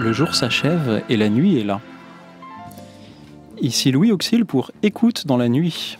le jour s'achève et la nuit est là. Ici Louis Auxil pour Écoute dans la nuit.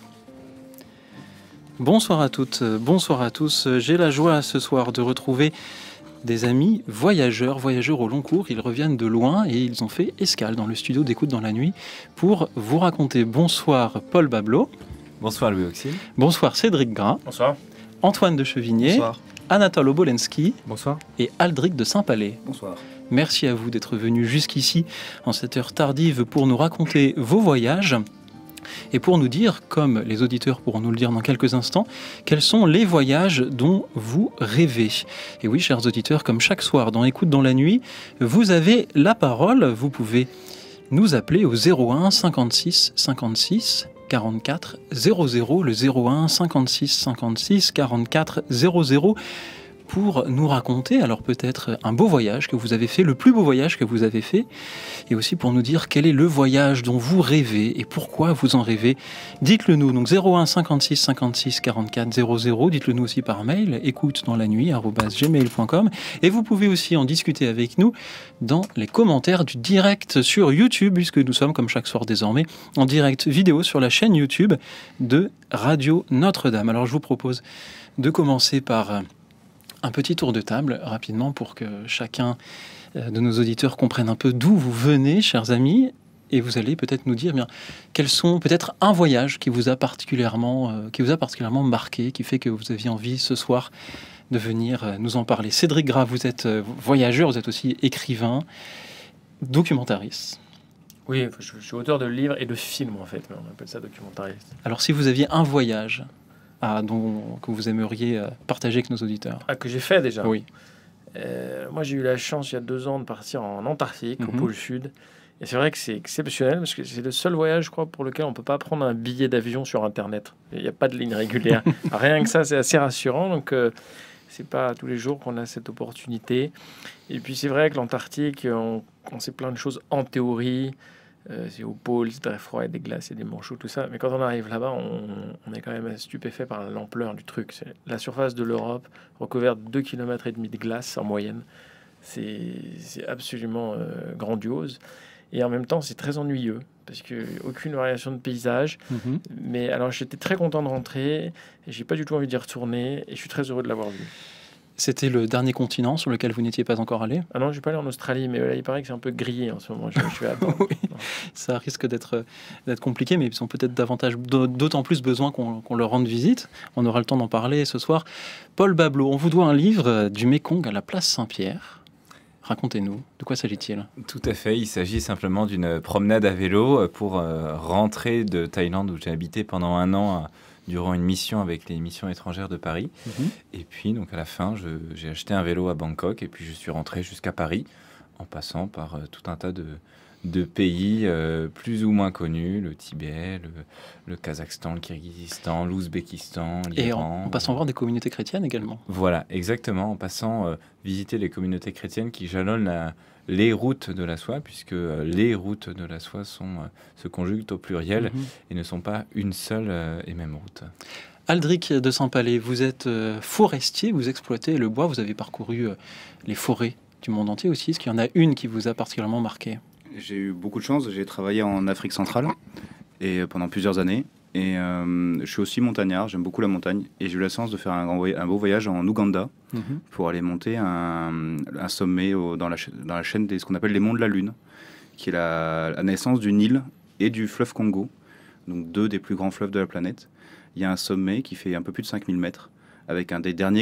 Bonsoir à toutes, bonsoir à tous. J'ai la joie ce soir de retrouver des amis voyageurs au long cours. Ils reviennent de loin et ils ont fait escale dans le studio d'Écoute dans la nuit pour vous raconter. Bonsoir Paul Babelot. Bonsoir Louis Auxil. Bonsoir Cédric Gras. Bonsoir. Antoine de Chevigné. Bonsoir. Anatole Obolensky. Bonsoir. Et Aldric de Saint-Palais. Bonsoir. Merci à vous d'être venus jusqu'ici en cette heure tardive pour nous raconter vos voyages et pour nous dire, comme les auditeurs pourront nous le dire dans quelques instants, quels sont les voyages dont vous rêvez. Et oui, chers auditeurs, comme chaque soir dans Écoute dans la nuit, vous avez la parole. Vous pouvez nous appeler au 01 56 56 44 00, le 01 56 56 44 00, pour nous raconter alors peut-être un beau voyage que vous avez fait, le plus beau voyage que vous avez fait, et aussi pour nous dire quel est le voyage dont vous rêvez et pourquoi vous en rêvez. Dites-le nous, donc 01 56 56 44 00, dites-le nous aussi par mail, écoute-dans-la-nuit@gmail.com, et vous pouvez aussi en discuter avec nous dans les commentaires du direct sur YouTube, puisque nous sommes, comme chaque soir désormais, en direct vidéo sur la chaîne YouTube de Radio Notre-Dame. Alors je vous propose de commencer par un petit tour de table, rapidement, pour que chacun de nos auditeurs comprenne un peu d'où vous venez, chers amis, et vous allez peut-être nous dire, quels sont peut-être un voyage qui vous a particulièrement marqué, qui fait que vous aviez envie ce soir de venir nous en parler. Cédric Gras, vous êtes voyageur, vous êtes aussi écrivain, documentariste. Oui, je suis auteur de livres et de films, en fait, mais on appelle ça documentariste. Alors, si vous aviez un voyage que vous aimeriez partager avec nos auditeurs. Que j'ai fait déjà. Oui. Moi, j'ai eu la chance, il y a 2 ans, de partir en Antarctique, au pôle Sud. Et c'est vrai que c'est exceptionnel, parce que c'est le seul voyage, je crois, pour lequel on ne peut pas prendre un billet d'avion sur Internet. Il n'y a pas de ligne régulière. Rien que ça, c'est assez rassurant. Donc, c'est pas tous les jours qu'on a cette opportunité. Et puis, c'est vrai que l'Antarctique, on sait plein de choses en théorie. C'est au pôle, c'est très froid, il y a des glaces, il y a des manchots, tout ça. Mais quand on arrive là-bas, on est quand même stupéfait par l'ampleur du truc. C'est la surface de l'Europe, recouverte de 2,5 km de glace en moyenne. C'est absolument grandiose. Et en même temps, c'est très ennuyeux, parce qu'aucune variation de paysage. Mais alors, j'étais très content de rentrer, et j'ai pas du tout envie d'y retourner, et je suis très heureux de l'avoir vu. C'était le dernier continent sur lequel vous n'étiez pas encore allé? Ah non, je suis pas allé en Australie, mais là, il paraît que c'est un peu grillé en ce moment. Je vais attendre. Oui, ça risque d'être compliqué, mais ils ont peut-être d'autant plus besoin qu'on leur rende visite. On aura le temps d'en parler ce soir. Paul Babelot, on vous doit un livre du Mékong à la place Saint-Pierre. Racontez-nous, de quoi s'agit-il? Tout à fait, il s'agit simplement d'une promenade à vélo pour rentrer de Thaïlande, où j'ai habité pendant 1 an durant une mission avec les missions étrangères de Paris. Et puis, donc à la fin, j'ai acheté un vélo à Bangkok et puis je suis rentré jusqu'à Paris en passant par tout un tas de pays plus ou moins connus, le Tibet, le Kazakhstan, le Kirghizistan, l'Ouzbékistan, l'Iran. Et en passant voir des communautés chrétiennes également. Voilà, exactement, en passant visiter les communautés chrétiennes qui jalonnent les routes de la soie, puisque les routes de la soie se conjuguent au pluriel et ne sont pas une seule et même route. Aldric de Saint-Palais, vous êtes forestier, vous exploitez le bois, vous avez parcouru les forêts du monde entier aussi. Est-ce qu'il y en a une qui vous a particulièrement marqué? J'ai eu beaucoup de chance, j'ai travaillé en Afrique centrale et pendant plusieurs années. Et je suis aussi montagnard, j'aime beaucoup la montagne. Et j'ai eu la chance de faire un beau voyage en Ouganda pour aller monter un sommet dans la chaîne ce qu'on appelle les Monts de la Lune, qui est la naissance du Nil et du fleuve Congo, donc 2 des plus grands fleuves de la planète. Il y a un sommet qui fait un peu plus de 5000 mètres, avec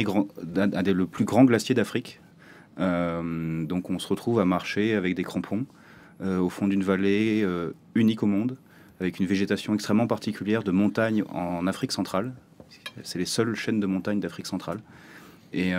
le plus grand glacier d'Afrique. Donc on se retrouve à marcher avec des crampons au fond d'une vallée unique au monde, avec une végétation extrêmement particulière de montagnes en Afrique centrale. C'est les seules chaînes de montagnes d'Afrique centrale. Et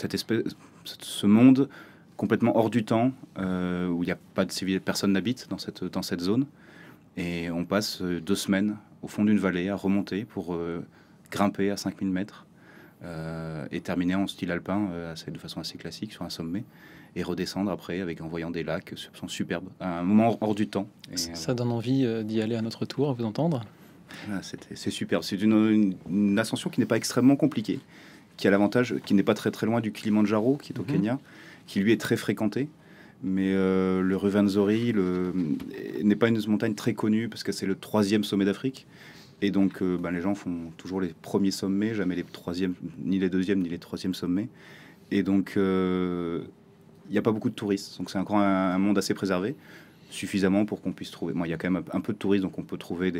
ce monde complètement hors du temps, où il n'y a pas de civilisation, personne n'habite dans cette zone. Et on passe 2 semaines au fond d'une vallée à remonter pour grimper à 5000 mètres et terminer en style alpin de façon assez classique sur un sommet. Et redescendre après en voyant des lacs qui sont superbes. Un moment hors du temps. Et, ça donne envie d'y aller à notre tour, à vous entendre. C'est superbe. C'est une ascension qui n'est pas extrêmement compliquée, qui a l'avantage, qui n'est pas très très loin du Kilimandjaro, qui est au Kenya, qui lui est très fréquenté. Mais le Ruwenzori n'est pas une montagne très connue parce que c'est le 3e sommet d'Afrique. Et donc, les gens font toujours les premiers sommets, jamais les 3e, ni les 2e, ni les 3e sommets. Et donc, il n'y a pas beaucoup de touristes. Donc, c'est encore un monde assez préservé, suffisamment pour qu'on puisse trouver. Il y a quand même un peu de touristes, donc on peut trouver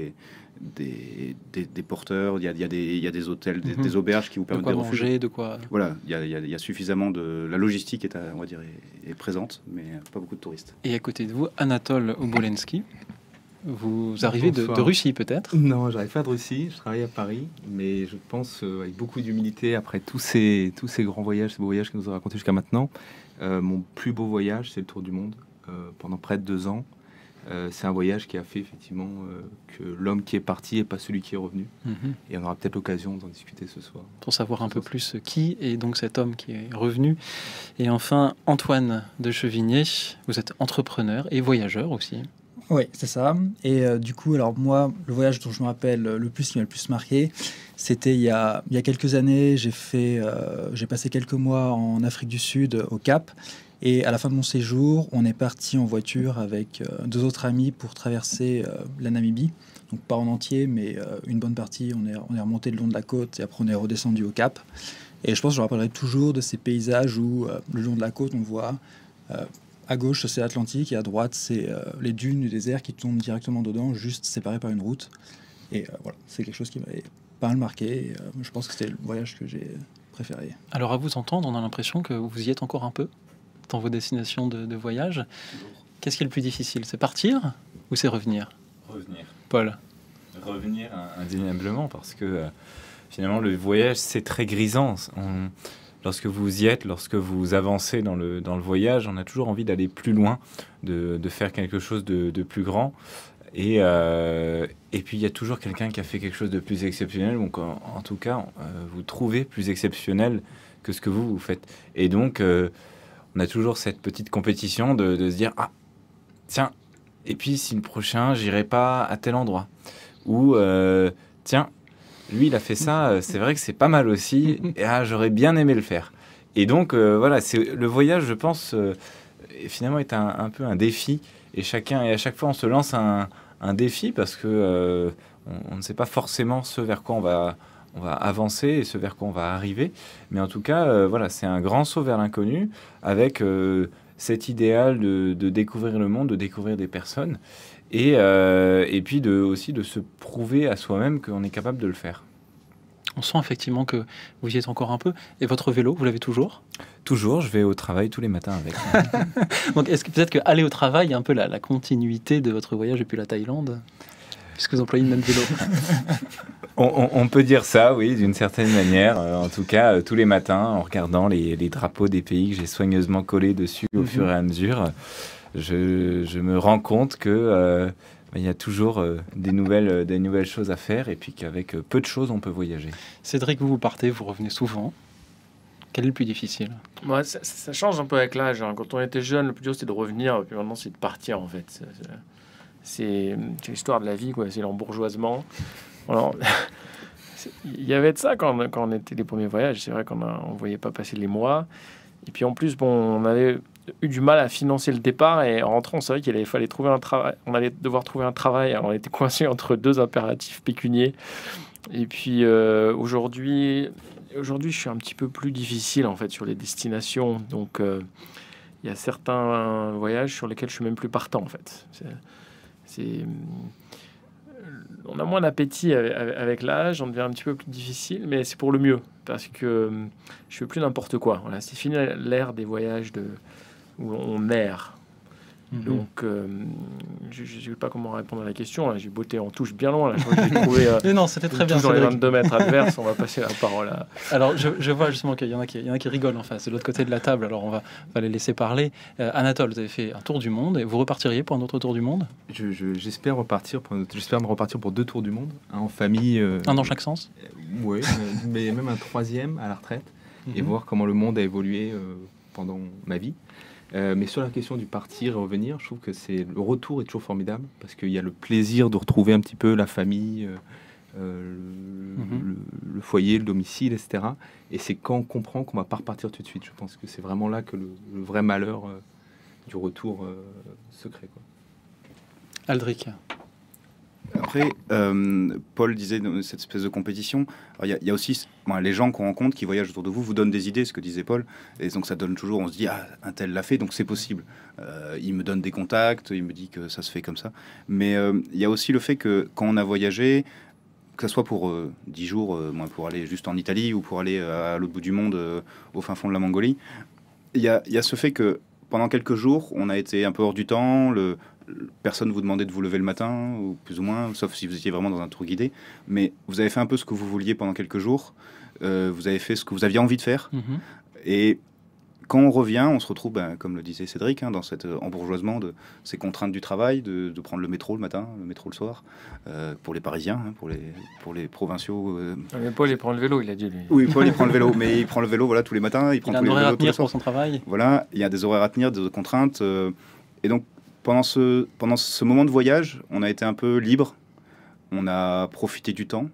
des porteurs. Il y a des hôtels, des auberges qui vous permettent de manger, de quoi. Voilà, il y a suffisamment de. La logistique est présente, mais pas beaucoup de touristes. Et à côté de vous, Anatole Obolensky. Vous arrivez de Russie, peut-être? Non, j'arrive pas de Russie. Je travaille à Paris, mais je pense avec beaucoup d'humilité, après tous ces grands voyages, ces beaux voyages que nous avons racontés jusqu'à maintenant, mon plus beau voyage, c'est le tour du monde pendant près de 2 ans. C'est un voyage qui a fait effectivement que l'homme qui est parti n'est pas celui qui est revenu. Et on aura peut-être l'occasion d'en discuter ce soir. Pour savoir un peu plus qui est donc cet homme qui est revenu. Et enfin, Antoine de Chevigné, vous êtes entrepreneur et voyageur aussi. Oui, c'est ça. Et du coup, alors moi, le voyage dont je me rappelle le plus, qui m'a le plus marqué, c'était il y a quelques années. J'ai passé quelques mois en Afrique du Sud, au Cap. Et à la fin de mon séjour, on est parti en voiture avec 2 autres amis pour traverser la Namibie. Donc pas en entier, mais une bonne partie. On est remonté le long de la côte et après on est redescendu au Cap. Et je pense que je me rappellerai toujours de ces paysages où, le long de la côte, on voit... à gauche, c'est l'Atlantique, et à droite, c'est les dunes du désert qui tombent directement dedans, juste séparés par une route. Et voilà, c'est quelque chose qui m'avait pas mal marqué. Et, je pense que c'était le voyage que j'ai préféré. Alors, à vous entendre, on a l'impression que vous y êtes encore un peu dans vos destinations de voyage. Qu'est-ce qui est le plus difficile? C'est partir ou c'est revenir? Revenir. Paul? Revenir indéniablement, parce que finalement, le voyage, c'est très grisant. Lorsque vous y êtes, lorsque vous avancez dans le voyage, on a toujours envie d'aller plus loin, de faire quelque chose de plus grand. Et puis, il y a toujours quelqu'un qui a fait quelque chose de plus exceptionnel. Donc, en tout cas, vous trouvez plus exceptionnel que ce que vous faites. Et donc, on a toujours cette petite compétition de se dire « Ah, tiens, et puis si le prochain, j'irai pas à tel endroit. » Ou « Tiens, lui, il a fait ça, c'est vrai que c'est pas mal aussi, et j'aurais bien aimé le faire. » Et donc, voilà, le voyage, je pense, finalement, est un peu un défi. Et à chaque fois, on se lance un défi parce que on ne sait pas forcément ce vers quoi on va avancer et ce vers quoi on va arriver. Mais en tout cas, voilà, c'est un grand saut vers l'inconnu avec cet idéal de découvrir le monde, de découvrir des personnes. Et puis aussi de se prouver à soi-même qu'on est capable de le faire. On sent effectivement que vous y êtes encore un peu. Et votre vélo, vous l'avez toujours? Toujours, je vais au travail tous les matins avec. Donc est-ce que peut-être qu'aller au travail est un peu la continuité de votre voyage depuis la Thaïlande, puisque vous employez le même vélo? On peut dire ça, oui, d'une certaine manière. En tout cas, tous les matins, en regardant les drapeaux des pays que j'ai soigneusement collés dessus au fur et à mesure, je me rends compte que il y a toujours des nouvelles choses à faire et puis qu'avec peu de choses, on peut voyager. Cédric, vous partez, vous revenez souvent. Quel est le plus difficile? Ouais, ça change un peu avec l'âge. Hein. Quand on était jeune, le plus dur, c'était de revenir. Et puis maintenant, c'est de partir, en fait. C'est l'histoire de la vie, quoi. C'est l'embourgeoisement. Alors, il y avait de ça quand on était les premiers voyages. C'est vrai qu'on ne voyait pas passer les mois. Et puis en plus, on avait eu du mal à financer le départ. Et en rentrant, on savait qu'il fallait trouver un travail. On allait devoir trouver un travail. Alors, on était coincé entre 2 impératifs pécuniers. Et puis aujourd'hui, je suis un petit peu plus difficile en fait sur les destinations. Donc, il y a certains voyages sur lesquels je suis même plus partant en fait. On a moins d'appétit avec l'âge, on devient un petit peu plus difficile, mais c'est pour le mieux, parce que je fais plus n'importe quoi. Voilà, c'est fini l'ère des voyages où on erre. Donc, je ne sais pas comment répondre à la question. Là. J'ai botté en touche bien loin. Là. J'ai trouvé, mais non, c'était très bien. Dans les 22 mètres adverses, on va passer la parole à... Alors, je vois justement qu'il y en a qui rigolent en face, de l'autre côté de la table. Alors, on va les laisser parler. Anatole, vous avez fait un tour du monde et vous repartiriez pour un autre tour du monde? J'espère me repartir pour 2 tours du monde, un en famille. Un dans chaque sens? Oui, mais même un 3e à la retraite et voir comment le monde a évolué pendant ma vie. Mais sur la question du partir et revenir, je trouve que le retour est toujours formidable parce qu'il y a le plaisir de retrouver un petit peu la famille, le foyer, le domicile, etc. Et c'est quand on comprend qu'on ne va pas repartir tout de suite. Je pense que c'est vraiment là que le vrai malheur du retour secret, quoi. Aldric. Après, Paul disait cette espèce de compétition. Il y a aussi les gens qu'on rencontre qui voyagent autour de vous donnent des idées, ce que disait Paul. Et donc ça donne toujours, on se dit, ah, un tel l'a fait, donc c'est possible. Il me donne des contacts, il me dit que ça se fait comme ça. Mais il y a aussi le fait que quand on a voyagé, que ce soit pour 10 jours, pour aller juste en Italie ou pour aller à l'autre bout du monde, au fin fond de la Mongolie, il y a ce fait que pendant quelques jours, on a été un peu hors du temps. Personne vous demandait de vous lever le matin, ou plus ou moins, sauf si vous étiez vraiment dans un tour guidé. Mais vous avez fait un peu ce que vous vouliez pendant quelques jours. Vous avez fait ce que vous aviez envie de faire. Et quand on revient, on se retrouve, comme le disait Cédric, dans cet embourgeoisement de ces contraintes du travail, de prendre le métro le matin, le métro le soir, pour les Parisiens, pour les provinciaux. Mais Paul, il prend le vélo, il a dit, lui. Oui, Paul, il prend le vélo, mais il prend le vélo tous les matins. Il a un horaire à tenir pour son travail. Voilà, il y a des horaires à tenir, des contraintes. Et donc, pendant ce moment de voyage, on a été un peu libre. On a profité du temps.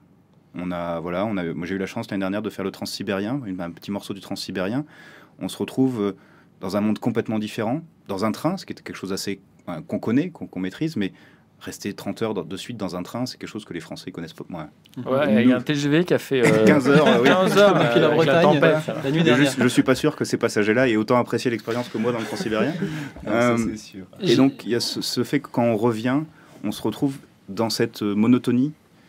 Moi, j'ai eu la chance l'année dernière de faire le transsibérien, un petit morceau du transsibérien. On se retrouve dans un monde complètement différent, dans un train, ce qui est quelque chose assez qu'on connaît, qu'on maîtrise, mais rester 30 heures de suite dans un train, c'est quelque chose que les Français connaissent moins. Ouais, il y a un TGV qui a fait 15 heures, 15 heures depuis la Bretagne, la nuit dernière. Je suis pas sûr que ces passagers-là aient autant apprécié l'expérience que moi dans le transsibérien. C'est sûr. Et donc, il y a ce fait que quand on revient, on se retrouve dans cette monotonie.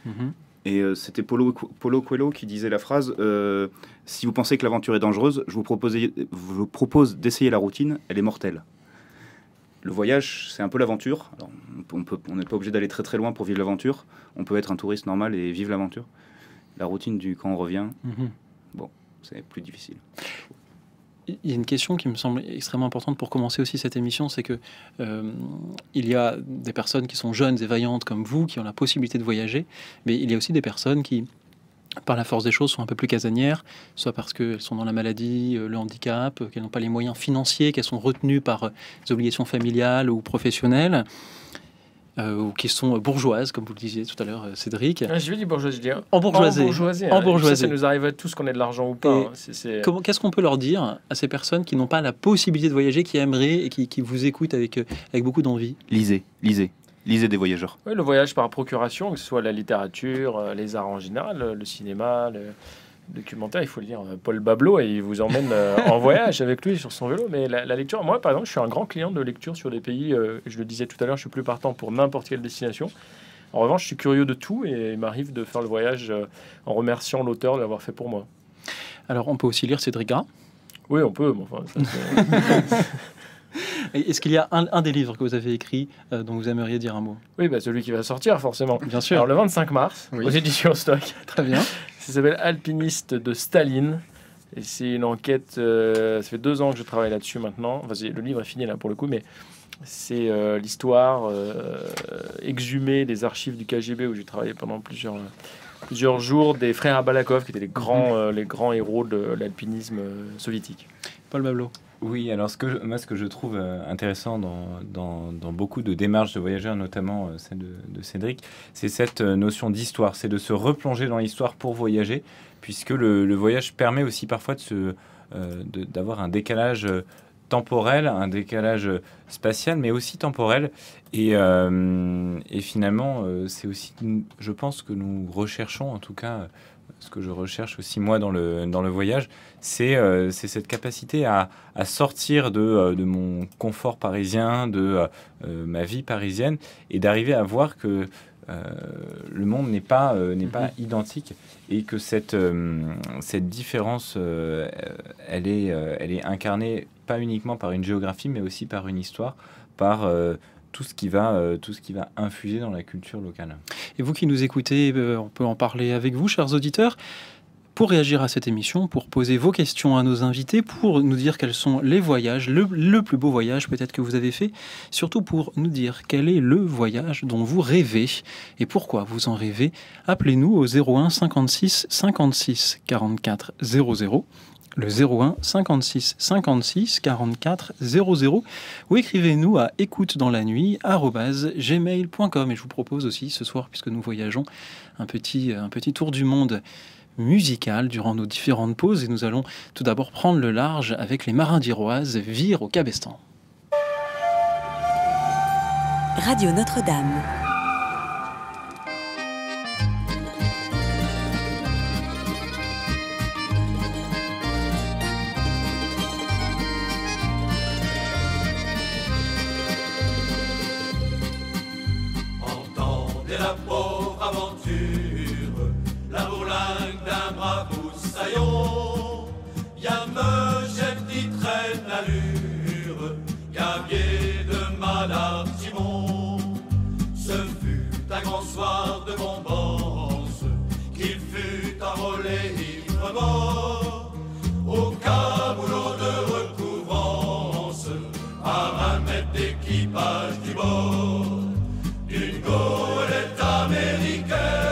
Et c'était Paulo Coelho qui disait la phrase si vous pensez que l'aventure est dangereuse, je vous propose d'essayer la routine, elle est mortelle. Le voyage, c'est un peu l'aventure. Alors, on n'est pas obligé d'aller très très loin pour vivre l'aventure. On peut être un touriste normal et vivre l'aventure. La routine quand on revient, c'est plus difficile. Il y a une question qui me semble extrêmement importante pour commencer aussi cette émission, c'est que il y a des personnes qui sont jeunes et vaillantes comme vous, qui ont la possibilité de voyager, mais il y a aussi des personnes qui, par la force des choses, sont un peu plus casanières, soit parce qu'elles sont dans la maladie, le handicap, qu'elles n'ont pas les moyens financiers, qu'elles sont retenues par des obligations familiales ou professionnelles, ou qui sont bourgeoises, comme vous le disiez tout à l'heure, Cédric. Je vais dire bourgeoisie, je dis embourgeoisée. Embourgeoisée. Ça nous arrive à tous qu'on ait de l'argent ou pas. Qu'est-ce qu'on peut leur dire à ces personnes qui n'ont pas la possibilité de voyager, qui aimeraient et qui vous écoutent avec beaucoup d'envie? Lisez des voyageurs. Oui, le voyage par procuration, que ce soit la littérature, les arts en général, le cinéma, le documentaire, il faut le dire, Paul Bablo, et il vous emmène en voyage avec lui sur son vélo. Mais la lecture, moi par exemple, je suis un grand client de lecture sur des pays, je le disais tout à l'heure, je suis plus partant pour n'importe quelle destination. En revanche, je suis curieux de tout et il m'arrive de faire le voyage en remerciant l'auteur de l'avoir fait pour moi. Alors, on peut aussi lire Cédric Gras. Oui, on peut. Enfin, ça, est-ce qu'il y a un des livres que vous avez écrit dont vous aimeriez dire un mot? Oui, celui qui va sortir, forcément. Bien sûr. Alors, le 25 mars, aux éditions Stock. Très bien. Ça s'appelle Alpiniste de Staline. Et c'est une enquête... ça fait 2 ans que je travaille là-dessus maintenant. Enfin, le livre est fini là pour le coup, mais c'est l'histoire exhumée des archives du KGB où j'ai travaillé pendant plusieurs jours, des frères Abalakov, qui étaient les grands héros de l'alpinisme soviétique. Paul Bablo. Oui, alors ce que je trouve intéressant dans beaucoup de démarches de voyageurs, notamment celle de Cédric, c'est cette notion d'histoire, c'est de se replonger dans l'histoire pour voyager, puisque le voyage permet aussi parfois d'avoir un décalage temporel, un décalage spatial, mais aussi temporel. Et finalement, c'est aussi, je pense, que nous recherchons, en tout cas, ce que je recherche aussi moi dans le voyage, c'est cette capacité à sortir de mon confort parisien, de ma vie parisienne, et d'arriver à voir que le monde n'est pas identique, et que cette différence, elle est incarnée pas uniquement par une géographie, mais aussi par une histoire, par tout ce qui va infuser dans la culture locale. Et vous qui nous écoutez, on peut en parler avec vous, chers auditeurs. Pour réagir à cette émission, pour poser vos questions à nos invités, pour nous dire quels sont les voyages, le plus beau voyage peut-être que vous avez fait, surtout pour nous dire quel est le voyage dont vous rêvez et pourquoi vous en rêvez, appelez-nous au 01 56 56 44 00, le 01 56 56 44 00, ou écrivez-nous à écoute-dans-la-nuit@gmail.com. Et je vous propose aussi ce soir, puisque nous voyageons, un petit tour du monde musical durant nos différentes pauses, et nous allons tout d'abord prendre le large avec les Marins d'Iroise, Vire au Cabestan. Radio Notre-Dame. Entendez la pauvre aventure, la bourlingue d'un brave moussaillon. Y'a me chef qui traîne l'allure, gabier de Madame Simon. Ce fut un grand soir de bombance, qu'il fut enrôlé ivre-mort au caboulot de recouvrance par un maître d'équipage du bord d'une golette américaine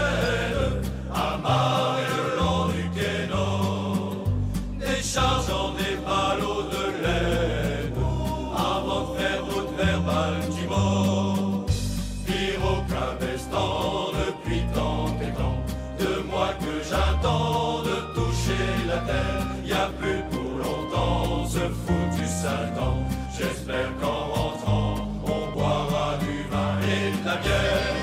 amarrée le long du quai nord, déchargeant des ballots de laine avant de faire route vers Baltimore. Pire au cabestan depuis tant et tant de mois que j'attends de toucher la terre. Y a plus pour longtemps ce foutu Satan. J'espère qu'en rentrant on boira du vin et de la bière.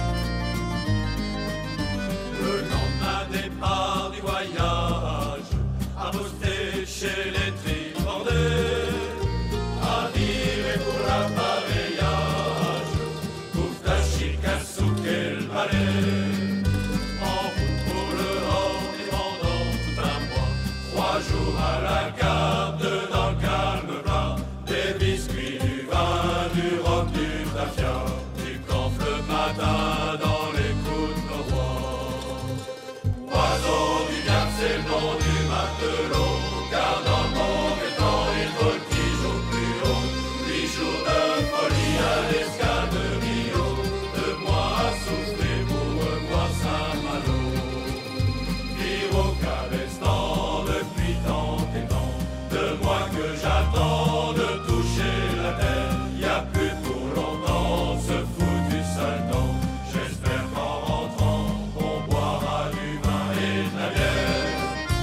Le lendemain départ du voyage, à poster chez les tribordés, à virer pour l'appareillage, Kouftachi, Kassouk et le balai. En route pour l'Europe et pendant tout un mois, 3 jours à la garde dans le calme plat, des biscuits, du vin, du rhum, du tafia, du camphre le matin dans les coups de nos rois. Oiseau du diable, c'est le nom du matelot, car dans le mauvais temps il voltige au plus haut. 8 jours de folie à l'escale de Rio, 2 mois à souffler pour revoir Saint-Malo. Pire au cabestan depuis tant et tant de mois que j'attends de toucher la terre. Y a plus pour longtemps ce foutu Satan. J'espère qu'en rentrant on boira du vin et de la bière.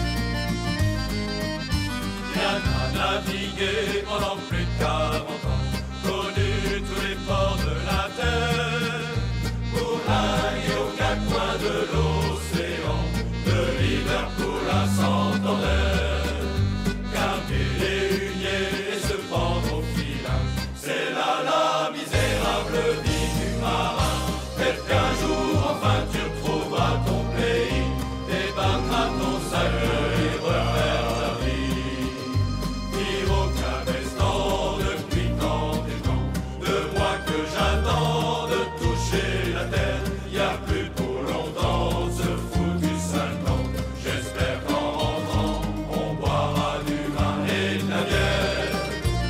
Bien à naviguer pendant plus de 40 ans, connu tous les ports de la terre, pour l'aller aux 4 coins de l'océan, de Liverpool à Santander. Grimper les huniers et se prendre au filage, c'est là la misérable vie du marin. Peut-être qu'un jour enfin tu retrouveras ton pays, débattra ton salut et refaire ta vie. Pire au cabestan depuis tant et tant de mois que j'attends de toucher la terre. Y a plus pour longtemps ce foutu Satan. J'espère qu'en rentrant on boira du vin et de la bière.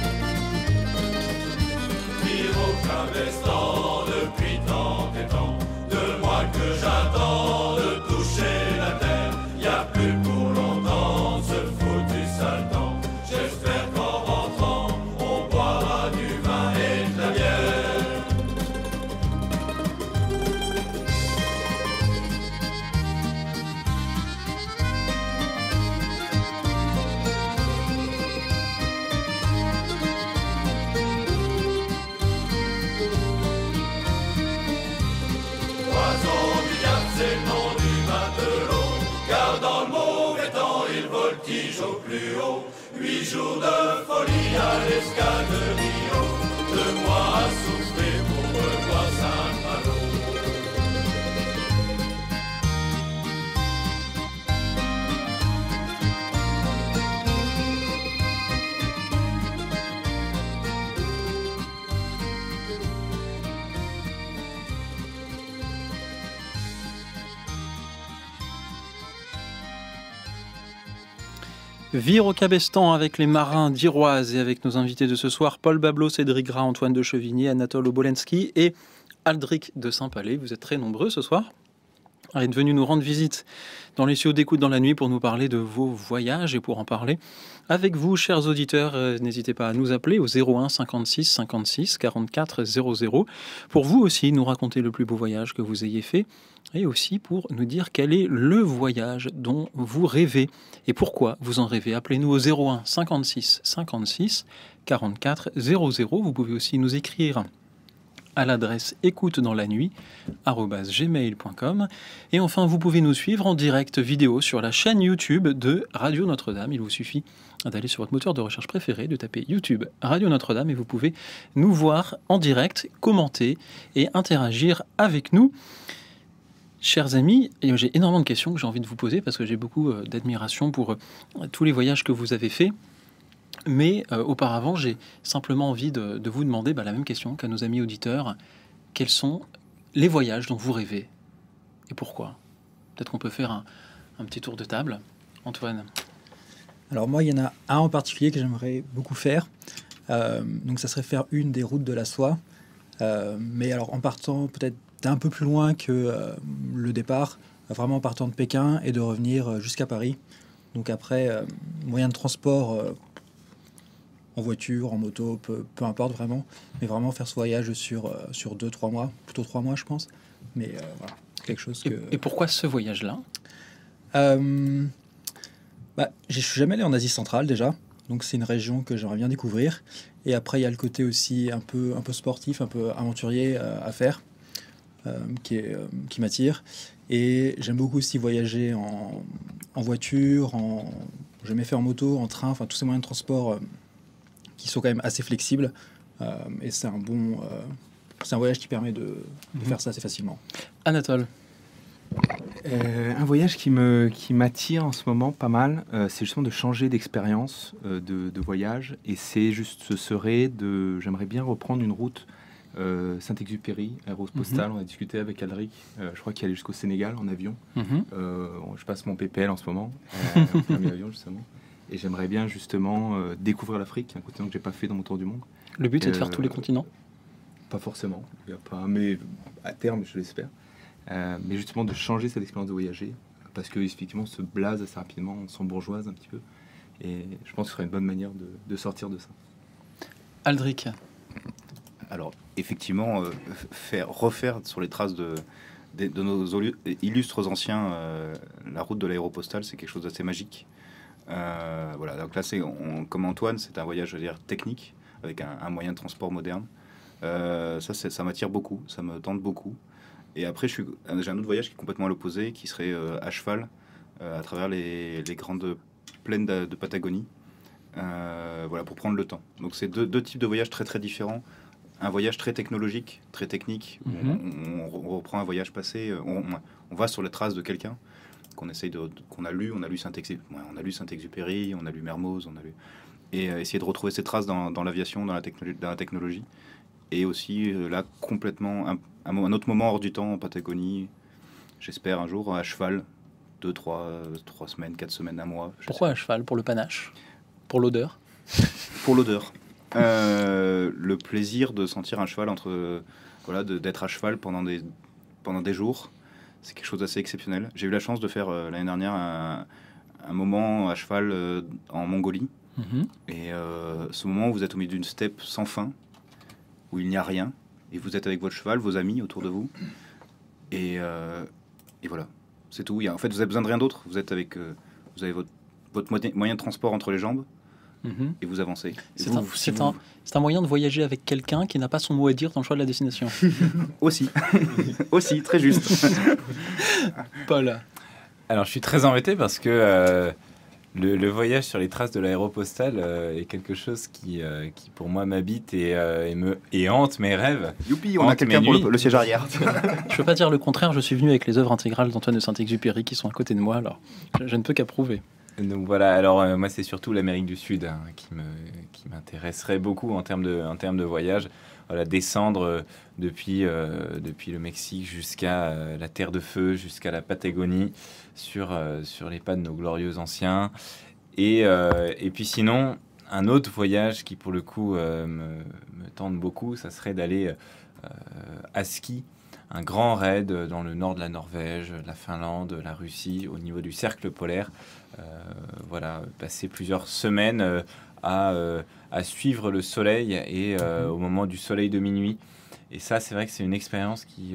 Pire au cabestan depuis tant et tant de mois que j'attends de toucher la terre. Y a plus pour longtemps ce foutu Satan. J'espère qu'en rentrant on boira du vin et de la bière. Oiseau du diable, c'est le nom du matelot, car dans le mauvais temps il voltige au plus haut. 8 jours de folie à l'escale de Rio, 2 mois à souffler pour revoir Saint-Malo. Vire au cabestan avec les marins d'Iroise et avec nos invités de ce soir, Paul Bablo, Cédric Gras, Antoine de Chevigny, Anatole Obolensky et Aldric de Saint-Palais. Vous êtes très nombreux ce soir à être venus nous rendre visite dans les studios d'écoute dans la nuit pour nous parler de vos voyages. Et pour en parler avec vous, chers auditeurs, n'hésitez pas à nous appeler au 01 56 56 44 00 pour vous aussi nous raconter le plus beau voyage que vous ayez fait et aussi pour nous dire quel est le voyage dont vous rêvez et pourquoi vous en rêvez. Appelez-nous au 01 56 56 44 00. Vous pouvez aussi nous écrire à l'adresse écoute-dans-la-nuit@gmail.com. Et enfin, vous pouvez nous suivre en direct vidéo sur la chaîne YouTube de Radio Notre-Dame. Il vous suffit d'aller sur votre moteur de recherche préféré, de taper YouTube Radio Notre-Dame et vous pouvez nous voir en direct, commenter et interagir avec nous. Chers amis, j'ai énormément de questions que j'ai envie de vous poser parce que j'ai beaucoup d'admiration pour tous les voyages que vous avez faits. Mais auparavant, j'ai simplement envie de vous demander la même question qu'à nos amis auditeurs. Quels sont les voyages dont vous rêvez et pourquoi? Peut-être qu'on peut faire un petit tour de table. Antoine. Alors moi, il y en a un en particulier que j'aimerais beaucoup faire. Donc ça serait faire une des routes de la soie. Mais alors en partant peut-être d'un peu plus loin que le départ, vraiment en partant de Pékin et de revenir jusqu'à Paris. Donc après, moyen de transport en voiture, en moto, peu importe vraiment. Mais vraiment faire ce voyage sur 2-3 mois, plutôt 3 mois je pense. Mais voilà, quelque chose que... Et pourquoi ce voyage-là? Je suis jamais allé en Asie centrale déjà. Donc c'est une région que j'aimerais bien découvrir. Et après, il y a le côté aussi un peu sportif, un peu aventurier à faire. Qui m'attire. Et j'aime beaucoup aussi voyager en voiture, j'ai jamais fait en moto, en train, enfin tous ces moyens de transport qui sont quand même assez flexibles. Et c'est un voyage qui permet de faire ça assez facilement. Anatole. Un voyage qui m'attire en ce moment pas mal, c'est justement de changer d'expérience de voyage. Et j'aimerais bien reprendre une route Saint-Exupéry, Aéropostale. On a discuté avec Aldric, je crois qu'il allait jusqu'au Sénégal en avion. Je passe mon PPL en ce moment, premier avion justement, et j'aimerais bien justement découvrir l'Afrique, un continent que j'ai pas fait dans mon tour du monde. Le but c'est de faire tous les continents? Pas forcément, mais à terme je l'espère. Mais justement de changer cette expérience de voyager, parce que effectivement on se blase assez rapidement, on s'embourgeoise un petit peu, et je pense que ce serait une bonne manière de sortir de ça. Aldric. Alors, effectivement, refaire sur les traces de nos illustres anciens la route de l'Aéropostale, c'est quelque chose d'assez magique. Voilà, donc là, comme Antoine, c'est un voyage, je veux dire, technique, avec un moyen de transport moderne. Ça m'attire beaucoup, ça me tente beaucoup. Et après, j'ai un autre voyage qui est complètement à l'opposé, qui serait à cheval, à travers les grandes plaines de Patagonie, voilà, pour prendre le temps. Donc, c'est deux types de voyages très, très différents. Un voyage très technologique, très technique. On reprend un voyage passé, on va sur les traces de quelqu'un qu'on a lu Saint-Exupéry, on a lu Mermoz, et essayer de retrouver ces traces dans l'aviation, dans la technologie, et aussi là complètement un autre moment hors du temps en Patagonie. J'espère un jour à cheval, 3 semaines, 4 semaines, un mois. Pourquoi à cheval? Pour le panache? Pour l'odeur? Pour l'odeur. Le plaisir de sentir un cheval d'être à cheval pendant des jours, c'est quelque chose d'assez exceptionnel. J'ai eu la chance de faire l'année dernière un moment à cheval en Mongolie. Et ce moment où vous êtes au milieu d'une steppe sans fin, où il n'y a rien, et vous êtes avec votre cheval, vos amis autour de vous, et voilà, c'est tout. En fait, vous avez besoin de rien d'autre. Vous avez votre moyen de transport entre les jambes. Et vous avancez. C'est un moyen de voyager avec quelqu'un qui n'a pas son mot à dire dans le choix de la destination. Aussi, très juste. Paul. Alors, je suis très embêté parce que le voyage sur les traces de l'Aéropostale est quelque chose qui pour moi m'habite et hante mes rêves. Youpi, on a quelqu'un pour le siège arrière. Je ne peux pas dire le contraire, je suis venu avec les œuvres intégrales d'Antoine de Saint-Exupéry qui sont à côté de moi, alors je ne peux qu'approuver. Donc voilà, alors moi c'est surtout l'Amérique du Sud qui m'intéresserait beaucoup en termes de voyage. Voilà, descendre depuis le Mexique jusqu'à la Terre de Feu, jusqu'à la Patagonie, sur les pas de nos glorieux anciens. Et puis sinon, un autre voyage qui pour le coup me tente beaucoup, ça serait d'aller à ski. Un grand raid dans le nord de la Norvège, la Finlande, la Russie, au niveau du cercle polaire. Voilà, passer plusieurs semaines à suivre le soleil et au moment du soleil de minuit. Et ça, c'est vrai que c'est une expérience qui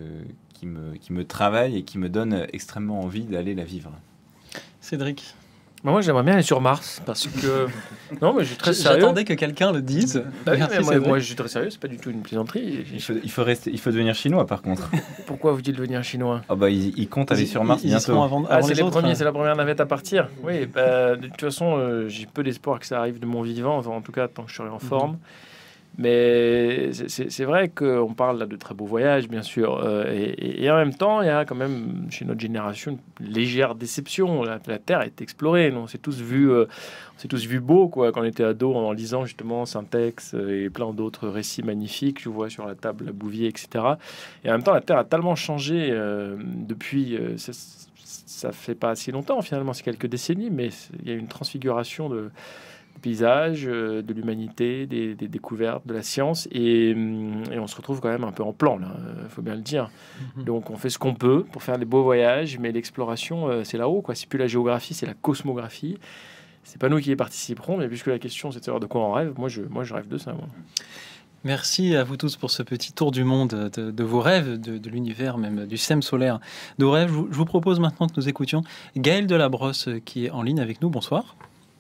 me travaille et qui me donne extrêmement envie d'aller la vivre. Cédric. Moi, j'aimerais bien aller sur Mars parce que. Non, mais je suis très sérieux. J'attendais que quelqu'un le dise. Bah oui, Merci, mais c'est vrai. moi, je suis très sérieux, c'est pas du tout une plaisanterie. Il faut devenir chinois, par contre. Pourquoi vous dites devenir chinois? Ah bah, ils comptent aller sur Mars Ils y bientôt. seront avant C'est les les autres. premiers, c'est la première navette à partir. Oui, de toute façon, j'ai peu d'espoir que ça arrive de mon vivant, enfin, en tout cas tant que je serai en forme. Mais c'est vrai qu'on parle là de très beaux voyages, bien sûr. Et en même temps, il y a quand même chez notre génération une légère déception. La Terre est explorée. On s'est tous vu beau quoi, quand on était ado en lisant justement Syntex et plein d'autres récits magnifiques. Je vois sur la table la Bouvier, etc. Et en même temps, la Terre a tellement changé depuis. Ça fait pas si longtemps finalement, c'est quelques décennies, mais il y a une transfiguration de paysage, de l'humanité, des découvertes, de la science, et on se retrouve quand même un peu en plan, là, faut bien le dire. Donc on fait ce qu'on peut pour faire des beaux voyages, mais l'exploration, c'est là-haut, quoi. C'est plus la géographie, c'est la cosmographie. C'est pas nous qui y participerons, mais puisque la question c'est de savoir de quoi on rêve, moi je rêve de ça. Moi. Merci à vous tous pour ce petit tour du monde, de vos rêves, de l'univers, même du système solaire. De vos rêves, je vous propose maintenant que nous écoutions Gaël Delabrosse qui est en ligne avec nous. Bonsoir.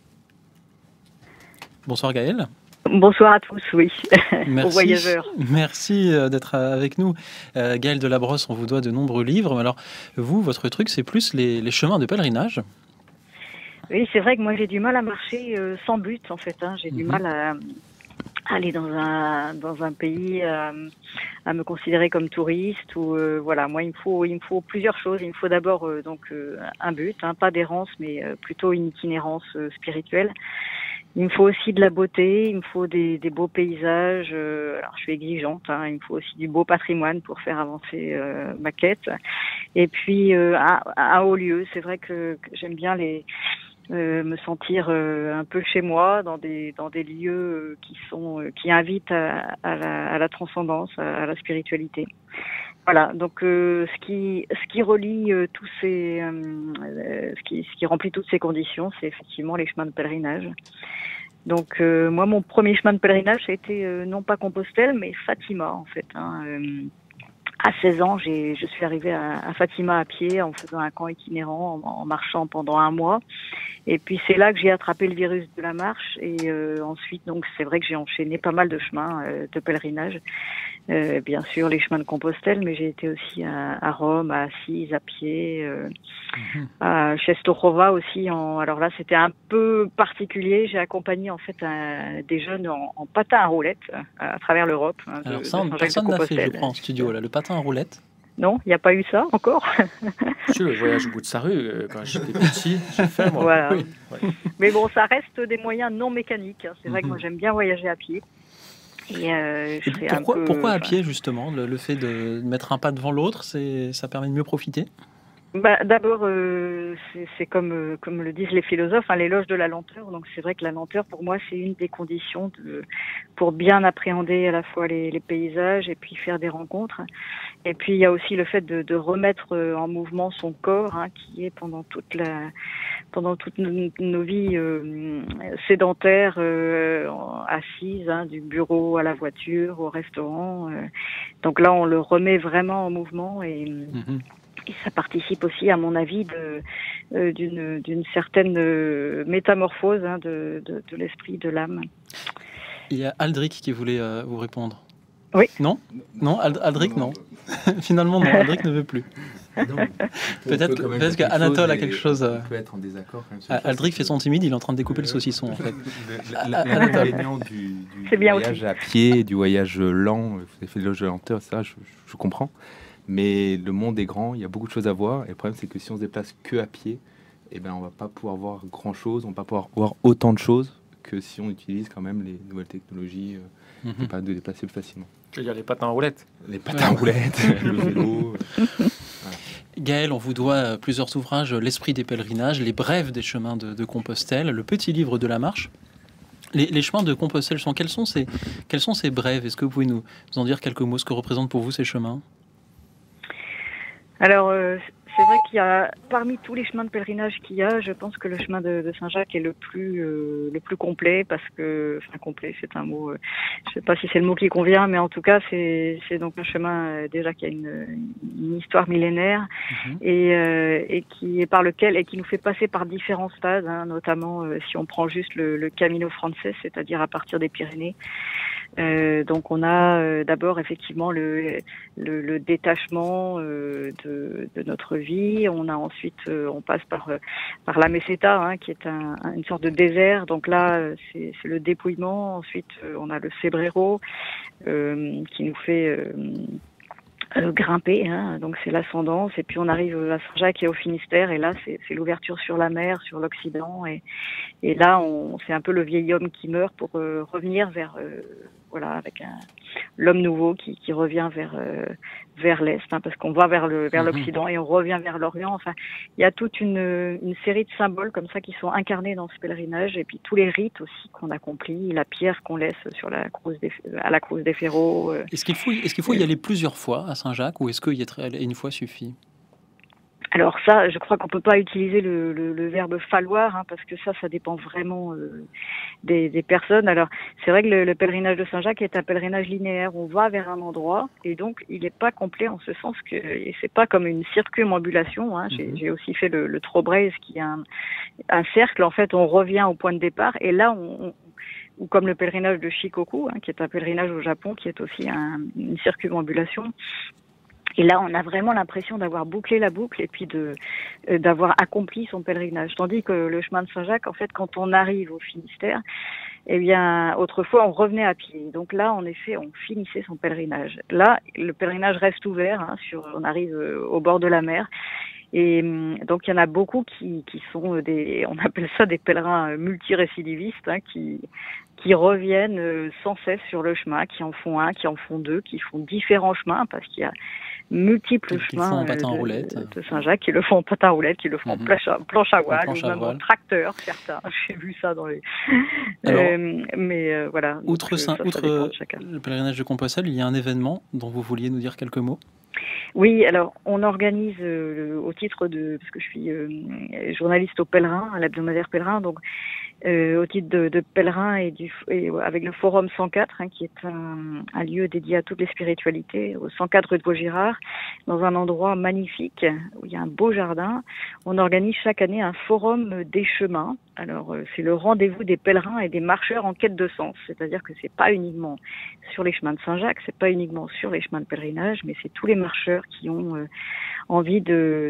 Bonsoir Gaël. Bonsoir à tous, oui, Merci, aux voyageurs. Merci d'être avec nous. Gaël Delabrosse, on vous doit de nombreux livres. Alors vous, votre truc, c'est plus les chemins de pèlerinage. Oui, c'est vrai que moi j'ai du mal à marcher sans but en fait. J'ai du mal à aller dans un pays, à me considérer comme touriste ou voilà. Moi, il me faut plusieurs choses. Il me faut d'abord un but, pas d'errance, mais plutôt une itinérance spirituelle. Il me faut aussi de la beauté, il me faut des beaux paysages. Alors, je suis exigeante. Il me faut aussi du beau patrimoine pour faire avancer ma quête. Et puis, un haut lieu. C'est vrai que j'aime bien me sentir un peu chez moi dans des lieux qui invitent à la transcendance, à la spiritualité. Voilà, donc ce qui relie ce qui remplit toutes ces conditions, c'est effectivement les chemins de pèlerinage. Donc moi, mon premier chemin de pèlerinage, ça a été non pas Compostelle, mais Fatima en fait. À 16 ans, je suis arrivée à Fatima à pied en faisant un camp itinérant, en marchant pendant un mois. Et puis c'est là que j'ai attrapé le virus de la marche. Et ensuite, donc c'est vrai que j'ai enchaîné pas mal de chemins de pèlerinage. Bien sûr, les chemins de Compostelle, mais j'ai été aussi à Rome, à Assise, à pied, à Czestochowa aussi. Alors là, c'était un peu particulier. J'ai accompagné en fait des jeunes en patin à roulettes à travers l'Europe. Alors ça, personne n'a fait, je crois, en studio, là, le patin à roulettes. Non, il n'y a pas eu ça encore. C'est le voyage au bout de sa rue, quand j'étais petit, j'ai fait moi. Voilà. Oui. Mais bon, ça reste des moyens non mécaniques. C'est vrai que moi j'aime bien voyager à pied. Et pourquoi à pied justement? Le fait de mettre un pas devant l'autre, ça permet de mieux profiter? D'abord, c'est comme le disent les philosophes, l'éloge de la lenteur. Donc c'est vrai que la lenteur, pour moi, c'est une des conditions pour bien appréhender à la fois les paysages et puis faire des rencontres. Et puis il y a aussi le fait de remettre en mouvement son corps, qui est pendant toutes nos vies sédentaires, assises, du bureau à la voiture, au restaurant. Donc là, on le remet vraiment en mouvement et ça participe aussi, à mon avis, d'une certaine métamorphose de l'esprit, de l'âme. Il y a Aldric qui voulait vous répondre. Oui. Non, Aldric, non. Finalement, non, Aldric ne veut plus. Peut-être parce qu'Anatole a quelque chose. On peut être en désaccord. Aldric fait son timide, il est en train de découper le saucisson, en fait. L'inconvénient du voyage à pied, du voyage lent, vous avez fait de la lenteur, ça, je comprends. Mais le monde est grand, il y a beaucoup de choses à voir. Et le problème, c'est que si on se déplace que à pied, on va pas pouvoir voir grand-chose, on va pas pouvoir voir autant de choses que si on utilise quand même les nouvelles technologies qui permettent de déplacer plus facilement. Je veux dire les patins à roulettes. Les patins à roulettes, le vélo. Voilà. Gaël, on vous doit plusieurs ouvrages, L'Esprit des pèlerinages, Les brèves des chemins de Compostelle, Le petit livre de la marche. Les chemins de Compostelle, quels sont ces brèves? Est-ce que vous pouvez nous en dire quelques mots, ce que représentent pour vous ces chemins? Alors, c'est vrai qu'il y a, parmi tous les chemins de pèlerinage qu'il y a, je pense que le chemin de Saint-Jacques est le plus complet, parce que, enfin, complet, c'est un mot, je sais pas si c'est le mot qui convient, mais en tout cas, c'est donc un chemin déjà qui a une histoire millénaire, et qui est par lequel, et qui nous fait passer par différents stades, hein, notamment si on prend juste le Camino Frances, c'est-à-dire à partir des Pyrénées. Donc on a d'abord effectivement le détachement de notre vie. On a ensuite, on passe par la Meseta, hein, qui est une sorte de désert. Donc là, c'est le dépouillement. Ensuite, on a le Cébrero qui nous fait grimper, hein, donc c'est l'ascendance, et puis on arrive à Saint-Jacques et au Finistère, et là c'est l'ouverture sur la mer, sur l'Occident, et là c'est un peu le vieil homme qui meurt pour revenir vers voilà, avec l'homme nouveau qui revient vers l'est, hein, parce qu'on va vers l'Occident et on revient vers l'Orient. Enfin, il y a toute une série de symboles comme ça qui sont incarnés dans ce pèlerinage, et puis tous les rites aussi qu'on accomplit, la pierre qu'on laisse sur à la Cruz des Ferros. Est-ce qu'il faut y aller plusieurs fois à Saint-Jacques, ou est-ce qu'y être une fois suffit? Alors ça, je crois qu'on peut pas utiliser le verbe falloir, hein, parce que ça dépend vraiment des personnes. Alors c'est vrai que le pèlerinage de Saint-Jacques est un pèlerinage linéaire. On va vers un endroit, et donc il n'est pas complet en ce sens que c'est pas comme une circumambulation, hein. J'ai aussi fait le Trobrez, qui est un cercle. En fait, on revient au point de départ, et là ou comme le pèlerinage de Shikoku, hein, qui est un pèlerinage au Japon, qui est aussi une circumambulation. Et là, on a vraiment l'impression d'avoir bouclé la boucle, et puis d'avoir accompli son pèlerinage. Tandis que le chemin de Saint-Jacques, en fait, quand on arrive au Finistère, eh bien, autrefois, on revenait à pied. Donc là, en effet, on finissait son pèlerinage. Là, le pèlerinage reste ouvert, hein, on arrive au bord de la mer. Et donc, il y en a beaucoup qui sont on appelle ça des pèlerins multirécidivistes, hein, qui reviennent sans cesse sur le chemin, qui en font un, qui en font deux, qui font différents chemins, parce qu'il y a multiples chemins de Saint-Jacques, qui le font en patin roulette, qui le font en planche à voile, ou même en tracteur, certains. J'ai vu ça dans les... voilà. Outre le pèlerinage de Compostelle, il y a un événement dont vous vouliez nous dire quelques mots? Oui, alors on organise au titre parce que je suis journaliste au Pèlerin, à l'hebdomadaire Pèlerin, donc au titre de Pèlerin et avec le Forum 104, hein, qui est un lieu dédié à toutes les spiritualités, au 104 rue de Vaugirard, dans un endroit magnifique où il y a un beau jardin. On organise chaque année un forum des chemins. Alors c'est le rendez-vous des pèlerins et des marcheurs en quête de sens, c'est-à-dire que c'est pas uniquement sur les chemins de Saint-Jacques, c'est pas uniquement sur les chemins de pèlerinage, mais c'est tous les marcheurs qui ont envie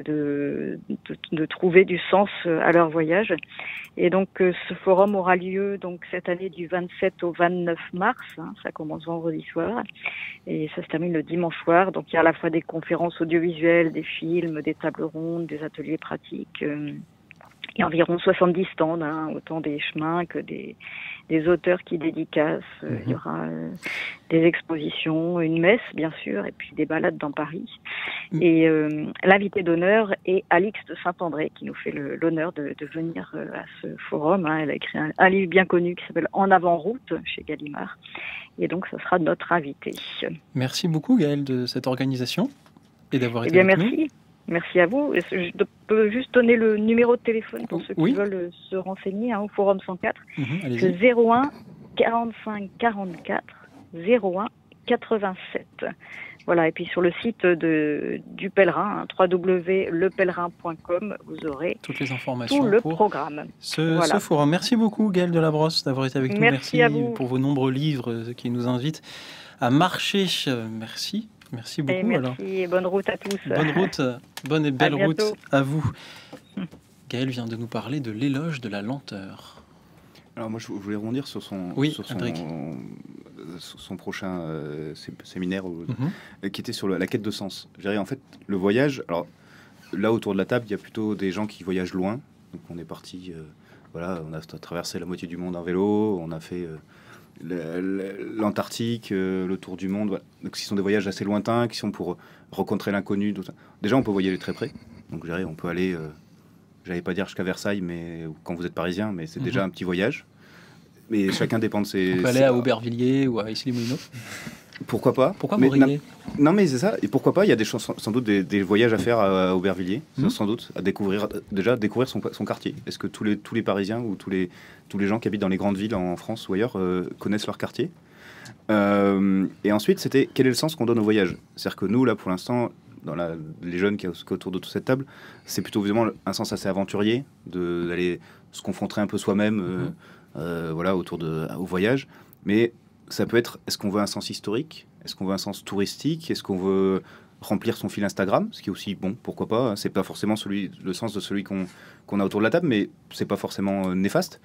de trouver du sens à leur voyage. Et donc ce forum aura lieu donc cette année du 27 au 29 mars, hein, ça commence vendredi soir et ça se termine le dimanche soir. Donc il y a à la fois des conférences audiovisuelles, des films, des tables rondes, des ateliers pratiques. Il y a environ 70 stands, hein, autant des chemins que des auteurs qui dédicacent. Il y aura des expositions, une messe bien sûr, et puis des balades dans Paris. Et l'invité d'honneur est Alix de Saint-André, qui nous fait l'honneur de venir à ce forum, hein. Elle a écrit un livre bien connu qui s'appelle En avant-route chez Gallimard. Et donc ce sera notre invité. Merci beaucoup Gaëlle de cette organisation et d'avoir été avec nous. Merci à vous. Je peux juste donner le numéro de téléphone pour ceux qui veulent se renseigner, hein, au Forum 104. C'est 01 45 44 01 87. Voilà, et puis sur le site du Pèlerin, hein, www.lepèlerin.com, vous aurez toutes les informations tout le programme. Ce forum. Merci beaucoup Gaëlle Delabrosse d'avoir été avec nous. Merci pour vos nombreux livres qui nous invitent à marcher. Merci beaucoup. Merci et bonne route à tous. Bonne route, bonne et belle route à vous. Gaëlle vient de nous parler de l'éloge de la lenteur. Alors moi je voulais rebondir sur son prochain séminaire qui était sur la quête de sens. Je dirais en fait le voyage. Alors là autour de la table il y a plutôt des gens qui voyagent loin. Donc on est parti, on a traversé la moitié du monde en vélo, on a fait l'Antarctique, le tour du monde. Voilà. Donc, ce sont des voyages assez lointains, qui sont pour rencontrer l'inconnu. Déjà, on peut voyager très près. Donc, je dirais, on peut aller, j'allais pas dire jusqu'à Versailles, mais quand vous êtes parisien, mais c'est déjà un petit voyage. Mais chacun dépend de ses... On peut aller à Aubervilliers ou à Issy-les-Moulineaux. Pourquoi pas? Pourquoi vous riez? Non, mais c'est ça. Et pourquoi pas? Il y a sans doute des voyages à faire à Aubervilliers, sans doute, à découvrir son quartier. Est-ce que tous les Parisiens ou tous les gens qui habitent dans les grandes villes en France ou ailleurs connaissent leur quartier? Et ensuite, c'était quel est le sens qu'on donne au voyage? C'est-à-dire que nous, là, pour l'instant, les jeunes qui sont autour de toute cette table, c'est plutôt évidemment un sens assez aventurier d'aller se confronter un peu soi-même autour au voyage. Mais ça peut être, est-ce qu'on veut un sens historique? Est-ce qu'on veut un sens touristique? Est-ce qu'on veut remplir son fil Instagram? Ce qui est aussi, bon, pourquoi pas. C'est pas forcément le sens de celui qu'on a autour de la table, mais c'est pas forcément néfaste.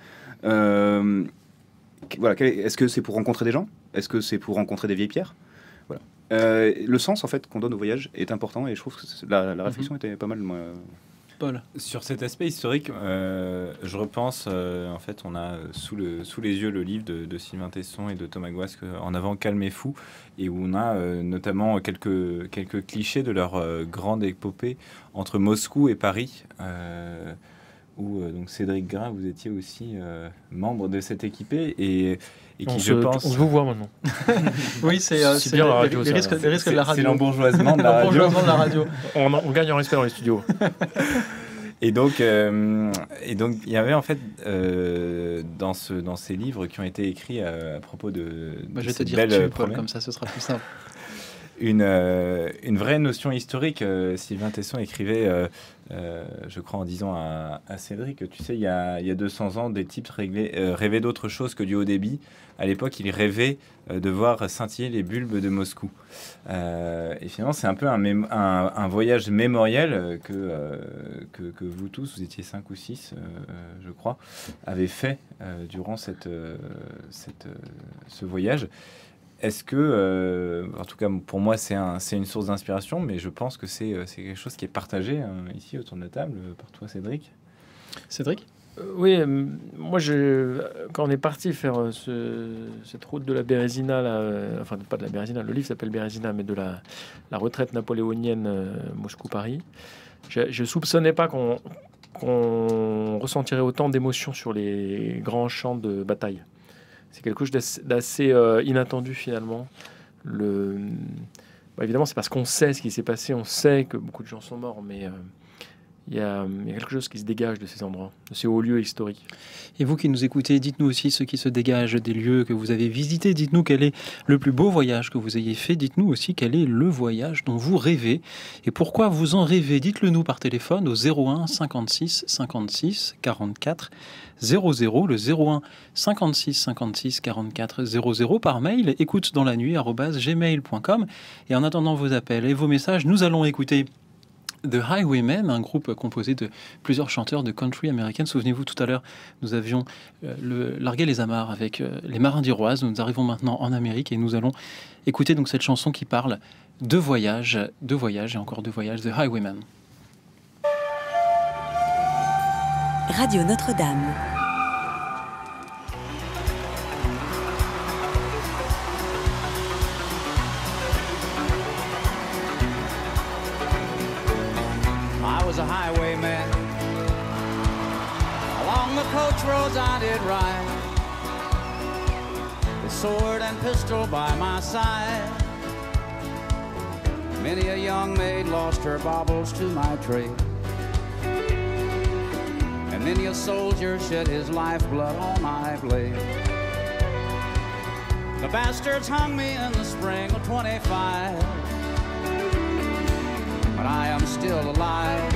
Est-ce que c'est pour rencontrer des gens? Est-ce que c'est pour rencontrer des vieilles pierres? Voilà. Le sens, en fait, qu'on donne au voyage est important, et je trouve que la réflexion était pas mal. Paul. Sur cet aspect historique, je repense, en fait, on a sous les yeux le livre de Sylvain Tesson et de Thomas Guasque, En avant, calme et fou, et où on a notamment quelques clichés de leur grande épopée entre Moscou et Paris, où donc Cédric Grain, vous étiez aussi membre de cette équipée, et qui, je pense... On se vous voit maintenant. Oui, c'est bien la radio, les risques de la radio. C'est l'embourgeoisement de la radio. On gagne en respect dans les studios. Et donc, il y avait en fait dans ces livres qui ont été écrits à propos de je vais te dire Paul, comme ça, ce sera plus simple. Une vraie notion historique. Sylvain Tesson écrivait, je crois, en disant à Cédric, tu sais, il y a 200 ans, des types rêvaient d'autre chose que du haut débit. À l'époque, ils rêvaient de voir scintiller les bulbes de Moscou. Et finalement, c'est un peu un voyage mémoriel que vous tous, vous étiez 5 ou 6, je crois, avez fait durant ce voyage. Est-ce que, en tout cas pour moi, c'est une source d'inspiration, mais je pense que c'est quelque chose qui est partagé ici autour de la table par toi, Cédric. Cédric? Oui, moi, quand on est parti faire cette route de la Bérésina, enfin pas de la Bérésina, le livre s'appelle Bérésina, mais de la retraite napoléonienne Moscou-Paris, je soupçonnais pas qu'on ressentirait autant d'émotions sur les grands champs de bataille. C'est quelque chose d'assez inattendu finalement. Évidemment, c'est parce qu'on sait ce qui s'est passé, on sait que beaucoup de gens sont morts, mais il y a quelque chose qui se dégage de ces endroits, de ces hauts lieux historiques. Et vous qui nous écoutez, dites-nous aussi ce qui se dégage des lieux que vous avez visités. Dites-nous quel est le plus beau voyage que vous ayez fait. Dites-nous aussi quel est le voyage dont vous rêvez et pourquoi vous en rêvez. Dites-le nous par téléphone au 01 56 56 44 00, le 01 56 56 44 00, par mail écoute-dans-la-nuit@gmail.com. Et en attendant vos appels et vos messages, nous allons écouter The Highwaymen, un groupe composé de plusieurs chanteurs de country américaine. Souvenez-vous, tout à l'heure, nous avions largué les amarres avec les Marins d'Iroise. Nous arrivons maintenant en Amérique et nous allons écouter donc cette chanson qui parle de voyage et encore de voyage, The Highwaymen. Radio Notre-Dame. I was a highwayman. Along the coach roads I did ride, with sword and pistol by my side. Many a young maid lost her baubles to my trade, and many a soldier shed his lifeblood on my blade. The bastards hung me in the spring of 25, but I am still alive.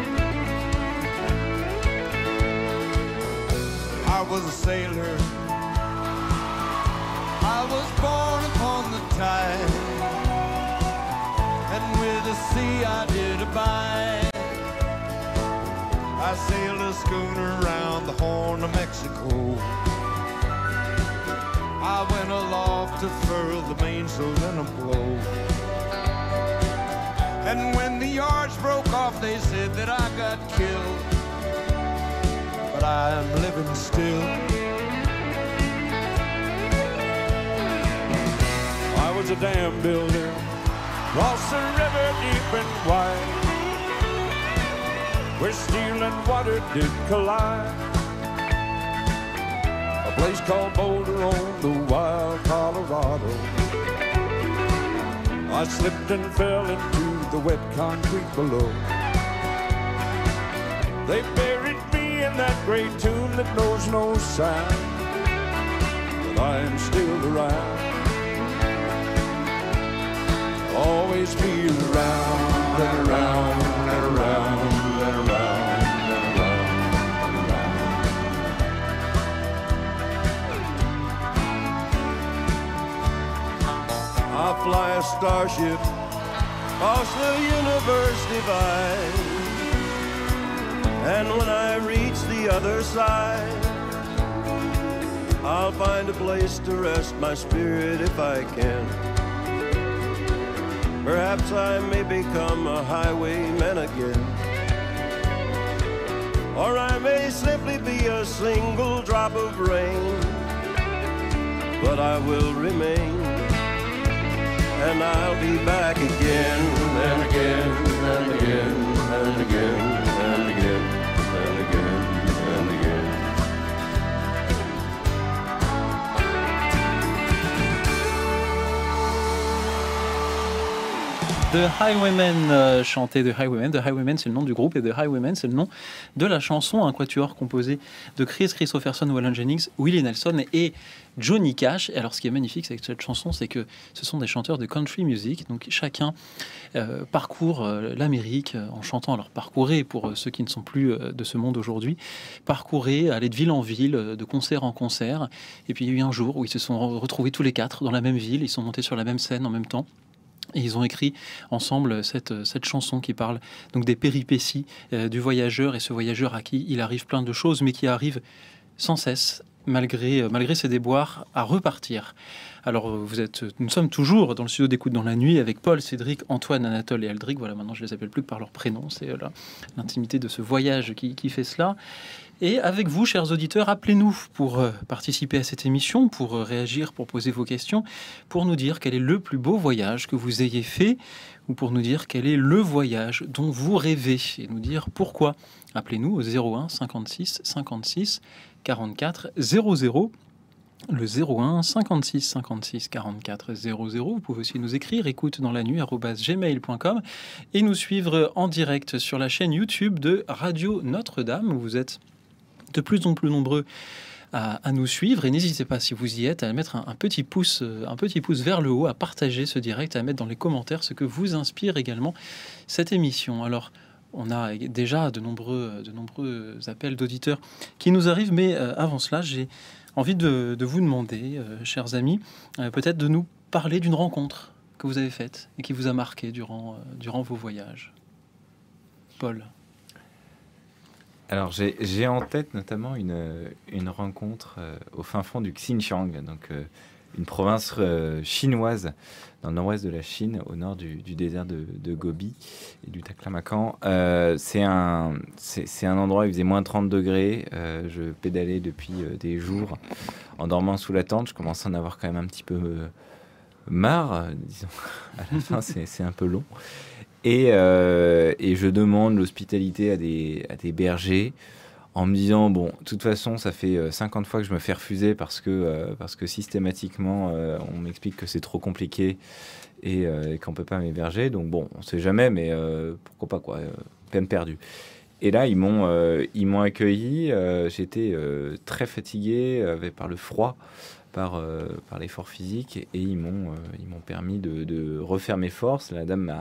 I was a sailor, I was born upon the tide, and with the sea I did abide. I sailed a schooner around the Horn of Mexico. I went aloft to furl the mainsail in a blow. And when the yards broke off, they said that I got killed, but I'm living still. I was a dam builder, across the river deep and wide, where steel and water did collide. A place called Boulder on the wild Colorado. I slipped and fell into the wet concrete below. They buried me in that great tomb that knows no sound, but I am still around. Always be around and around and around and around and around and around. I'll fly a starship across the universe divide, and when I reach the other side, I'll find a place to rest my spirit if I can. Perhaps I may become a highwayman again, or I may simply be a single drop of rain, but I will remain, and I'll be back again and again and again and again and again and again and again. The Highwaymen chantait The Highwaymen. The Highwaymen, c'est le nom du groupe, et The Highwaymen, c'est le nom de la chanson, un quatuor composé de Chris Christopherson, Waylon Jennings, Willie Nelson et Johnny Cash. Et alors, ce qui est magnifique avec cette chanson, c'est que ce sont des chanteurs de country music, donc chacun parcourt l'Amérique en chantant. Alors, parcourez, pour ceux qui ne sont plus de ce monde aujourd'hui, parcourez, aller de ville en ville, de concert en concert. Et puis, il y a eu un jour où ils se sont retrouvés tous les quatre dans la même ville, ils sont montés sur la même scène en même temps. Et ils ont écrit ensemble cette chanson qui parle donc des péripéties du voyageur, et ce voyageur à qui il arrive plein de choses, mais qui arrive sans cesse, malgré ses déboires, à repartir. Alors, nous sommes toujours dans le studio d'écoute dans la nuit avec Paul, Cédric, Antoine, Anatole et Aldric. Voilà, maintenant je les appelle plus que par leur prénom. C'est l'intimité de ce voyage qui fait cela. Et avec vous, chers auditeurs, appelez-nous pour participer à cette émission, pour réagir, pour poser vos questions, pour nous dire quel est le plus beau voyage que vous ayez fait, ou pour nous dire quel est le voyage dont vous rêvez, et nous dire pourquoi. Appelez-nous au 01 56 56 44 00. Le 01 56 56 44 00. Vous pouvez aussi nous écrire écoute dans la nuit @gmail.com et nous suivre en direct sur la chaîne YouTube de Radio Notre-Dame, où vous êtes de plus en plus nombreux à nous suivre, et n'hésitez pas, si vous y êtes, à mettre un petit pouce vers le haut, à partager ce direct, à mettre dans les commentaires ce que vous inspire également cette émission. Alors, on a déjà de nombreux appels d'auditeurs qui nous arrivent, mais avant cela, j'ai envie de vous demander, chers amis, peut-être de nous parler d'une rencontre que vous avez faite et qui vous a marqué durant vos voyages. Paul. Alors, j'ai en tête notamment une rencontre au fin fond du Xinjiang, donc une province chinoise dans le nord-ouest de la Chine, au nord du désert de Gobi et du Taklamakan. C'est un endroit où il faisait moins 30 degrés. Je pédalais depuis des jours en dormant sous la tente. Je commençais à en avoir quand même un petit peu marre, disons. À la fin, c'est un peu long. Et je demande l'hospitalité à des bergers en me disant, bon, de toute façon, ça fait 50 fois que je me fais refuser parce que systématiquement, on m'explique que c'est trop compliqué et qu'on ne peut pas m'héberger. Donc bon, on ne sait jamais, mais pourquoi pas, quoi, peine perdue. Et là, ils m'ont accueilli. J'étais très fatigué par le froid, par l'effort physique, et ils m'ont permis de refaire mes forces. La dame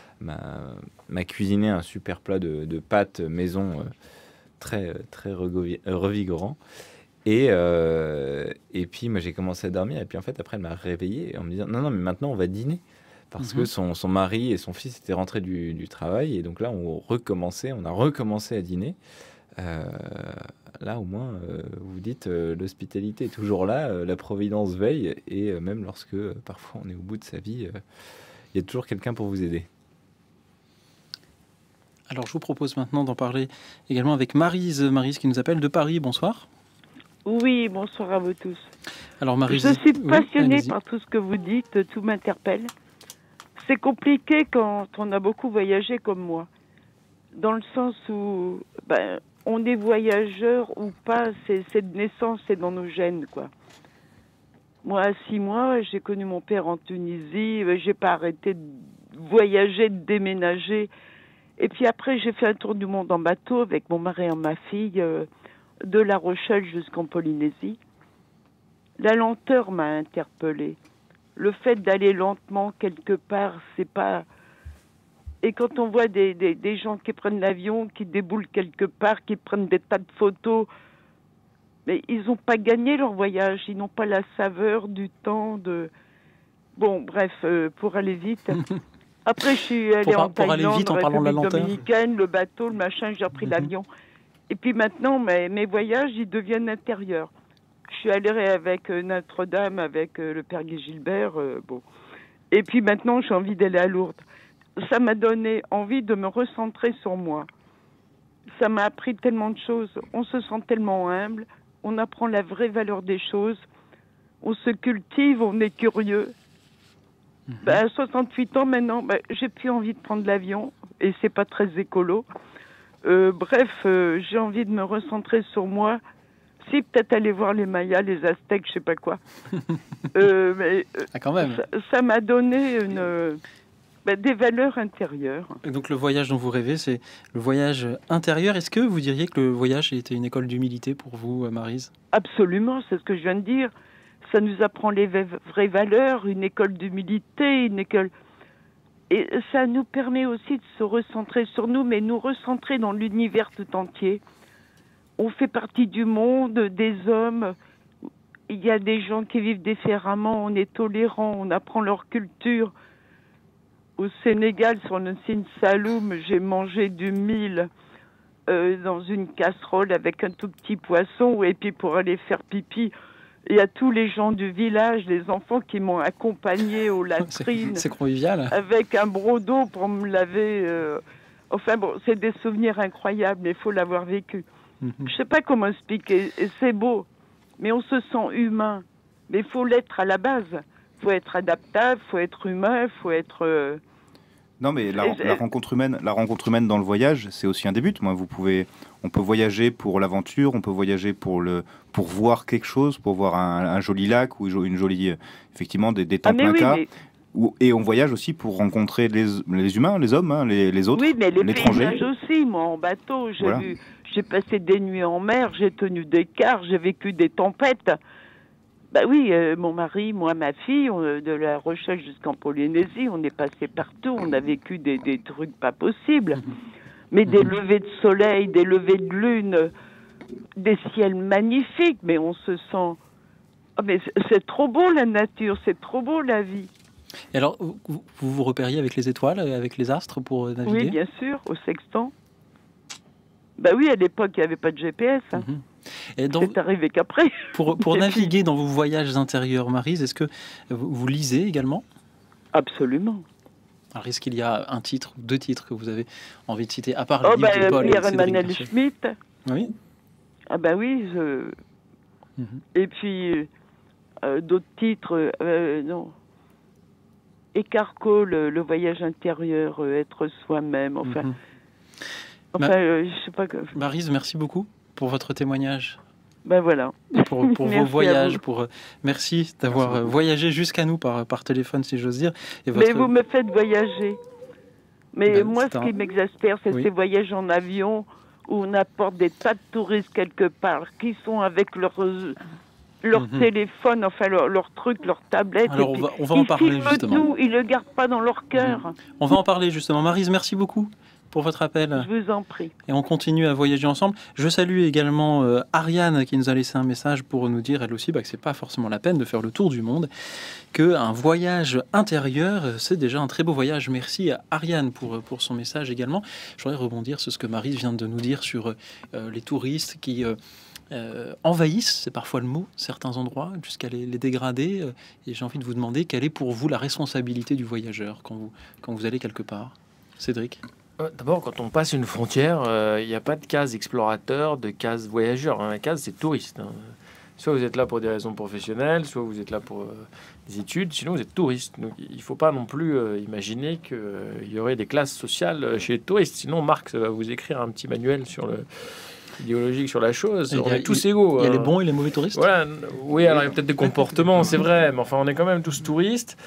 m'a cuisiné un super plat de pâtes maison très revigorant, et puis moi j'ai commencé à dormir, et puis en fait après elle m'a réveillé en me disant non mais maintenant on va dîner, parce que son mari et son fils étaient rentrés du travail, et donc là on a recommencé à dîner. Là au moins vous dites l'hospitalité est toujours là, la providence veille, et même lorsque parfois on est au bout de sa vie, il y a toujours quelqu'un pour vous aider. Alors, je vous propose maintenant d'en parler également avec Maryse qui nous appelle de Paris. Bonsoir. Oui, bonsoir à vous tous. Alors, Maryse, je suis passionnée par tout ce que vous dites, tout m'interpelle. C'est compliqué quand on a beaucoup voyagé comme moi, dans le sens où on est voyageur ou pas, c'est de naissance, c'est dans nos gènes, quoi. Moi, à 6 mois, j'ai connu mon père en Tunisie. J'ai pas arrêté de voyager, de déménager. Et puis après, j'ai fait un tour du monde en bateau avec mon mari et ma fille, de La Rochelle jusqu'en Polynésie. La lenteur m'a interpellée. Le fait d'aller lentement quelque part, c'est pas... Et quand on voit des gens qui prennent l'avion, qui déboulent quelque part, qui prennent des tas de photos, mais ils n'ont pas gagné leur voyage, ils n'ont pas la saveur du temps de... Bon, bref, pour aller vite. Après, je suis allée en Thaïlande, aller vite, en parlant de la République lenteur. dominicaine, le bateau, le machin, j'ai repris l'avion. Et puis maintenant, mes voyages, ils deviennent intérieurs. Je suis allée avec Notre-Dame, avec le Père Guy Gilbert, bon. Et puis maintenant, j'ai envie d'aller à Lourdes. Ça m'a donné envie de me recentrer sur moi. Ça m'a appris tellement de choses. On se sent tellement humble, on apprend la vraie valeur des choses, on se cultive, on est curieux. À 68 ans maintenant, j'ai plus envie de prendre l'avion, et c'est pas très écolo. Bref, j'ai envie de me recentrer sur moi. Si, peut-être aller voir les Mayas, les Aztèques, je sais pas quoi. Quand même. Ça m'a donné des valeurs intérieures. Et donc le voyage dont vous rêvez, c'est le voyage intérieur. Est-ce que vous diriez que le voyage était une école d'humilité pour vous, Maryse? Absolument, c'est ce que je viens de dire. Ça nous apprend les vraies valeurs, une école d'humilité, une école... Et ça nous permet aussi de se recentrer sur nous, mais nous recentrer dans l'univers tout entier. On fait partie du monde, des hommes. Il y a des gens qui vivent différemment, on est tolérants, on apprend leur culture. Au Sénégal, sur le Sine Saloum, j'ai mangé du mil dans une casserole avec un tout petit poisson. Et puis pour aller faire pipi, il y a tous les gens du village, les enfants qui m'ont accompagné aux latrines. C'est convivial. Avec un broc d'eau pour me laver. Enfin bon, c'est des souvenirs incroyables, mais il faut l'avoir vécu. Je sais pas comment expliquer. Et c'est beau, mais on se sent humain. Mais il faut l'être à la base. Il faut être adaptable, il faut être humain, il faut être... Non, mais la rencontre humaine dans le voyage, c'est aussi un des buts. On peut voyager pour l'aventure, on peut voyager pour voir quelque chose, pour voir un joli lac ou une jolie, effectivement, des temples incas. Et on voyage aussi pour rencontrer les humains, les hommes, les autres, oui, mais les l'étranger. paysages aussi. Moi, en bateau, Voilà. J'ai passé des nuits en mer, j'ai tenu des quarts, j'ai vécu des tempêtes. Oui, mon mari, moi, ma fille, de La Rochelle jusqu'en Polynésie, on est passé partout, on a vécu des trucs pas possibles. Mais des levées de soleil, des levées de lune, des ciels magnifiques, mais on se sent... Oh, mais c'est trop beau la nature, c'est trop beau la vie. Et alors, vous vous repériez avec les étoiles, avec les astres pour naviguer? Oui, bien sûr, au sextant. Oui, à l'époque, il n'y avait pas de GPS. Hein. C'est arrivé qu'après. Pour naviguer dans vos voyages intérieurs, Maryse, est-ce que vous lisez également? Absolument. Alors, est-ce qu'il y a un titre ou deux titres que vous avez envie de citer, à part le livre de Paul Pierre-Emmanuel Schmitt. Oui. Ah oui, Et puis, d'autres titres, non. Écarco, le voyage intérieur, être soi-même, enfin... je sais pas que... Maryse, merci beaucoup pour votre témoignage. Voilà. Pour vos voyages. Merci d'avoir voyagé jusqu'à nous par téléphone, si j'ose dire. Mais vous me faites voyager. Mais moi, ce qui m'exaspère, c'est ces voyages en avion où on apporte des tas de touristes quelque part, qui sont avec leur téléphone, enfin leur truc, leur tablette. Alors on va en parler justement. Tout, ils ne le gardent pas dans leur cœur. On va en parler justement. Maryse, merci beaucoup pour votre appel. Je vous en prie. Et on continue à voyager ensemble. Je salue également Ariane qui nous a laissé un message pour nous dire elle aussi que c'est pas forcément la peine de faire le tour du monde, qu'un voyage intérieur c'est déjà un très beau voyage. Merci à Ariane pour son message également. Je voudrais rebondir sur ce que Maryse vient de nous dire sur les touristes qui envahissent, c'est parfois le mot, certains endroits jusqu'à les dégrader. Et j'ai envie de vous demander quelle est pour vous la responsabilité du voyageur quand vous allez quelque part. Cédric? D'abord, quand on passe une frontière, il n'y a pas de case explorateur, de case voyageur. La case, c'est touriste. Soit vous êtes là pour des raisons professionnelles, soit vous êtes là pour des études, sinon vous êtes touriste. Donc il ne faut pas non plus imaginer qu'il y aurait des classes sociales chez les touristes. Sinon, Marx va vous écrire un petit manuel sur idéologique sur la chose. Et On est tous égaux. Il y a les bons et les mauvais touristes. Voilà. Oui, alors il y a peut-être des comportements, c'est vrai, mais enfin, on est quand même tous touristes.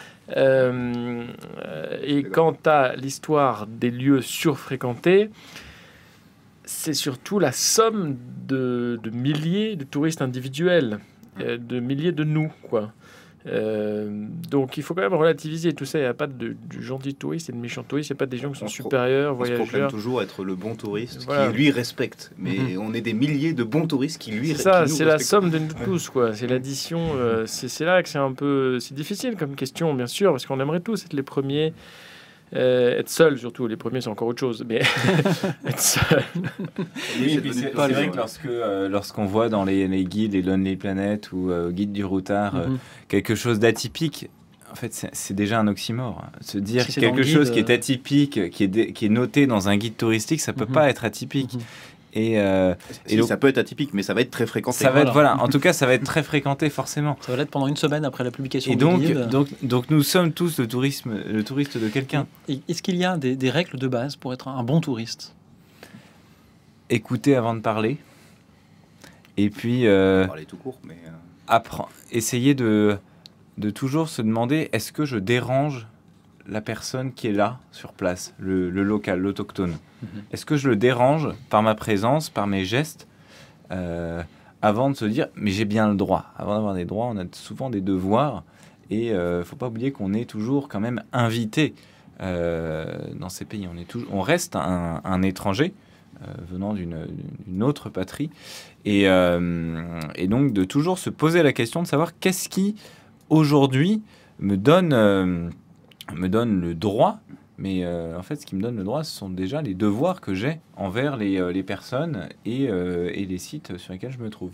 Et quant à l'histoire des lieux surfréquentés, c'est surtout la somme de milliers de touristes individuels, de milliers de nous, quoi. Donc il faut quand même relativiser tout ça. Il n'y a pas de gentil touriste et de méchant touriste. Il n'y a pas des gens qui sont supérieurs, on se proclame voyageurs. toujours être le bon touriste Voilà. qui lui respecte. Mais on est des milliers de bons touristes qui lui C'est ça, qui nous c'est la respectent. somme de nous tous, quoi. C'est l'addition. C'est là que c'est difficile comme question, bien sûr, parce qu'on aimerait tous être les premiers. Être seul, surtout. Les premiers, c'est encore autre chose. Mais être seul. Oui, et puis c'est vrai que lorsqu'on voit dans les guides, les Lonely Planet ou Guide du routard, quelque chose d'atypique, en fait, c'est déjà un oxymore. Se dire Si c'est quelque dans le chose guide, qui est atypique, qui est noté dans un guide touristique, ça peut pas être atypique. Et donc, ça peut être atypique, mais ça va être très fréquenté. Ça va être, en tout cas, ça va être très fréquenté, forcément. Ça va l'être pendant une semaine après la publication Et du guide. donc, nous sommes tous le touriste de quelqu'un. Est-ce qu'il y a des règles de base pour être un bon touriste? Écouter avant de parler. Et puis... parler tout court, mais... essayer de toujours se demander, est-ce que je dérange la personne qui est là, sur place, le local, l'autochtone? Est-ce que je le dérange par ma présence, par mes gestes, avant de se dire, mais j'ai bien le droit. Avant d'avoir des droits, on a souvent des devoirs, et faut pas oublier qu'on est toujours quand même invité dans ces pays. On reste un étranger venant d'une autre patrie, et donc de toujours se poser la question de savoir qu'est-ce qui, aujourd'hui, me donne le droit. Mais en fait, ce qui me donne le droit, ce sont déjà les devoirs que j'ai envers les personnes et les sites sur lesquels je me trouve.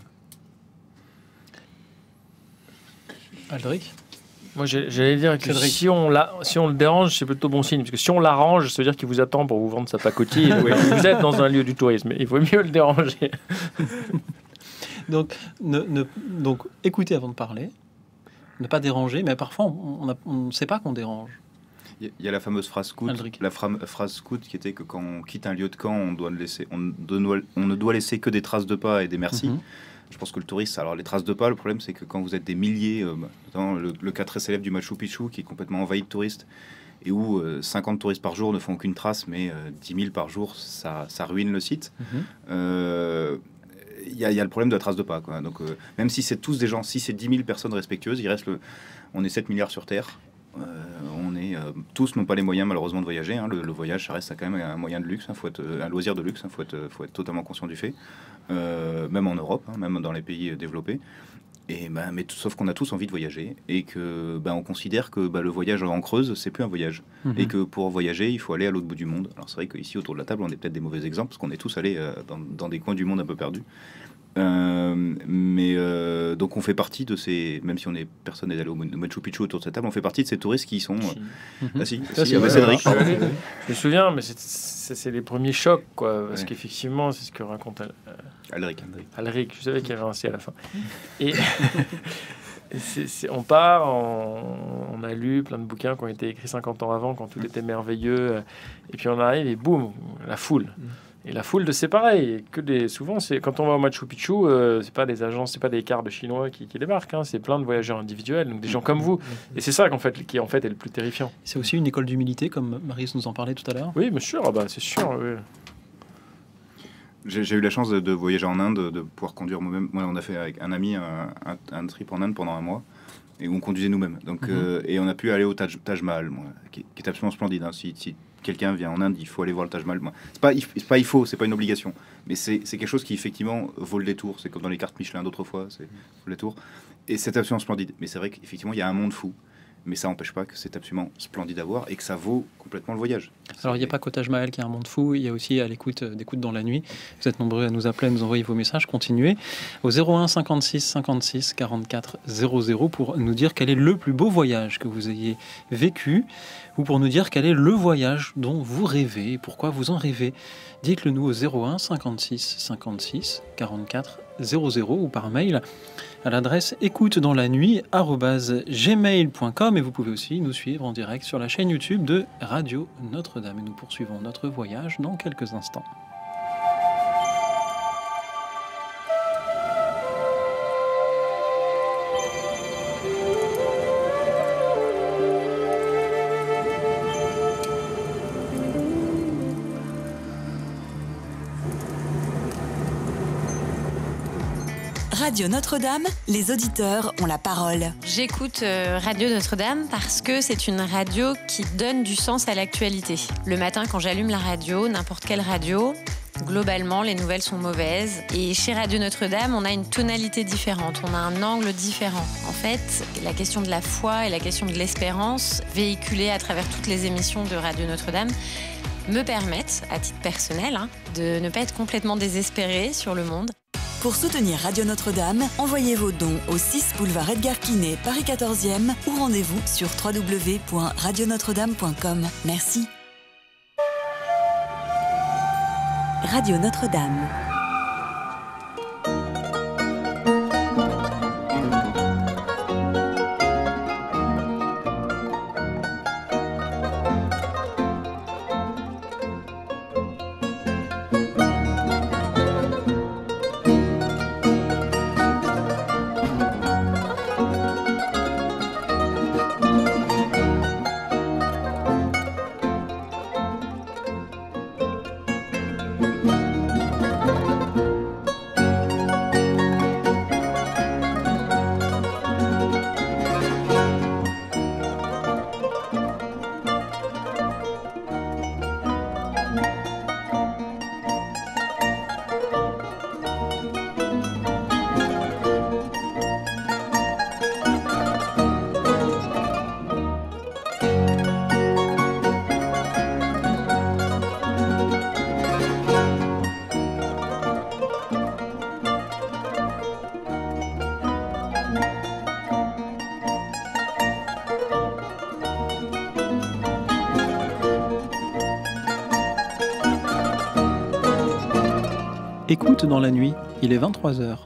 Aldric? Moi, j'allais dire que si on le dérange, c'est plutôt bon signe. Parce que si on l'arrange, ça veut dire qu'il vous attend pour vous vendre sa pacotille. Vous êtes dans un lieu du tourisme. Il vaut mieux le déranger. Donc, écoutez avant de parler. Ne pas déranger, mais parfois, on ne sait pas qu'on dérange. Il y a la fameuse phrase scout, phrase scout qui était que quand on quitte un lieu de camp, on ne doit laisser que des traces de pas et des merci. Je pense que le touriste, alors les traces de pas, le problème c'est que quand vous êtes des milliers, le cas très célèbre du Machu Picchu qui est complètement envahi de touristes et où 50 touristes par jour ne font aucune trace, mais 10 000 par jour, ça ruine le site. Il y a le problème de la trace de pas, quoi. Donc, même si c'est tous des gens, si c'est 10 000 personnes respectueuses, on est 7 milliards sur Terre. Tous n'ont pas les moyens malheureusement de voyager. Le voyage, ça reste quand même un moyen de luxe. Faut être un loisir de luxe. Faut être totalement conscient du fait. Même en Europe, même dans les pays développés. Sauf qu'on a tous envie de voyager et que on considère que le voyage en Creuse, c'est plus un voyage. Et que pour voyager, il faut aller à l'autre bout du monde. Alors c'est vrai qu'ici autour de la table, on est peut-être des mauvais exemples parce qu'on est tous allés dans des coins du monde un peu perdus. Donc on fait partie de ces, même si personne n'est allé au Machu Picchu autour de cette table, on fait partie de ces touristes qui sont Cédric. Je me souviens, mais c'est les premiers chocs, quoi, parce qu'effectivement c'est ce que raconte Alric. Je savais qu'il y avait un C à la fin. Et on part, on a lu plein de bouquins qui ont été écrits 50 ans avant, quand tout était merveilleux, et puis on arrive et boum, la foule. Et la foule, c'est pareil. Souvent, quand on va au Machu Picchu, c'est pas des agences, c'est pas des cars de Chinois qui débarquent. C'est plein de voyageurs individuels, donc des gens comme vous. Et c'est ça qui est le plus terrifiant. C'est aussi une école d'humilité, comme Marius nous en parlait tout à l'heure. Oui, bien sûr. C'est sûr. Oui. J'ai eu la chance de voyager en Inde, de pouvoir conduire moi-même. Moi, on a fait avec un ami un trip en Inde pendant un mois. Et où on conduisait nous-mêmes. Donc, et on a pu aller au Taj Mahal, qui est absolument splendide. Si quelqu'un vient en Inde, il faut aller voir le Taj Mahal. C'est pas une obligation. Mais c'est quelque chose qui, effectivement, vaut le détour. C'est comme dans les cartes Michelin d'autrefois, c'est le détour. Et c'est absolument splendide. Mais c'est vrai qu'effectivement, il y a un monde fou. Mais ça n'empêche pas que c'est absolument splendide à voir et que ça vaut complètement le voyage. Alors, il n'y a pas qu'au Taj Mahal qui est un monde fou, il y a aussi à l'écoute d'écoute dans la nuit. Vous êtes nombreux à nous appeler, à nous envoyer vos messages. Continuez au 01 56 56 44 00 pour nous dire quel est le plus beau voyage que vous ayez vécu ou pour nous dire quel est le voyage dont vous rêvez et pourquoi vous en rêvez. Dites-le nous au 01 56 56 44 00 ou par mail à l'adresse écoute-dans-la-nuit@gmail.com et vous pouvez aussi nous suivre en direct sur la chaîne YouTube de Radio Notre-Dame. Et nous poursuivons notre voyage dans quelques instants. Radio Notre-Dame, les auditeurs ont la parole. J'écoute Radio Notre-Dame parce que c'est une radio qui donne du sens à l'actualité. Le matin, quand j'allume la radio, n'importe quelle radio, globalement, les nouvelles sont mauvaises. Et chez Radio Notre-Dame, on a une tonalité différente, on a un angle différent. En fait, la question de la foi et la question de l'espérance, véhiculée à travers toutes les émissions de Radio Notre-Dame, me permettent, à titre personnel, de ne pas être complètement désespérée sur le monde. Pour soutenir Radio Notre-Dame, envoyez vos dons au 6 boulevard Edgar Quinet, Paris 14e ou rendez-vous sur www.radionotre-dame.com. Merci. Radio Notre-Dame. Écoute dans la nuit, il est 23h.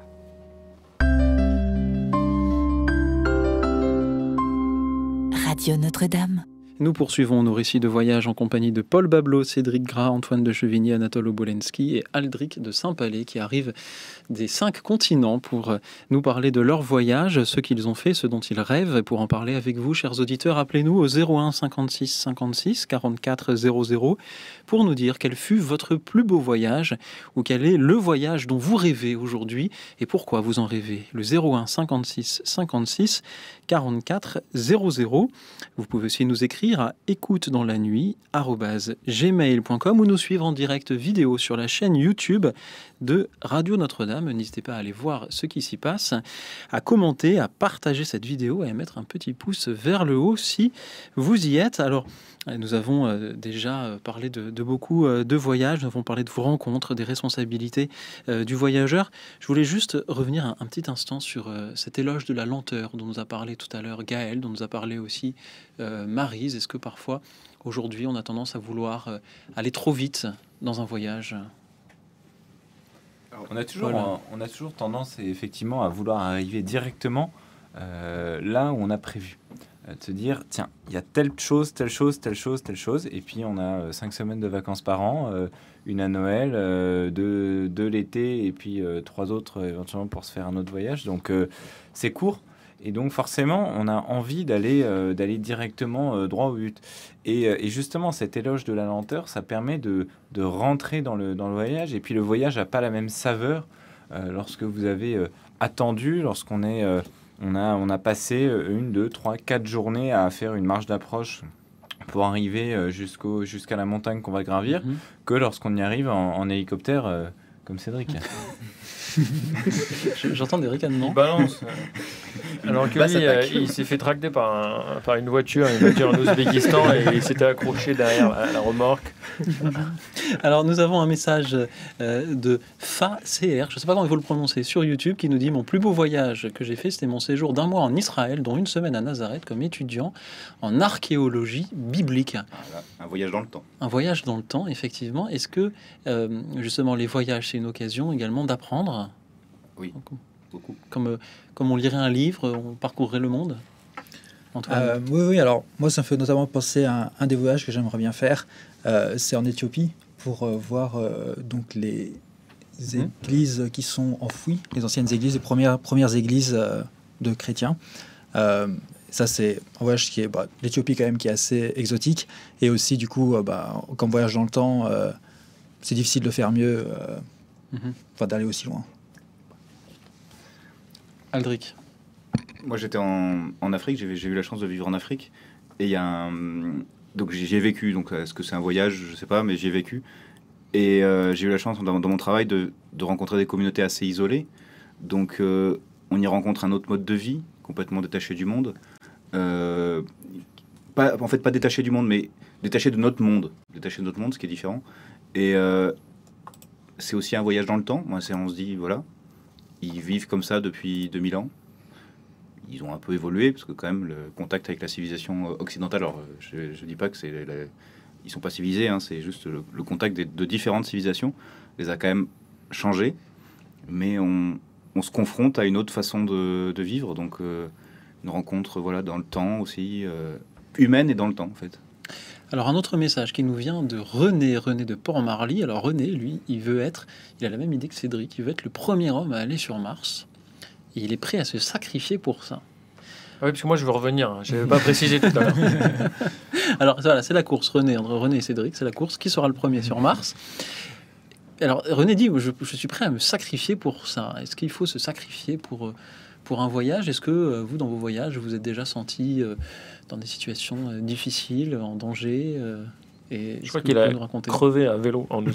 Radio Notre-Dame. Nous poursuivons nos récits de voyage en compagnie de Paul Bableau, Cédric Gras, Antoine de Chevigny, Anatole Obolensky et Aldric de Saint-Palais qui arrivent des 5 continents pour nous parler de leur voyage, ce qu'ils ont fait, ce dont ils rêvent. Pour en parler avec vous, chers auditeurs, appelez-nous au 01 56 56 44 00 pour nous dire quel fut votre plus beau voyage ou quel est le voyage dont vous rêvez aujourd'hui et pourquoi vous en rêvez. Le 01 56 56 44 00. Vous pouvez aussi nous écrire à écoute-dans-la-nuit@gmail.com ou nous suivre en direct vidéo sur la chaîne YouTube de Radio Notre-Dame. N'hésitez pas à aller voir ce qui s'y passe, à commenter, à partager cette vidéo et à mettre un petit pouce vers le haut si vous y êtes. Alors, nous avons déjà parlé de beaucoup de voyages, nous avons parlé de vos rencontres, des responsabilités du voyageur. Je voulais juste revenir un petit instant sur cet éloge de la lenteur dont nous a parlé tout à l'heure Gaël, dont nous a parlé aussi Maryse. Est-ce que parfois, aujourd'hui, on a tendance à vouloir aller trop vite dans un voyage ? On a toujours tendance effectivement à vouloir arriver directement là où on a prévu. De se dire, tiens, il y a telle chose, et puis on a 5 semaines de vacances par an, une à Noël, deux l'été, et puis 3 autres éventuellement pour se faire un autre voyage. Donc c'est court, et donc forcément on a envie d'aller directement droit au but. Et justement, cet éloge de la lenteur, ça permet de rentrer dans le voyage, et puis le voyage n'a pas la même saveur lorsque vous avez attendu, lorsqu'on est... On a passé 1, 2, 3, 4 journées à faire une marche d'approche pour arriver jusqu'à la montagne qu'on va gravir, que lorsqu'on y arrive en hélicoptère comme Cédric. J'entends des ricanements. Il balance. Alors que lui, il s'est fait tracter par une voiture en Ouzbékistan et il s'était accroché derrière la remorque. Alors nous avons un message de FACR, je ne sais pas comment il faut le prononcer, sur YouTube, qui nous dit: mon plus beau voyage que j'ai fait, c'était mon séjour d'1 mois en Israël, dont 1 semaine à Nazareth comme étudiant en archéologie biblique. Un voyage dans le temps. Un voyage dans le temps, effectivement. Est-ce que justement les voyages, c'est une occasion également d'apprendre? Oui, beaucoup. Comme on lirait un livre, on parcourrait le monde. Oui, alors moi ça me fait notamment penser à un des voyages que j'aimerais bien faire. C'est en Éthiopie pour voir donc les églises qui sont enfouies, les anciennes églises, les premières églises de chrétiens. Ça c'est un voyage qui est l'Éthiopie quand même qui est assez exotique, et aussi du coup comme voyage dans le temps, c'est difficile de faire mieux, d'aller aussi loin. Aldric. Moi, j'étais en Afrique, j'ai eu la chance de vivre en Afrique. Et il y a donc j'y ai vécu, donc est-ce que c'est un voyage, je sais pas, mais j'y ai vécu. Et j'ai eu la chance dans mon travail de rencontrer des communautés assez isolées. Donc on y rencontre un autre mode de vie, complètement détaché du monde. Pas détaché du monde, mais détaché de notre monde. Détaché de notre monde, ce qui est différent. Et c'est aussi un voyage dans le temps. Moi, on se dit, voilà, ils vivent comme ça depuis 2000 ans. Ils ont un peu évolué, parce que quand même, le contact avec la civilisation occidentale, alors je dis pas que ils sont pas civilisés, hein, c'est juste le contact de différentes civilisations les a quand même changés, mais on se confronte à une autre façon de vivre, donc une rencontre dans le temps aussi, humaine et dans le temps en fait. Alors un autre message qui nous vient de René de Port-Marly. Alors René, lui, il a la même idée que Cédric, il veut être le premier homme à aller sur Mars. Et il est prêt à se sacrifier pour ça. Oui, parce que moi je veux revenir, je n'avais pas précisé tout à l'heure. Alors voilà, c'est la course, entre René et Cédric, c'est la course. Qui sera le premier sur Mars? Alors René dit, je suis prêt à me sacrifier pour ça. Est-ce qu'il faut se sacrifier pour un voyage? Est-ce que vous, dans vos voyages, vous êtes déjà senti dans des situations difficiles, en danger et je crois qu'il a crevé à vélo en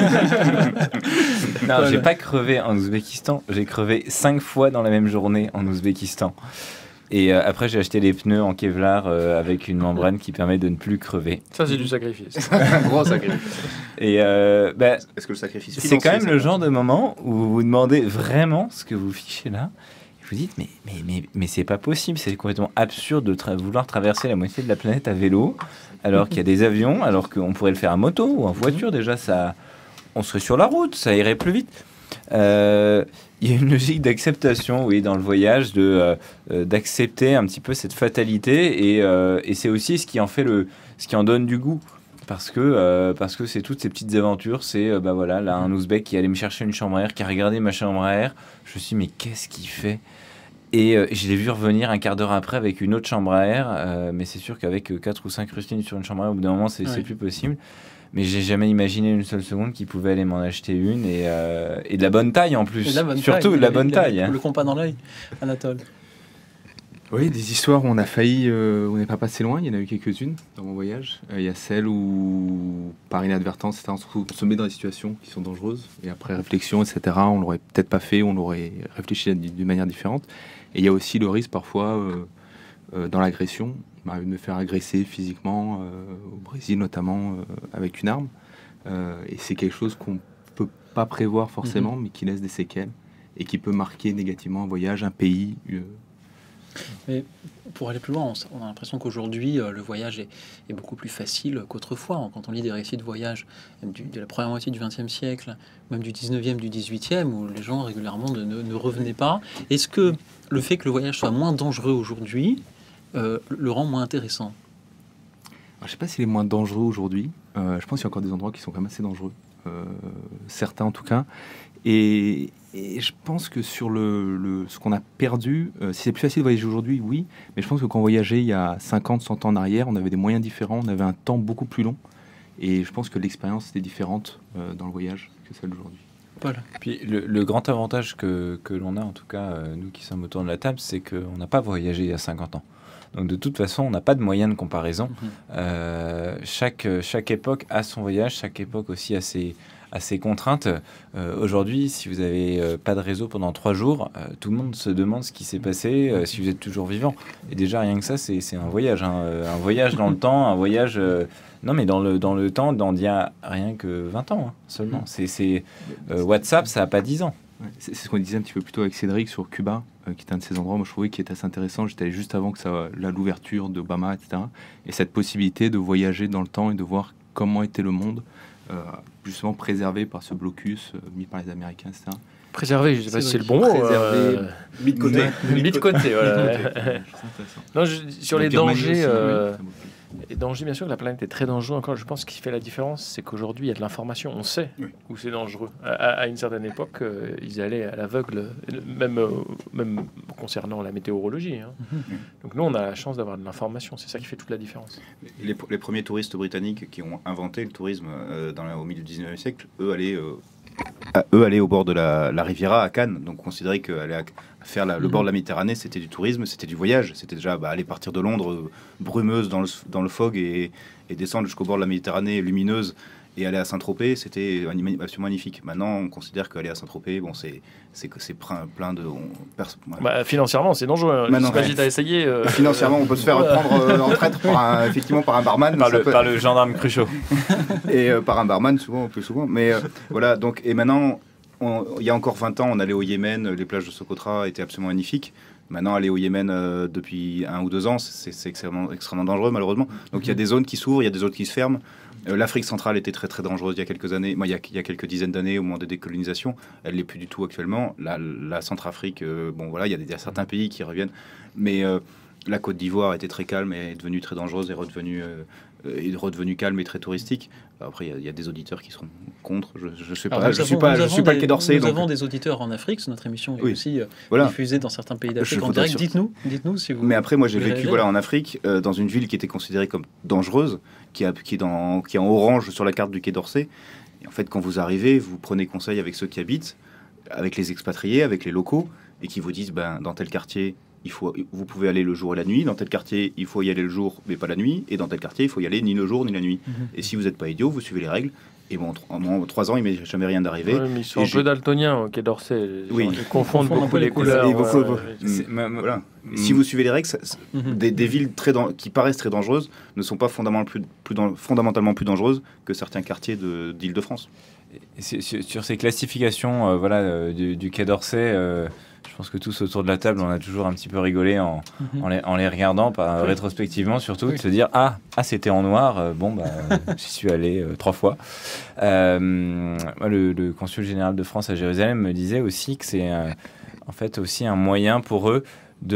Non, j'ai pas crevé en Ouzbékistan. J'ai crevé 5 fois dans la même journée en Ouzbékistan. Et après, j'ai acheté des pneus en Kevlar avec une membrane qui permet de ne plus crever. Ça, c'est du sacrifice. Un gros sacrifice. Et est-ce que le sacrifice c'est quand même le genre de moment où vous vous demandez vraiment ce que vous fichez là. Vous dites, mais c'est pas possible, c'est complètement absurde de vouloir traverser la moitié de la planète à vélo, alors qu'il y a des avions, alors qu'on pourrait le faire à moto ou en voiture, déjà, on serait sur la route, ça irait plus vite. Il y a une logique d'acceptation, oui, dans le voyage, d'accepter un petit peu cette fatalité, et c'est aussi ce qui en donne du goût. Parce que c'est toutes ces petites aventures, c'est voilà, là un Ouzbek qui allait me chercher une chambre à air, qui a regardé ma chambre à air, je me suis dit mais qu'est-ce qu'il fait? Et je l'ai vu revenir un quart d'heure après avec une autre chambre à air, mais c'est sûr qu'avec 4 ou 5 rustines sur une chambre à air, au bout d'un moment c'est plus possible. Mais j'ai jamais imaginé une seule seconde qu'il pouvait aller m'en acheter une, et de la bonne taille en plus, surtout de la bonne taille. Le compas dans l'œil, Anatole. Oui, des histoires où on a failli, on n'est pas passé loin. Il y en a eu quelques-unes dans mon voyage. Il y a celle où, par inadvertance, on se met dans des situations qui sont dangereuses. Et après réflexion, etc., on l'aurait peut-être pas fait, on aurait réfléchi d'une manière différente. Et il y a aussi le risque parfois dans l'agression. Il m'arrive de me faire agresser physiquement, au Brésil notamment, avec une arme. Et c'est quelque chose qu'on peut pas prévoir forcément, mais qui laisse des séquelles et qui peut marquer négativement un voyage, un pays. Mais pour aller plus loin, on a l'impression qu'aujourd'hui, le voyage est beaucoup plus facile qu'autrefois. Quand on lit des récits de voyage de la première moitié du XXe siècle, même du XIXe, du XVIIIe, où les gens régulièrement ne revenaient pas, est-ce que le fait que le voyage soit moins dangereux aujourd'hui le rend moins intéressant? Alors, je ne sais pas s'il est moins dangereux aujourd'hui. Je pense qu'il y a encore des endroits qui sont quand même assez dangereux. Certains en tout cas. Et je pense que sur ce qu'on a perdu, si c'est plus facile de voyager aujourd'hui, oui, mais je pense que quand on voyageait il y a 50, 100 ans en arrière, on avait des moyens différents, on avait un temps beaucoup plus long, et je pense que l'expérience était différente dans le voyage que celle d'aujourd'hui. Voilà. Puis le grand avantage que l'on a, en tout cas nous qui sommes autour de la table, c'est qu'on n'a pas voyagé il y a 50 ans. Donc de toute façon, on n'a pas de moyen de comparaison. Chaque époque a son voyage, chaque époque aussi a ses contraintes. Aujourd'hui, si vous n'avez pas de réseau pendant 3 jours, tout le monde se demande ce qui s'est passé, si vous êtes toujours vivant. Et déjà, rien que ça, c'est un voyage. Un voyage dans le temps, un voyage... non, mais dans le temps, d'il y a rien que 20 ans seulement. WhatsApp, ça n'a pas 10 ans. Ouais, c'est ce qu'on disait un petit peu plus tôt avec Cédric sur Cuba, qui est un de ces endroits, moi je trouvais, qui est assez intéressant. J'étais allé juste avant l'ouverture d'Obama, etc. Et cette possibilité de voyager dans le temps et de voir comment était le monde, justement préservé par ce blocus mis par les Américains, etc. Préservé, je ne sais pas si c'est le bon mot. Préservé, mis de côté. Mis de côté, voilà. Non, sur les dangers... Et danger, bien sûr, la planète est très dangereuse. Encore, je pense que ce qui fait la différence, c'est qu'aujourd'hui, il y a de l'information. On sait où c'est dangereux. À une certaine époque, ils allaient à l'aveugle, même concernant la météorologie. Donc nous, on a la chance d'avoir de l'information. C'est ça qui fait toute la différence. Les premiers touristes britanniques qui ont inventé le tourisme au milieu du 19e siècle, eux, allaient eux allaient au bord de la Riviera à Cannes, donc considérer qu'aller faire le bord de la Méditerranée, c'était du tourisme, c'était du voyage, c'était déjà aller partir de Londres brumeuse dans le fog et descendre jusqu'au bord de la Méditerranée lumineuse et aller à Saint-Tropez, c'était absolument magnifique. Maintenant, on considère qu'aller à Saint-Tropez, bon, c'est plein de... financièrement, c'est dangereux. Je sais pas si tu as essayé. Financièrement, on peut se faire prendre en traître effectivement par un barman. Par le gendarme Cruchot. Et par un barman, plus souvent. Mais voilà, donc, et maintenant, il y a encore 20 ans, on allait au Yémen, les plages de Socotra étaient absolument magnifiques. Maintenant, aller au Yémen depuis 1 ou 2 ans, c'est extrêmement dangereux, malheureusement. Donc, il y a des zones qui s'ouvrent, il y a des zones qui se ferment. L'Afrique centrale était très très dangereuse il y a quelques années, il y a quelques dizaines d'années au moment des décolonisations. Elle l'est plus du tout actuellement. La Centrafrique, il y a certains pays qui reviennent, mais la Côte d'Ivoire était très calme et est devenue très dangereuse et redevenue calme et très touristique. Après, il y a des auditeurs qui seront contre. Je sais pas. Je suis pas le Quai d'Orsay. Nous avons des auditeurs en Afrique. Notre émission est aussi diffusée dans certains pays d'Afrique en direct. Dites-nous si vous. Mais après, moi, j'ai vécu en Afrique, dans une ville qui était considérée comme dangereuse, qui est en orange sur la carte du Quai d'Orsay. Et en fait, quand vous arrivez, vous prenez conseil avec ceux qui habitent, avec les expatriés, avec les locaux, et qui vous disent, dans tel quartier, vous pouvez aller le jour et la nuit. Dans tel quartier, il faut y aller le jour, mais pas la nuit. Et dans tel quartier, il faut y aller ni le jour ni la nuit. Et si vous n'êtes pas idiot, vous suivez les règles. Et en 3 ans, il ne m'est jamais rien d'arrivé. Ouais, mais ils sont un peu daltoniens au Quai d'Orsay. Ils confondent beaucoup les couleurs. Voilà. Si vous suivez les règles, des villes qui paraissent très dangereuses ne sont pas fondamentalement plus dangereuses que certains quartiers d'Île-de-France. Sur ces classifications du Quai d'Orsay, je pense que tous autour de la table, on a toujours un petit peu rigolé en les regardant, rétrospectivement surtout, de se dire c'était en noir, j'y suis allé 3 fois. Le consul général de France à Jérusalem me disait aussi que c'est en fait aussi un moyen pour eux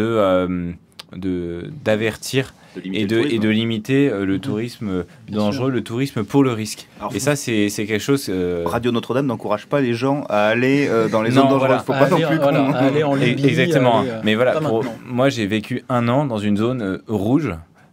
d'avertir et de limiter le tourisme dangereux, le tourisme pour le risque. Alors, et ça, c'est quelque chose... Radio Notre-Dame n'encourage pas les gens à aller dans les zones dangereuses. Il ne faut pas non plus aller en Libye. Exactement. Mais voilà, moi, j'ai vécu 1 an dans une zone rouge.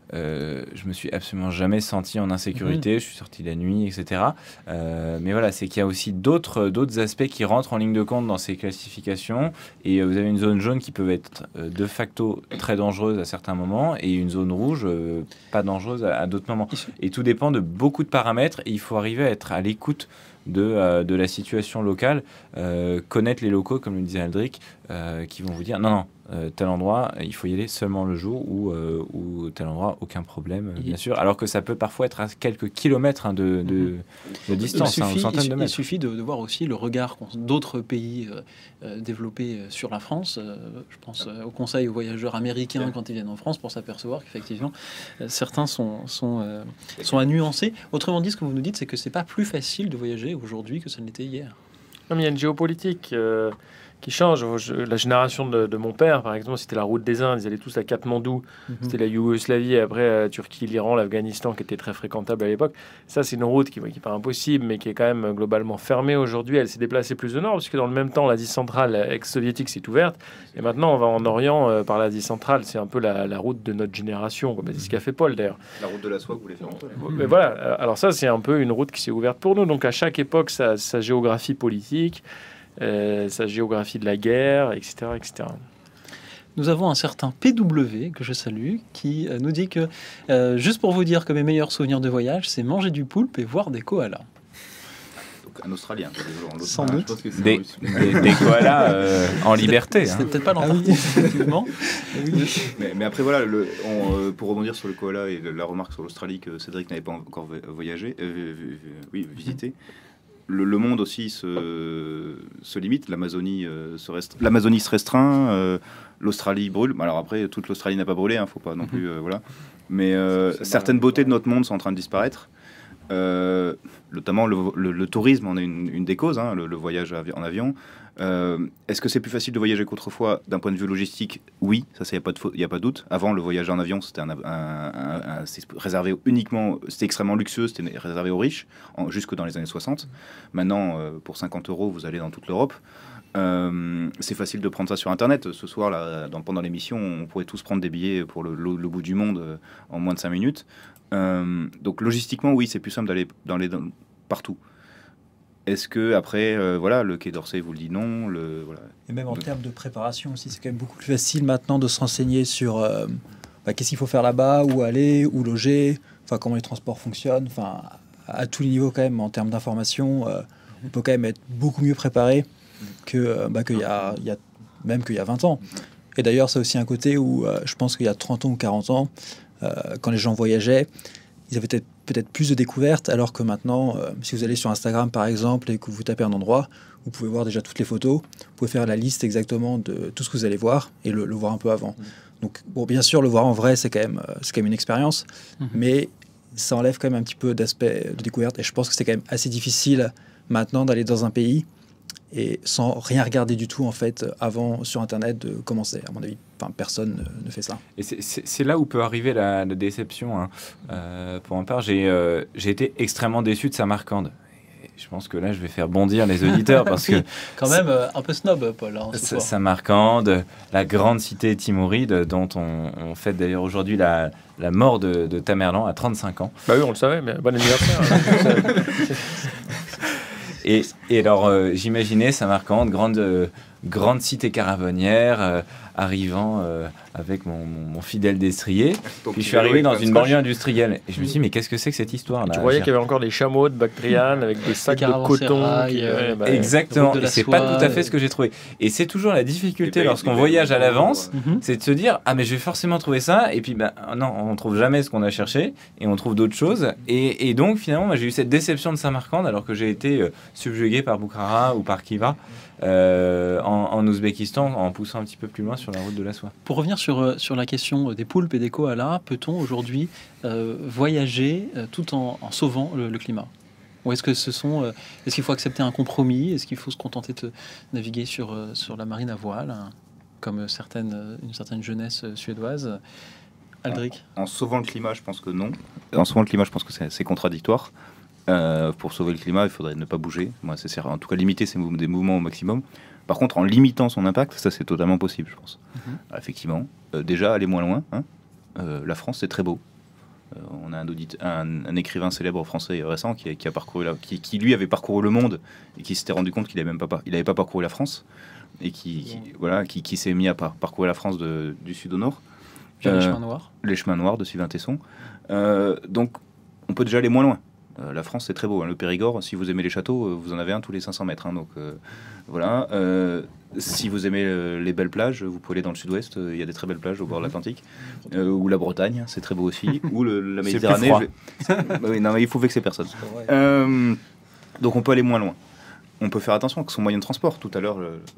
Je me suis absolument jamais senti en insécurité. Je suis sorti la nuit, etc. Mais voilà, c'est qu'il y a aussi d'autres aspects qui rentrent en ligne de compte dans ces classifications. Et vous avez une zone jaune qui peut être de facto très dangereuse à certains moments et une zone rouge pas dangereuse à d'autres moments. Et tout dépend de beaucoup de paramètres. Et il faut arriver à être à l'écoute de la situation locale, connaître les locaux, comme le disait Aldric, qui vont vous dire non, tel endroit, il faut y aller seulement le jour ou tel endroit, aucun problème, bien sûr. Alors que ça peut parfois être à quelques kilomètres de distance, centaines de mètres. Il suffit de voir aussi le regard qu'ont d'autres pays développés sur la France. Je pense au conseil aux voyageurs américains quand ils viennent en France pour s'apercevoir qu'effectivement, certains sont à nuancer. Autrement dit, ce que vous nous dites, c'est que c'est pas plus facile de voyager aujourd'hui que ça ne l'était hier. Non, mais il y a une géopolitique qui change. La génération de mon père, par exemple, c'était la route des Indes. Ils allaient tous à Katmandou. C'était la Yougoslavie, après la Turquie, l'Iran, l'Afghanistan, qui était très fréquentable à l'époque. Ça, c'est une route qui n'est pas impossible, mais qui est quand même globalement fermée aujourd'hui. Elle s'est déplacée plus au nord, parce que dans le même temps, l'Asie centrale ex-soviétique s'est ouverte. Et maintenant, on va en Orient par l'Asie centrale. C'est un peu la route de notre génération. C'est ce qu'a fait Paul, d'ailleurs. La route de la soie que vous voulez faire. Mais voilà. Alors ça, c'est un peu une route qui s'est ouverte pour nous. Donc à chaque époque, sa géographie politique, sa géographie de la guerre, etc., etc. Nous avons un certain PW, que je salue, qui nous dit que, juste pour vous dire que mes meilleurs souvenirs de voyage, c'est manger du poulpe et voir des koalas. Donc un Australien. Sans doute. Des koalas en liberté. C'est peut-être pas l'Antarctique, effectivement. Mais après, voilà, pour rebondir sur le koala et la remarque sur l'Australie que Cédric n'avait pas encore visité, le monde aussi se limite. L'Amazonie se restreint. L'Australie brûle. Alors après, toute l'Australie n'a pas brûlé. Faut pas non plus. Voilà. Mais certaines beautés de notre monde sont en train de disparaître. Notamment le tourisme en est une des causes. Le voyage en avion. Est-ce que c'est plus facile de voyager qu'autrefois d'un point de vue logistique? Oui, ça, il n'y a pas de doute. Avant, le voyage en avion, c'était réservé uniquement, c'était extrêmement luxueux, c'était réservé aux riches, jusque dans les années 60. Maintenant, pour 50 €, vous allez dans toute l'Europe. C'est facile de prendre ça sur Internet. Ce soir, là, pendant l'émission, on pourrait tous prendre des billets pour le bout du monde en moins de 5 minutes. Donc, logistiquement, oui, c'est plus simple d'aller partout. Est-ce que après, voilà, le Quai d'Orsay vous le dit non, voilà. Et même en termes de préparation aussi, c'est quand même beaucoup plus facile maintenant de se renseigner sur qu'est-ce qu'il faut faire là-bas, où aller, où loger, comment les transports fonctionnent, à tous les niveaux quand même en termes d'information, on peut quand même être beaucoup mieux préparé qu'il y a 20 ans. Et d'ailleurs, c'est aussi un côté où je pense qu'il y a 30 ans ou 40 ans, quand les gens voyageaient, ils avaient peut-être plus de découvertes, alors que maintenant, si vous allez sur Instagram par exemple et que vous tapez un endroit, vous pouvez voir déjà toutes les photos, vous pouvez faire la liste exactement de tout ce que vous allez voir et le voir un peu avant. Donc, bon, bien sûr, le voir en vrai, c'est quand même une expérience, mais ça enlève quand même un petit peu d'aspect de découverte. Et je pense que c'est quand même assez difficile maintenant d'aller dans un pays et sans rien regarder du tout en fait avant sur Internet de commencer. À mon avis, personne ne fait ça. Et c'est là où peut arriver la déception. Hein. Pour ma part, j'ai été extrêmement déçu de Samarcande. Je pense que là, je vais faire bondir les auditeurs parce que quand même un peu snob, Paul. Hein, Samarcande, la grande cité timoride, dont on fête d'ailleurs aujourd'hui la mort de Tamerlan à 35 ans. Bah oui, on le savait, mais bon anniversaire. Et alors, j'imaginais Samarcande, grande cité caravanière, arrivant avec mon fidèle destrier. Puis je suis arrivé dans une banlieue industrielle. Et je me suis dit, mais qu'est-ce que c'est que cette histoire-là ? Tu voyais qu'il y avait encore des chameaux de Bactriane avec des sacs de coton. Exactement, et c'est pas tout à fait ce que j'ai trouvé. Et c'est toujours la difficulté lorsqu'on voyage à l'avance, c'est de se dire, ah mais je vais forcément trouver ça. Et puis non, on trouve jamais ce qu'on a cherché et on trouve d'autres choses. Et donc finalement, moi, j'ai eu cette déception de Samarcande alors que j'ai été subjugué par Bukhara ou par Khiva. En Ouzbékistan, en poussant un petit peu plus loin sur la route de la soie. Pour revenir sur la question des poulpes et des koalas, peut-on aujourd'hui voyager tout en sauvant le climat ? Ou est-ce qu'il faut accepter un compromis ? Est-ce qu'il faut se contenter de naviguer sur la marine à voile, comme une certaine jeunesse suédoise ? Aldric ? En sauvant le climat, je pense que non. En sauvant le climat, je pense que c'est contradictoire. Pour sauver le climat, il faudrait ne pas bouger. Moi, c'est en tout cas limiter des mouvements au maximum. Par contre, en limitant son impact, ça c'est totalement possible, je pense. Alors, effectivement, déjà aller moins loin. La France, c'est très beau. On a un écrivain célèbre français récent qui a parcouru qui lui avait parcouru le monde et qui s'était rendu compte qu'il n'avait pas parcouru la France et qui s'est mis à parcourir la France du sud au nord. Les chemins noirs. Les chemins noirs de Sylvain Tesson. Donc, on peut déjà aller moins loin. La France, c'est très beau. Le Périgord, si vous aimez les châteaux, vous en avez un tous les 500 mètres. Donc, voilà. Si vous aimez les belles plages, vous pouvez aller dans le sud-ouest. Il y a des très belles plages au bord de l'Atlantique. Ou la Bretagne, c'est très beau aussi. Ou la Méditerranée. Oui, non, mais il faut vexer personne. Donc, on peut aller moins loin. On peut faire attention avec son moyen de transport. Tout à l'heure,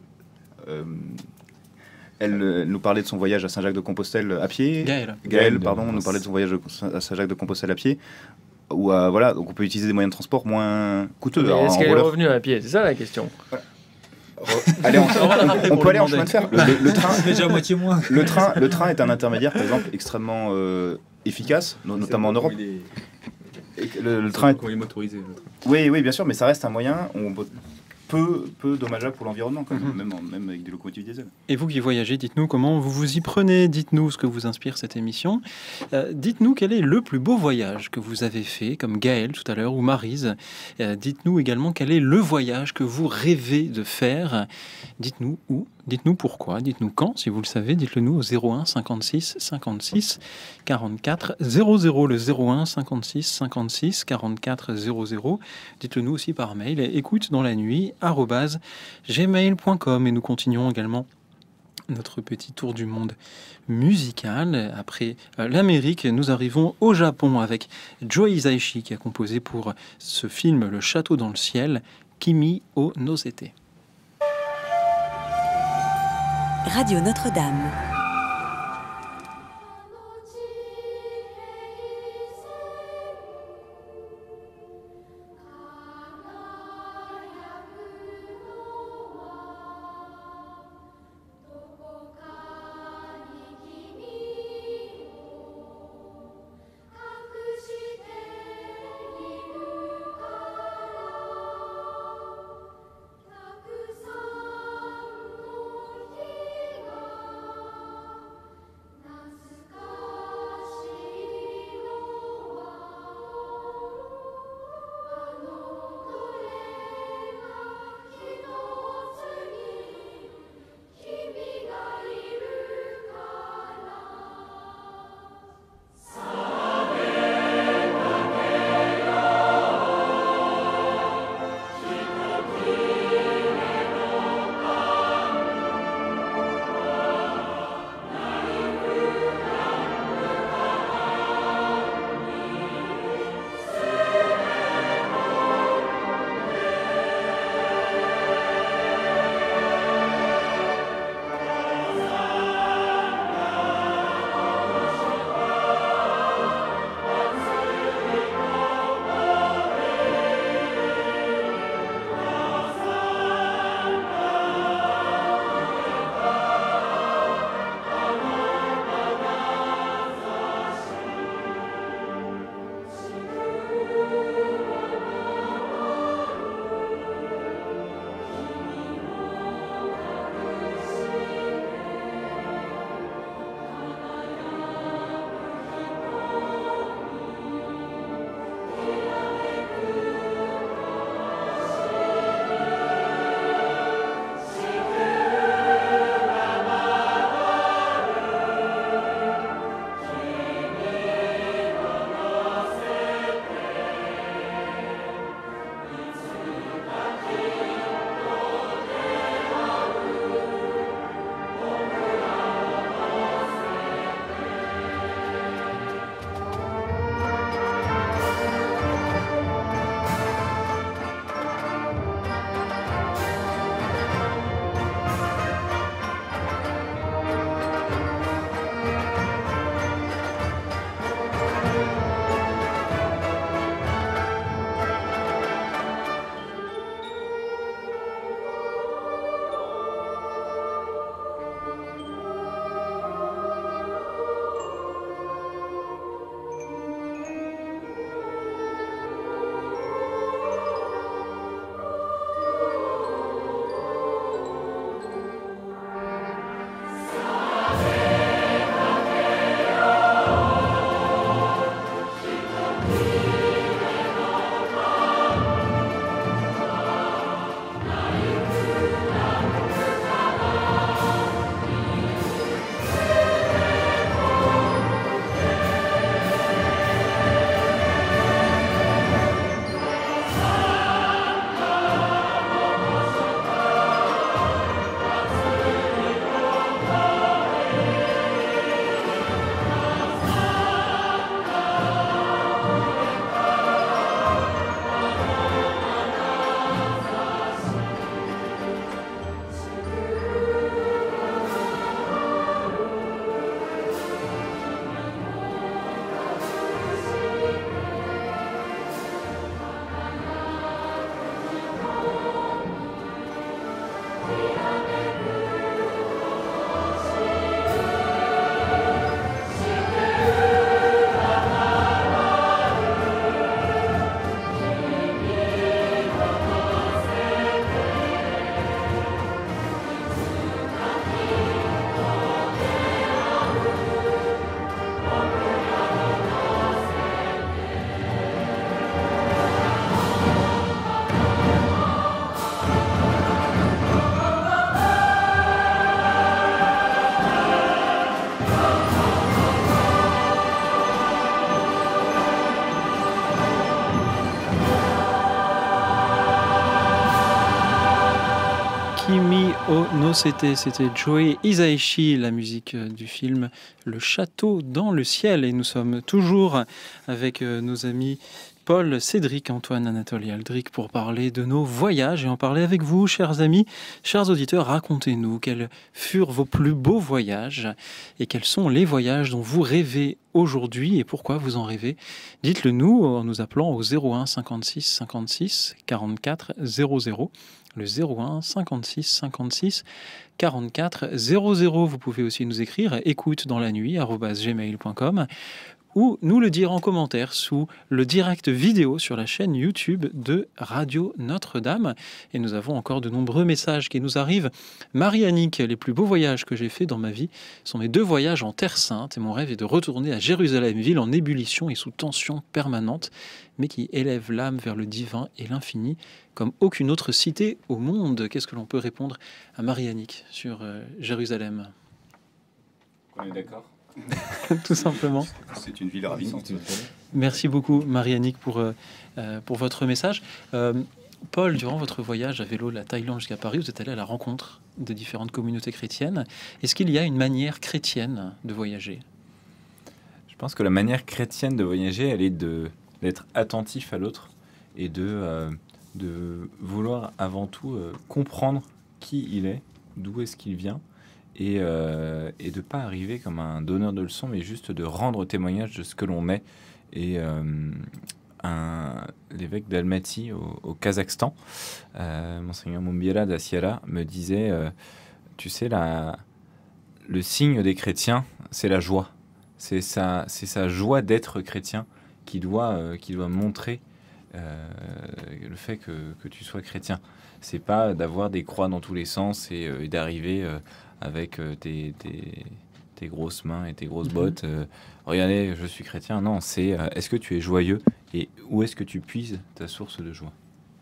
elle nous parlait de son voyage à Saint-Jacques-de-Compostelle à pied. Gaëlle, pardon, nous parlait de son voyage à Saint-Jacques-de-Compostelle à pied. Voilà, donc on peut utiliser des moyens de transport moins coûteux. Est-ce qu'elle est revenue à pied ? C'est ça la question. Allez, on peut aller en chemin de fer. Le train, déjà moitié moins. Le train est un intermédiaire, par exemple, extrêmement efficace, notamment en Europe. Le train est motorisé. Oui, bien sûr, mais ça reste un moyen. Peu dommageable pour l'environnement, quand même, même avec des locomotives diesel. Et vous qui voyagez, dites-nous comment vous vous y prenez, dites-nous ce que vous inspire cette émission. Dites-nous quel est le plus beau voyage que vous avez fait, comme Gaëlle tout à l'heure, ou Maryse. Dites-nous également quel est le voyage que vous rêvez de faire. Dites-nous où, dites-nous pourquoi, dites-nous quand, si vous le savez, dites-le nous au 01 56 56 44 00, le 01 56 56 44 00. Dites-le nous aussi par mail, écoute dans la nuit @gmail.com. Et nous continuons également notre petit tour du monde musical. Après l'Amérique, nous arrivons au Japon avec Joe Hisaishi qui a composé pour ce film Le Château dans le ciel, Kimi o Nosete. Radio Notre-Dame. no Sete, c'était Joe Hisaishi, la musique du film Le Château dans le ciel. Et nous sommes toujours avec nos amis Paul, Cédric, Antoine, Anatole et Aldric pour parler de nos voyages et en parler avec vous, chers amis, chers auditeurs. Racontez-nous quels furent vos plus beaux voyages et quels sont les voyages dont vous rêvez aujourd'hui et pourquoi vous en rêvez. Dites-le nous en nous appelant au 01 56 56 44 00. Le 01 56 56 44 00. Vous pouvez aussi nous écrire écoute dans la nuit @gmail.com ou nous le dire en commentaire sous le direct vidéo sur la chaîne YouTube de Radio Notre-Dame. Et nous avons encore de nombreux messages qui nous arrivent. Marie-Annick, les plus beaux voyages que j'ai faits dans ma vie sont mes 2 voyages en Terre Sainte. Et mon rêve est de retourner à Jérusalem, ville en ébullition et sous tension permanente, mais qui élève l'âme vers le divin et l'infini, comme aucune autre cité au monde. Qu'est-ce que l'on peut répondre à Marie-Annick sur Jérusalem ? On est d'accord ? Tout simplement. C'est une ville ravissante. Merci beaucoup Marie-Annick pour votre message. Paul, durant votre voyage à vélo de la Thaïlande jusqu'à Paris, vous êtes allé à la rencontre de différentes communautés chrétiennes. Est-ce qu'il y a une manière chrétienne de voyager ? Je pense que la manière chrétienne de voyager, elle est d'être attentif à l'autre et de vouloir avant tout comprendre qui il est, d'où est-ce qu'il vient. Et de ne pas arriver comme un donneur de leçons, mais juste de rendre témoignage de ce que l'on est. Et l'évêque d'Almaty au Kazakhstan, Monseigneur Mumbiela Daciala, me disait, tu sais, le signe des chrétiens, c'est la joie. C'est sa joie d'être chrétien qui doit montrer le fait que tu sois chrétien. C'est pas d'avoir des croix dans tous les sens et d'arriver... avec tes grosses mains et tes grosses bottes. Regardez, je suis chrétien. Non, c'est est-ce que tu es joyeux et où est-ce que tu puises ta source de joie ?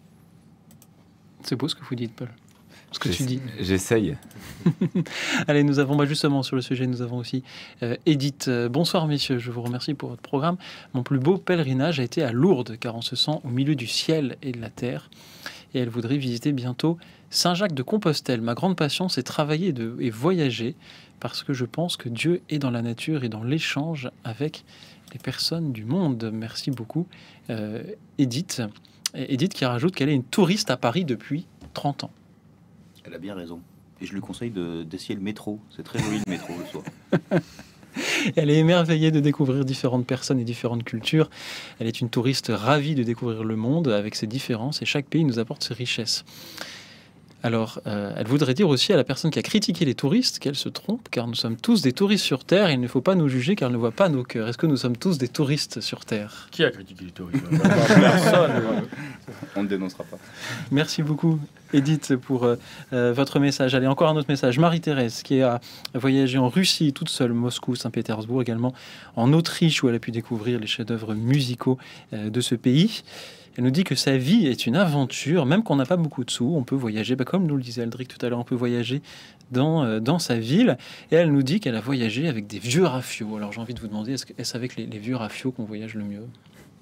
C'est beau ce que vous dites, Paul. Ce que tu dis. J'essaye. Allez, nous avons justement sur le sujet, nous avons aussi Edith. Bonsoir messieurs, je vous remercie pour votre programme. Mon plus beau pèlerinage a été à Lourdes, car on se sent au milieu du ciel et de la terre. Et elle voudrait visiter bientôt Saint-Jacques-de-Compostelle. Ma grande passion, c'est travailler et voyager, parce que je pense que Dieu est dans la nature et dans l'échange avec les personnes du monde. Merci beaucoup, Edith. Edith qui rajoute qu'elle est une touriste à Paris depuis 30 ans. Elle a bien raison. Et je lui conseille d'essayer le métro. C'est très joli le métro le soir. Elle est émerveillée de découvrir différentes personnes et différentes cultures. Elle est une touriste ravie de découvrir le monde avec ses différences et chaque pays nous apporte ses richesses. Alors, elle voudrait dire aussi à la personne qui a critiqué les touristes qu'elle se trompe, car nous sommes tous des touristes sur Terre et il ne faut pas nous juger car elle ne voit pas nos cœurs. Est-ce que nous sommes tous des touristes sur Terre ? Qui a critiqué les touristes ? Personne. On ne dénoncera pas. Merci beaucoup, Edith, pour votre message. Allez, encore un autre message. Marie-Thérèse, qui a voyagé en Russie toute seule, Moscou, Saint-Pétersbourg, également en Autriche, où elle a pu découvrir les chefs-d'œuvre musicaux de ce pays. Elle nous dit que sa vie est une aventure, même qu'on n'a pas beaucoup de sous, on peut voyager, comme nous le disait Aldric tout à l'heure, on peut voyager dans sa ville. Et elle nous dit qu'elle a voyagé avec des vieux rafios. Alors j'ai envie de vous demander, est-ce avec les vieux rafios qu'on voyage le mieux ?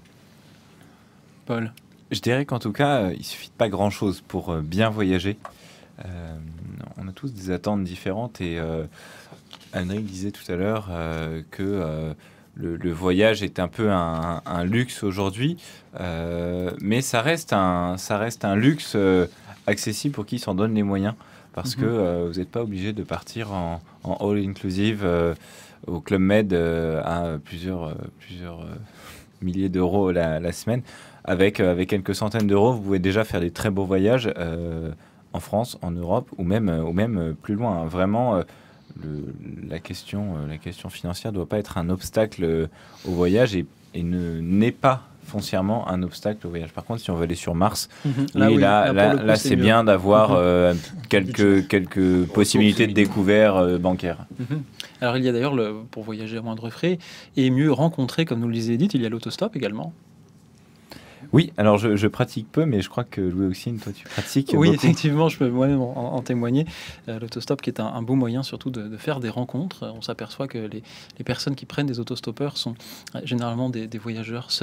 Paul ? Je dirais qu'en tout cas, il suffit de pas grand-chose pour bien voyager. On a tous des attentes différentes et Aldric disait tout à l'heure que... Le voyage est un peu un luxe aujourd'hui, mais ça reste un luxe accessible pour qui s'en donne les moyens, parce que vous n'êtes pas obligé de partir en all-inclusive au Club Med à plusieurs milliers d'euros la semaine. Avec quelques centaines d'euros, vous pouvez déjà faire des très beaux voyages en France, en Europe ou même plus loin. Vraiment... La question financière ne doit pas être un obstacle au voyage et n'est pas foncièrement un obstacle au voyage. Par contre, si on veut aller sur Mars, là c'est bien d'avoir quelques possibilités de découvert bancaire. Alors il y a d'ailleurs, pour voyager à moindre frais et mieux rencontrer, comme nous le disait Edith, il y a l'autostop également. Oui, alors je pratique peu, mais je crois que Louis-Auxine, toi tu pratiques Oui, beaucoup. effectivement, je peux moi-même en témoigner. L'autostop qui est un beau moyen surtout de faire des rencontres. On s'aperçoit que les personnes qui prennent des autostoppeurs sont généralement des voyageurs seuls,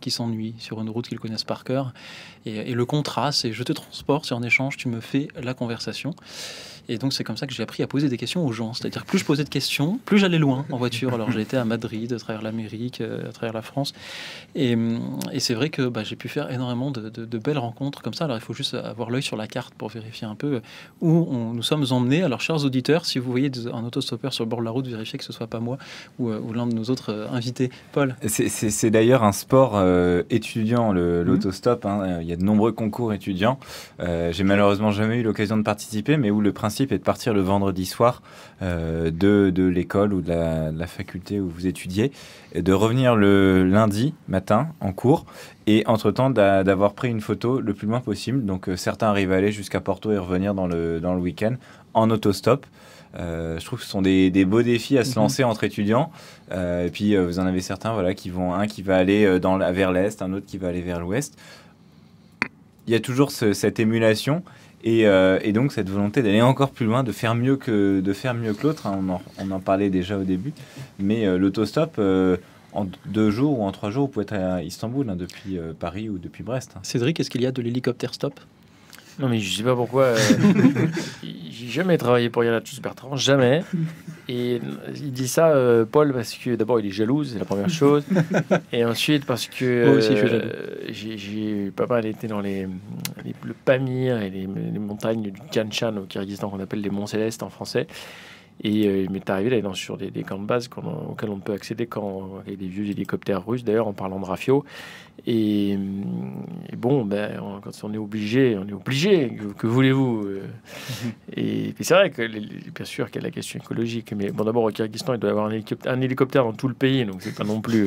qui s'ennuient sur une route qu'ils connaissent par cœur. Et le contrat, c'est je te transporte, et en échange, tu me fais la conversation. Et donc, c'est comme ça que j'ai appris à poser des questions aux gens. C'est-à-dire, plus je posais de questions, plus j'allais loin en voiture. Alors, j'ai été à Madrid, à travers l'Amérique, à travers la France. Et c'est vrai que j'ai pu faire énormément de belles rencontres comme ça. Alors, il faut juste avoir l'œil sur la carte pour vérifier un peu où nous sommes emmenés. Alors, chers auditeurs, si vous voyez un autostoppeur sur le bord de la route, vérifiez que ce ne soit pas moi ou l'un de nos autres invités. Paul. C'est d'ailleurs un sport étudiant, l'autostop. Hein. Il y a de nombreux concours étudiants. J'ai malheureusement jamais eu l'occasion de participer, mais où le principe est de partir le vendredi soir de l'école ou de la faculté où vous étudiez, et de revenir le lundi matin en cours, et entre-temps d'avoir pris une photo le plus loin possible. Donc certains arrivent à aller jusqu'à Porto et revenir dans le week-end en autostop. Je trouve que ce sont des beaux défis à se lancer entre étudiants. Et puis vous en avez certains un qui va aller vers l'est, un autre qui va aller vers l'ouest. Il y a toujours cette émulation et donc cette volonté d'aller encore plus loin, de faire mieux que l'autre. Hein. On en parlait déjà au début, mais l'autostop, en 2 jours ou en 3 jours, vous pouvez être à Istanbul, hein, depuis Paris ou depuis Brest. Hein. Cédric, est-ce qu'il y a de l'hélicoptère stop ? Non, mais je sais pas pourquoi. J'ai jamais travaillé pour Yann Bertrand, jamais. Et il dit ça, Paul, parce que d'abord il est jaloux, c'est la première chose. Et ensuite parce que moi aussi, je suis jaloux. J'ai pas mal été dans le Pamir et les montagnes du Tian-Shan au Kyrgyzstan, qu'on appelle les Monts Célestes en français. Et il m'est arrivé d'aller sur des camps de base auxquels on peut accéder avec des vieux hélicoptères russes, d'ailleurs, en parlant de Rafio. Et bon, quand on est obligé, que voulez-vous Et c'est vrai que, bien sûr, qu'il y a la question écologique, mais bon, d'abord, au Kyrgyzstan, il doit y avoir un hélicoptère dans tout le pays, donc c'est pas non plus...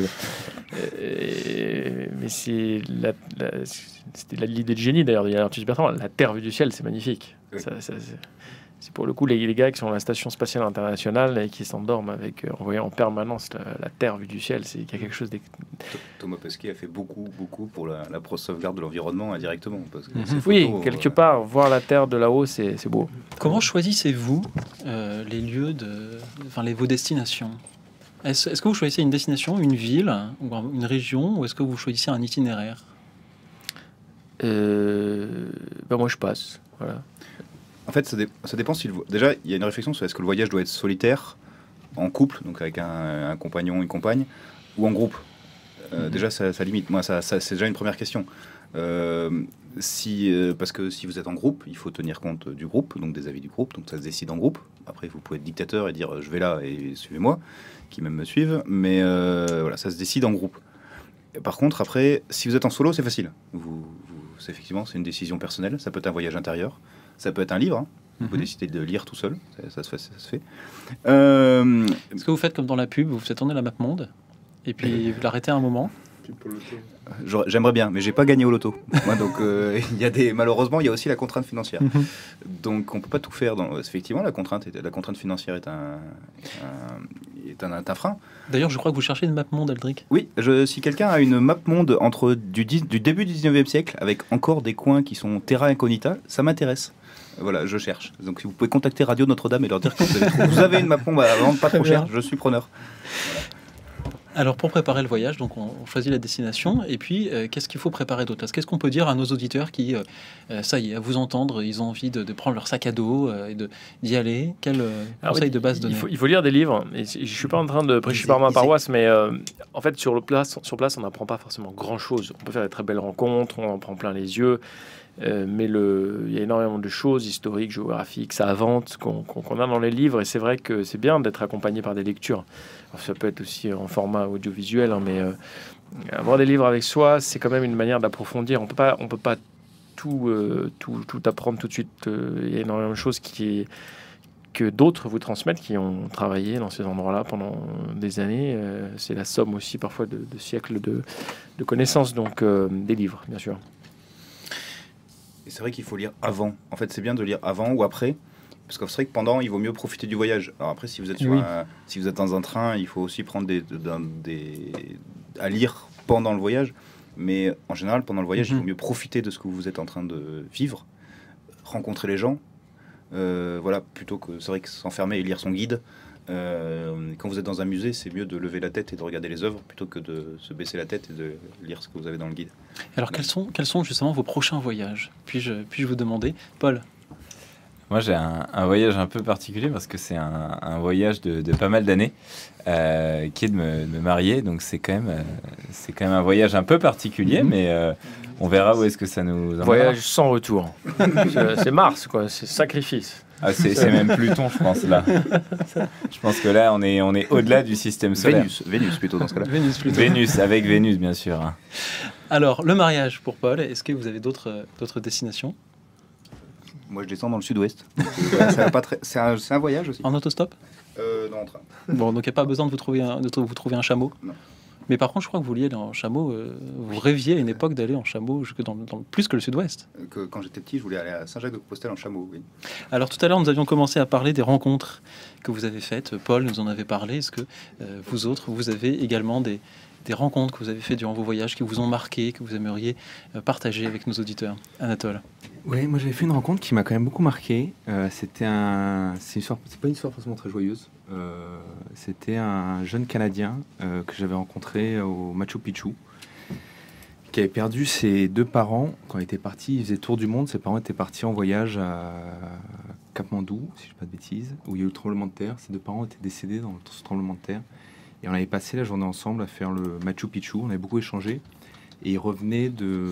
mais c'était l'idée de génie, d'ailleurs, de Yann Arthus Bertrand. La Terre vue du ciel, c'est magnifique. Oui. C'est pour le coup les gars qui sont à la Station Spatiale Internationale et qui s'endorment en voyant en permanence la Terre vue du ciel. Il y a quelque chose Thomas Pesquet a fait beaucoup pour la sauvegarde de l'environnement indirectement. Parce que oui, quelque part, voir la Terre de là-haut, c'est beau. Comment choisissez-vous les lieux, vos destinations ? Est-ce que vous choisissez une destination, une ville, ou une région, ou est-ce que vous choisissez un itinéraire ? Moi, je passe. Voilà. En fait, ça dépend déjà, il y a une réflexion sur est-ce que le voyage doit être solitaire, en couple, donc avec un compagnon, une compagne, ou en groupe. Déjà, ça limite. Moi, ça c'est déjà une première question. Parce que si vous êtes en groupe, il faut tenir compte du groupe, donc des avis du groupe, donc ça se décide en groupe. Après, vous pouvez être dictateur et dire je vais là et suivez-moi, qui même me suivent, mais voilà, ça se décide en groupe. Par contre, après, si vous êtes en solo, c'est facile. Effectivement, c'est une décision personnelle. Ça peut être un voyage intérieur. Ça peut être un livre, hein. Vous pouvez décider de lire tout seul, ça se fait. Est-ce que vous faites comme dans la pub, vous faites tourner la map monde et puis vous l'arrêtez à un moment ? J'aimerais bien, mais j'ai pas gagné au loto. Moi, donc malheureusement, il y a aussi la contrainte financière. Donc on peut pas tout faire. Effectivement, la contrainte financière est un frein. D'ailleurs, je crois que vous cherchez une map monde, Aldric. Oui, si quelqu'un a une map monde du début du 19e siècle, avec encore des coins qui sont terra incognita, ça m'intéresse. Voilà, je cherche. Donc si vous pouvez contacter Radio Notre-Dame et leur dire que vous avez une map monde à vendre pas trop cher, je suis preneur. Voilà. Alors pour préparer le voyage, donc on choisit la destination et puis qu'est-ce qu'il faut préparer d'autre ? Qu'est-ce qu'on peut dire à nos auditeurs qui, ça y est, à vous entendre, ils ont envie de prendre leur sac à dos et d'y aller ? Quel conseil de base donner ? Il faut lire des livres. Et je suis pas en train de prêcher par ma paroisse, mais en fait sur place, on n'apprend pas forcément grand-chose. On peut faire des très belles rencontres, on en prend plein les yeux. Mais il y a énormément de choses historiques, géographiques, savantes qu'on a dans les livres, et c'est vrai que c'est bien d'être accompagné par des lectures. Alors, ça peut être aussi en format audiovisuel, hein, mais avoir des livres avec soi, c'est quand même une manière d'approfondir. On peut pas tout apprendre tout de suite. Il y a énormément de choses que d'autres vous transmettent, qui ont travaillé dans ces endroits-là pendant des années. C'est la somme aussi parfois de siècles de connaissances, donc des livres, bien sûr. Et c'est vrai qu'il faut lire avant. En fait, c'est bien de lire avant ou après, parce que c'est vrai que pendant, il vaut mieux profiter du voyage. Alors après, si vous êtes si vous êtes dans un train, il faut aussi prendre à lire pendant le voyage. Mais en général, pendant le voyage, il vaut mieux profiter de ce que vous êtes en train de vivre, rencontrer les gens. Plutôt que c'est vrai que s'enfermer et lire son guide, Quand vous êtes dans un musée, c'est mieux de lever la tête et de regarder les œuvres plutôt que de se baisser la tête et de lire ce que vous avez dans le guide. Alors, quels sont justement vos prochains voyages? Puis-je vous demander, Paul? Moi, j'ai un voyage un peu particulier parce que c'est un voyage de pas mal d'années qui est de me marier. Donc, c'est quand même un voyage un peu particulier, mais on verra où est-ce que ça nous emmènera. Voyage sans retour. C'est Mars, quoi. C'est sacrifice. Ah, c'est même Pluton, je pense, là. Je pense que là, on est au-delà du système solaire. Vénus plutôt, dans ce cas-là. Vénus, avec Vénus, bien sûr. Alors, le mariage pour Paul, est-ce que vous avez d'autres destinations? Moi, je descends dans le sud-ouest. C'est un voyage aussi. En autostop? Non, en train. Bon, donc il n'y a pas besoin de vous trouver un chameau? Non. Mais par contre, je crois que vous vouliez aller en chameau. Vous rêviez à une époque d'aller en chameau plus que le sud-ouest. Quand j'étais petit, je voulais aller à Saint-Jacques-de-Compostelle en chameau, oui. Alors tout à l'heure, nous avions commencé à parler des rencontres que vous avez faites. Paul nous en avait parlé. Est-ce que vous autres, vous avez également des rencontres que vous avez faites durant vos voyages qui vous ont marqué, que vous aimeriez partager avec nos auditeurs? Anatole? Oui, moi j'avais fait une rencontre qui m'a quand même beaucoup marqué. C'est pas une histoire forcément très joyeuse. C'était un jeune Canadien que j'avais rencontré au Machu Picchu, qui avait perdu ses 2 parents quand il était parti. Il faisait tour du monde. Ses parents étaient partis en voyage à Katmandou, si je ne dis pas de bêtises, où il y a eu le tremblement de terre. Ses 2 parents étaient décédés dans ce tremblement de terre. Et on avait passé la journée ensemble à faire le Machu Picchu. On avait beaucoup échangé. Et il revenait de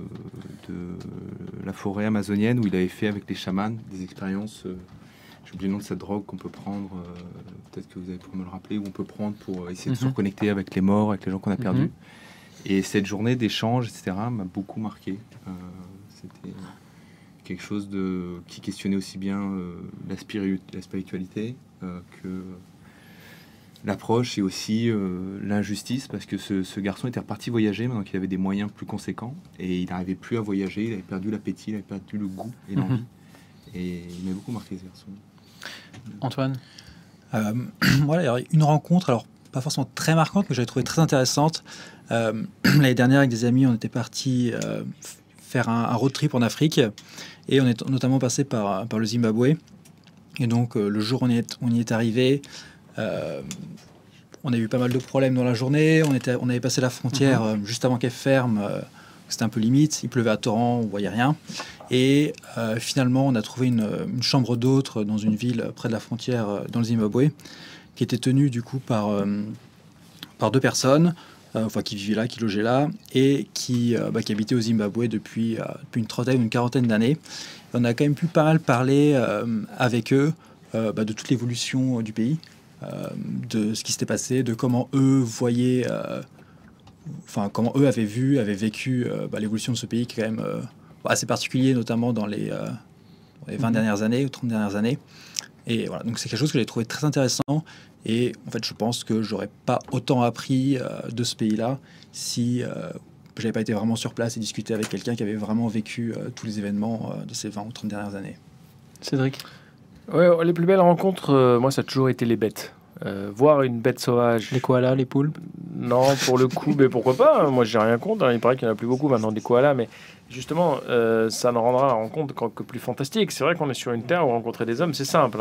la forêt amazonienne où il avait fait avec les chamans des expériences. J'ai oublié le nom de cette drogue qu'on peut prendre. Peut-être que vous allez pouvoir me le rappeler. Où on peut prendre pour essayer de se reconnecter avec les morts, avec les gens qu'on a perdus. Et cette journée d'échange, etc., m'a beaucoup marqué. C'était quelque chose qui questionnait aussi bien la spiritualité que l'approche et aussi l'injustice, parce que ce garçon était reparti voyager maintenant qu'il avait des moyens plus conséquents et il n'arrivait plus à voyager, il avait perdu l'appétit, il avait perdu le goût et l'envie. Et il m'a beaucoup marqué, ce garçon. Antoine? Moi, il y a une rencontre, alors pas forcément très marquante, mais j'avais trouvé très intéressante. L'année dernière, avec des amis, on était partis faire un road trip en Afrique et on est notamment passé par le Zimbabwe. Et donc, le jour où on y est arrivé, on a eu pas mal de problèmes dans la journée. On avait passé la frontière juste avant qu'elle ferme. C'était un peu limite. Il pleuvait à torrent, on voyait rien. Et finalement, on a trouvé une chambre d'hôte dans une ville près de la frontière dans le Zimbabwe, qui était tenue du coup par 2 personnes, qui vivaient là, qui logeaient là, et qui habitaient au Zimbabwe depuis une trentaine ou une quarantaine d'années. On a quand même pu pas mal parler avec eux de toute l'évolution du pays. De ce qui s'était passé, de comment eux voyaient, comment eux avaient vécu l'évolution de ce pays qui est quand même assez particulier, notamment dans les 20 dernières années ou 30 dernières années. Et voilà, donc c'est quelque chose que j'ai trouvé très intéressant. Et en fait, je pense que j'aurais pas autant appris de ce pays-là si j'avais pas été vraiment sur place et discuté avec quelqu'un qui avait vraiment vécu tous les événements de ces 20 ou 30 dernières années. Cédric? Ouais, les plus belles rencontres, moi, ça a toujours été les bêtes. Voir une bête sauvage. Les koalas, les poules? Non, pour le coup, mais pourquoi pas? Moi, j'ai rien contre. Il paraît qu'il n'y en a plus beaucoup maintenant des koalas, mais justement, ça nous rendra la rencontre que plus fantastique. C'est vrai qu'on est sur une terre où rencontrer des hommes, c'est simple.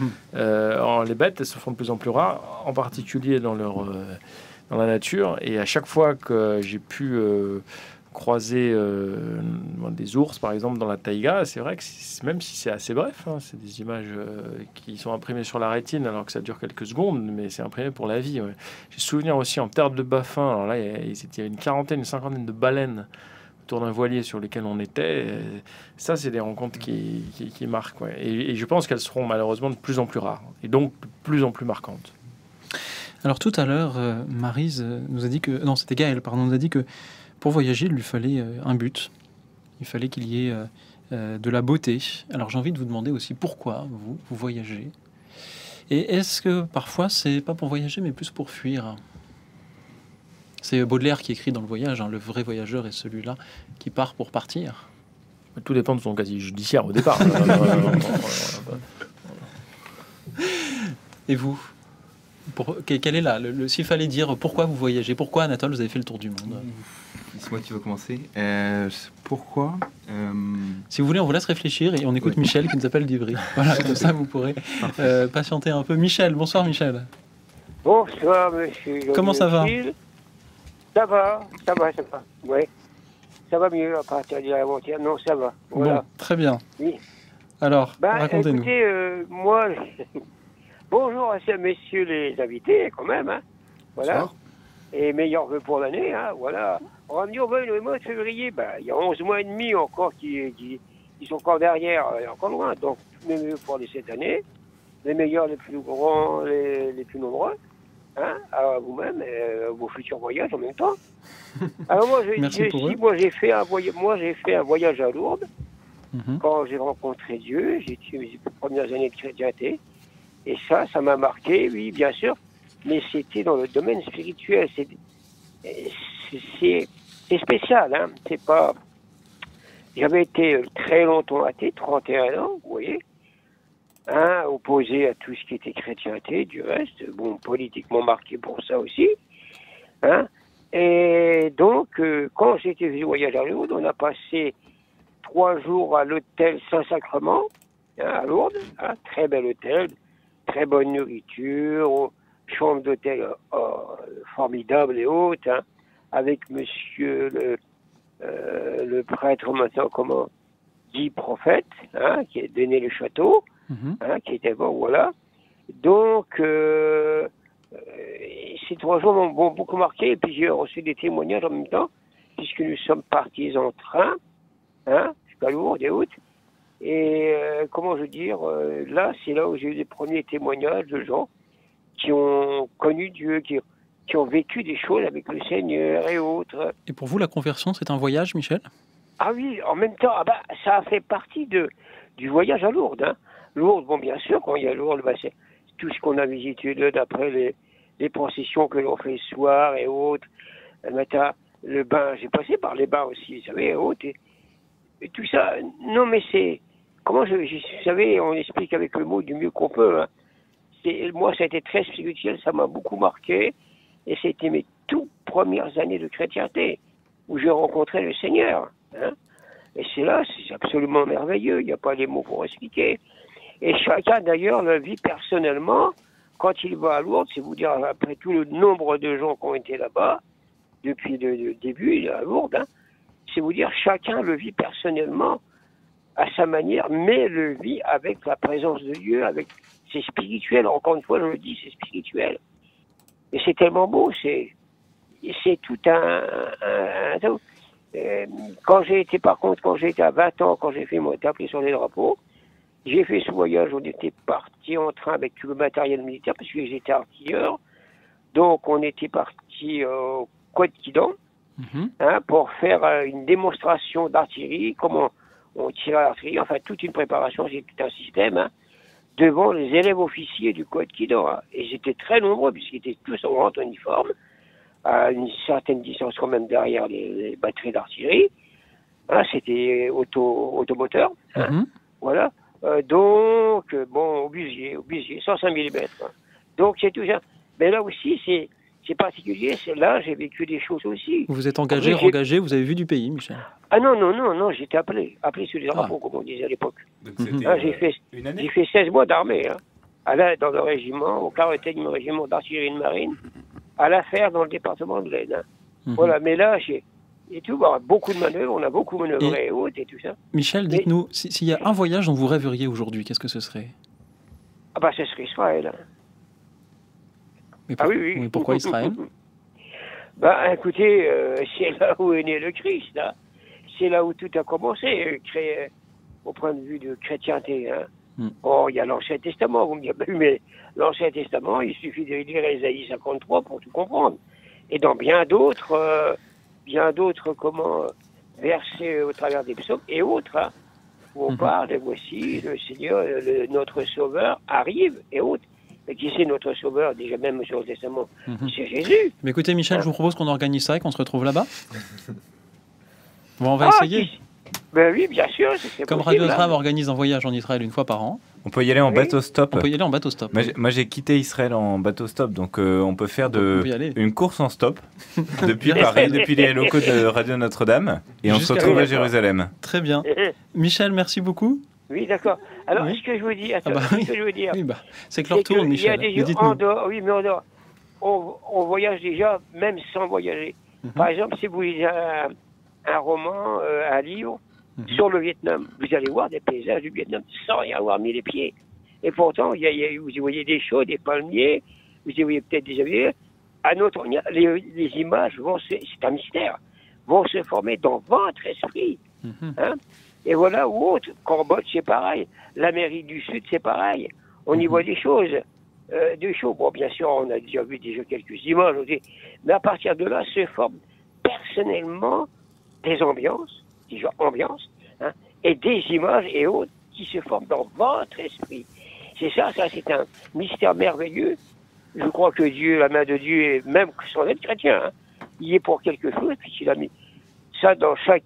Les bêtes, elles se font de plus en plus rares, en particulier dans la nature. Et à chaque fois que j'ai pu croiser des ours, par exemple, dans la taïga, c'est vrai que même si c'est assez bref, c'est des images qui sont imprimées sur la rétine alors que ça dure quelques secondes, mais c'est imprimé pour la vie. Ouais. J'ai souvenir aussi en terre de Baffin, alors là, il y avait une cinquantaine de baleines autour d'un voilier sur lesquels on était. Ça, c'est des rencontres qui marquent. Ouais. Et je pense qu'elles seront malheureusement de plus en plus rares, et donc de plus en plus marquantes. Alors tout à l'heure, Maryse nous a dit que... Non, c'était Gaël, pardon, nous a dit que pour voyager, il lui fallait un but. Il fallait qu'il y ait de la beauté. Alors j'ai envie de vous demander aussi pourquoi vous voyagez. Et est-ce que parfois c'est pas pour voyager mais plus pour fuir? C'est Baudelaire qui écrit dans Le Voyage, le vrai voyageur est celui-là qui part pour partir. Tout dépend de son casier judiciaire au départ. Et vous? Quel est là s'il fallait dire pourquoi vous voyagez, pourquoi Anatole vous avez fait le tour du monde? C'est moi qui veux commencer. Pourquoi Si vous voulez, on vous laisse réfléchir et on écoute Michel qui nous appelle d'Ivry. Voilà, comme ça vous pourrez patienter un peu. Michel, bonsoir Michel. Bonsoir monsieur. Comment ça va? Ça va. Oui. Ça va mieux à partir d'hier-avant-hier. Non, ça va. Voilà. Bon, très bien. Oui. Alors, racontez-nous. Écoutez, moi, bonjour à ces messieurs les invités, quand même. Hein. Voilà. Bonsoir. Et meilleurs vœux pour l'année. Hein. Voilà. On va me dire, le mois de février, il y a 11 mois et demi encore qui sont encore derrière, encore loin. Donc, mes vœux pour cette année. Les meilleurs, les plus grands, les plus nombreux. Hein, à vous-même et vos futurs voyages en même temps. Alors moi, j'ai fait un voyage à Lourdes quand j'ai rencontré Dieu. J'ai eu mes premières années de chrétienté et ça m'a marqué, oui, bien sûr. Mais c'était dans le domaine spirituel. C'est spécial, hein. C'est pas. J'avais été très longtemps athée, 31 ans, vous voyez. Hein, opposé à tout ce qui était chrétienté, du reste, bon, politiquement marqué pour ça aussi. Hein. Et donc, quand j'étais venu voyager à Lourdes, on a passé 3 jours à l'hôtel Saint-Sacrement, hein, à Lourdes, hein, très bel hôtel, très bonne nourriture, chambre d'hôtel formidable et haute, hein, avec monsieur le prêtre maintenant, dit prophète, hein, qui a donné le château. Hein, qui était bon, voilà. Donc, ces 3 jours m'ont beaucoup marqué, et puis j'ai reçu des témoignages en même temps, puisque nous sommes partis en train, hein, jusqu'à Lourdes et autres. Et comment je veux dire, là, c'est là où j'ai eu les premiers témoignages de gens qui ont connu Dieu, qui ont vécu des choses avec le Seigneur et autres. Et pour vous, la conversion, c'est un voyage, Michel? Ah oui, en même temps, ça a fait partie du voyage à Lourdes, hein. Lourdes, bon, bien sûr, quand il y a Lourdes, c'est tout ce qu'on a visité là, d'après les processions que l'on fait le soir et autres. Le matin, le bain, j'ai passé par les bains aussi, vous savez, et autres. Et tout ça, non, mais c'est... Comment vous savez, on explique avec le mot du mieux qu'on peut. Hein. Moi, ça a été très spirituel, ça m'a beaucoup marqué. Et c'était mes toutes premières années de chrétienté, où j'ai rencontré le Seigneur. Hein. Et c'est absolument merveilleux, il n'y a pas les mots pour expliquer. Et chacun, d'ailleurs, le vit personnellement, quand il va à Lourdes, c'est vous dire, après tout le nombre de gens qui ont été là-bas, depuis le début, à Lourdes, hein, c'est vous dire, chacun le vit personnellement, à sa manière, mais le vit avec la présence de Dieu, c'est spirituel, encore une fois, je le dis, c'est spirituel. Et c'est tellement beau, c'est tout quand j'ai été à 20 ans, quand j'ai fait mon tapis sur les drapeaux, j'ai fait ce voyage, on était parti en train avec tout le matériel militaire, parce que j'étais artilleur. Donc on était parti au Côte-Quidan, hein, pour faire une démonstration d'artillerie, comment on tirait l'artillerie, enfin toute une préparation, j'ai tout un système, hein, devant les élèves officiers du Côte-Quidan. Hein. Et j'étais très nombreux, puisqu'ils étaient tous en grand uniforme, à une certaine distance quand même derrière les batteries d'artillerie. Hein, c'était automoteur. Hein, voilà. Donc, bon, obusier, 105 mm. Hein. Donc, c'est tout ça. Mais là aussi, c'est particulier. Là, j'ai vécu des choses aussi. Vous êtes engagé, engagé, vous avez vu du pays, Michel? Ah non, j'étais appelé sur les drapeaux, comme on disait à l'époque. Hein, j'ai fait 16 mois d'armée. Hein, dans le régiment, au 40e régiment d'artillerie de marine, à l'affaire dans le département de l'Aisne. Hein. Voilà, mais là, et tout, beaucoup de manœuvres, on a beaucoup manœuvré et autres et tout ça. Michel, dites-nous, s'il y a un voyage dont vous rêveriez aujourd'hui, qu'est-ce que ce serait? Ce serait Israël. Mais oui. Mais pourquoi Israël? Écoutez, c'est là où est né le Christ. Hein. C'est là où tout a commencé, au point de vue de chrétienté. Hein. Oh, il y a l'Ancien Testament, vous me dites, mais l'Ancien Testament, il suffit de lire Ésaïe 53 pour tout comprendre. Et dans bien d'autres versets au travers des psaumes et autres, hein, où on parle, et voici le Seigneur, notre Sauveur arrive et autres. Mais qui c'est notre Sauveur, déjà même sur le Testament? C'est Jésus. Mais écoutez, Michel, je vous propose qu'on organise ça et qu'on se retrouve là-bas. Bon, on va essayer. Ben oui, bien sûr. Comme Radio Notre Dame organise un voyage en Israël une fois par an. On peut y aller en bateau-stop. On peut y aller en bateau-stop. Moi, j'ai quitté Israël en bateau-stop, donc on peut faire une course en stop depuis Paris, depuis les locaux de Radio Notre-Dame, et on se retrouve à Jérusalem. Très bien. Michel, merci beaucoup. Oui, d'accord. Alors, ce que je veux dire, c'est que l'heure tourne, Michel. Il y a des gens en dehors, mais en dehors, on voyage déjà, même sans voyager. Par exemple, si vous lisez un roman, un livre, sur le Vietnam, vous allez voir des paysages du Vietnam sans y avoir mis les pieds. Et pourtant, vous y voyez des chauds, des palmiers, vous y voyez peut-être des avions. Les images c'est un mystère, vont se former dans votre esprit. Hein? Et voilà, ou autre, Cambodge, c'est pareil. L'Amérique du Sud, c'est pareil. On y voit des choses. Bon, bien sûr, on a déjà vu quelques images, mais à partir de là, se forment personnellement des ambiances, hein, et des images et autres qui se forment dans votre esprit. C'est un mystère merveilleux. Je crois que Dieu, la main de Dieu, et même sans être chrétien, hein, il est pour quelque chose, puisqu'il a mis ça dans chaque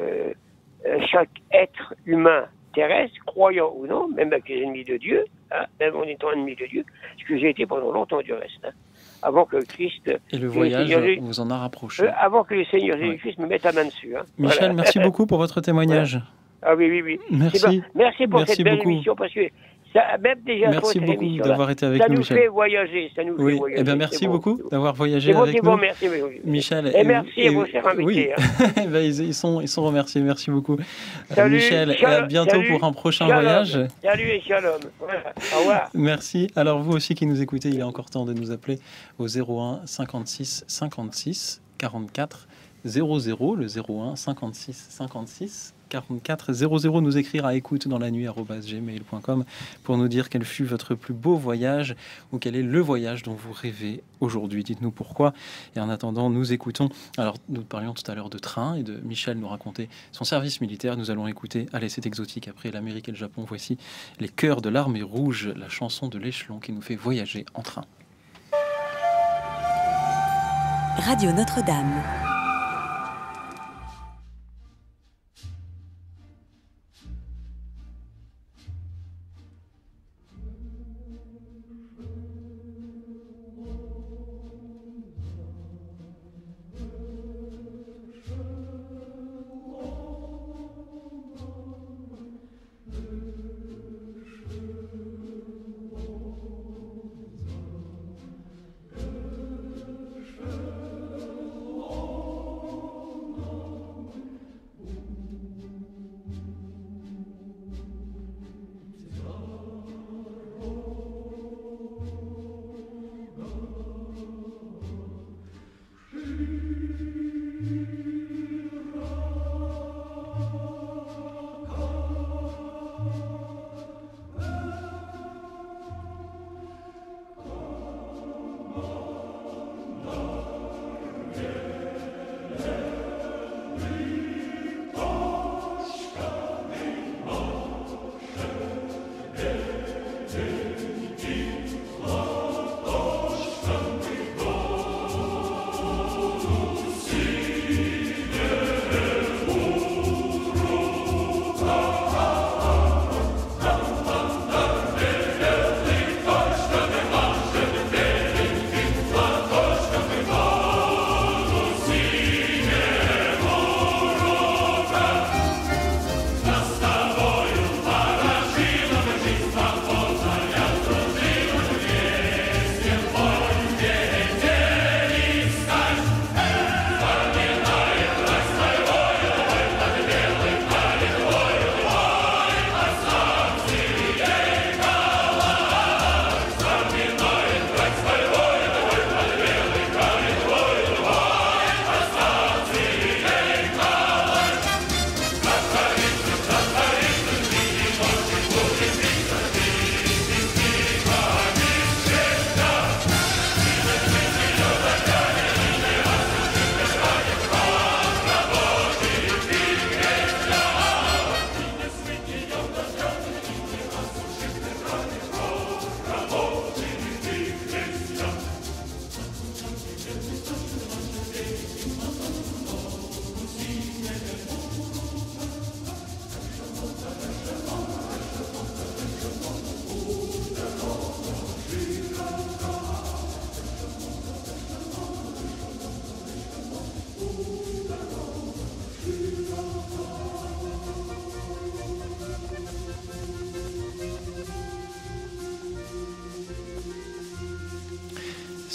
être humain terrestre, croyant ou non, même avec les ennemis de Dieu, hein, même en étant ennemi de Dieu, ce que j'ai été pendant longtemps du reste, hein, avant que Christ... Et le voyage vous en a rapproché. Avant que le Seigneur Jésus-Christ me mette la main dessus. Hein. Michel, merci beaucoup pour votre témoignage. Voilà. Ah oui. Merci. Merci pour cette belle émission, parce que ça, même déjà merci beaucoup d'avoir été avec nous, Michel. Ça nous fait voyager. Eh bien, merci beaucoup d'avoir voyagé avec nous. Merci, Michel. Et merci à vos chers invités. Oui. Ils sont remerciés. Merci beaucoup. Salut, Michel, et à bientôt pour un prochain voyage. Salut et shalom. Voilà. Au revoir. Merci. Alors, vous aussi qui nous écoutez, il est encore temps de nous appeler au 01 56 56 44 00, le 01 56 56 44 00, nous écrire à écoute-dans-la-nuit@gmail.com pour nous dire quel fut votre plus beau voyage ou quel est le voyage dont vous rêvez aujourd'hui. Dites-nous pourquoi. Et en attendant, nous écoutons. Alors, nous parlions tout à l'heure de train et de Michel nous raconter son service militaire. Nous allons écouter, allez, c'est exotique, après l'Amérique et le Japon. Voici Les Chœurs de l'Armée Rouge, la chanson de l'échelon qui nous fait voyager en train. Radio Notre-Dame. Oh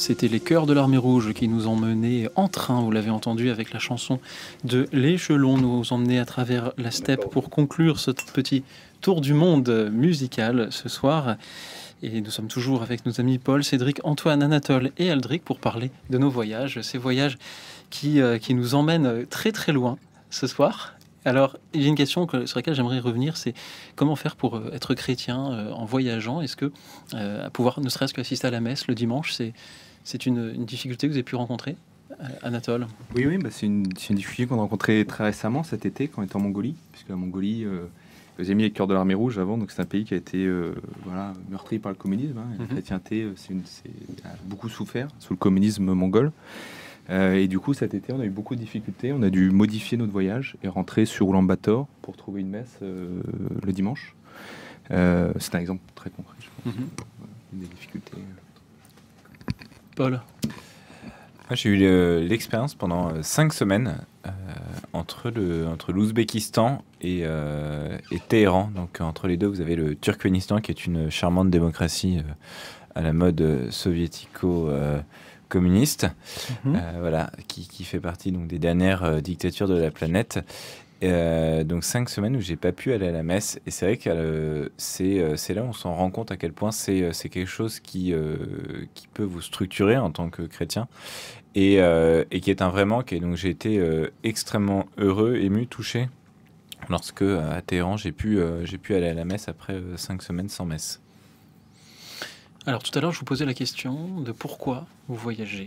C'était les Chœurs de l'Armée Rouge qui nous ont menés en train, vous l'avez entendu, avec la chanson de L'Échelon, nous emmener à travers la steppe pour conclure ce petit tour du monde musical ce soir. Et nous sommes toujours avec nos amis Paul, Cédric, Antoine, Anatole et Aldric pour parler de nos voyages, ces voyages qui nous emmènent très très loin ce soir. Alors, il y a une question sur laquelle j'aimerais revenir, c'est comment faire pour être chrétien en voyageant? Est-ce que pouvoir ne serait-ce qu'assister à la messe le dimanche, c'est une difficulté que vous avez pu rencontrer, Anatole? Oui, c'est une difficulté qu'on a rencontrée très récemment cet été quand on était en Mongolie, puisque la Mongolie, vous avez mis les Chœurs de l'Armée Rouge avant, donc c'est un pays qui a été meurtri par le communisme. La chrétienté a beaucoup souffert sous le communisme mongol. Et du coup, cet été, on a eu beaucoup de difficultés. On a dû modifier notre voyage et rentrer sur Ulaanbaatar pour trouver une messe le dimanche. C'est un exemple très concret, je pense. Une des difficultés. Paul? Moi, j'ai eu l'expérience pendant 5 semaines entre l'Ouzbékistan et Téhéran. Donc, entre les deux, vous avez le Turkménistan, qui est une charmante démocratie à la mode soviético-communiste, qui fait partie donc, des dernières dictatures de la planète. Donc 5 semaines où j'ai pas pu aller à la messe, et c'est vrai que c'est là où on s'en rend compte à quel point c'est quelque chose qui peut vous structurer en tant que chrétien, et qui est un vrai manque. Et donc j'ai été extrêmement heureux, ému, touché lorsque à Téhéran j'ai pu aller à la messe après 5 semaines sans messe. Alors tout à l'heure je vous posais la question de pourquoi vous voyagez.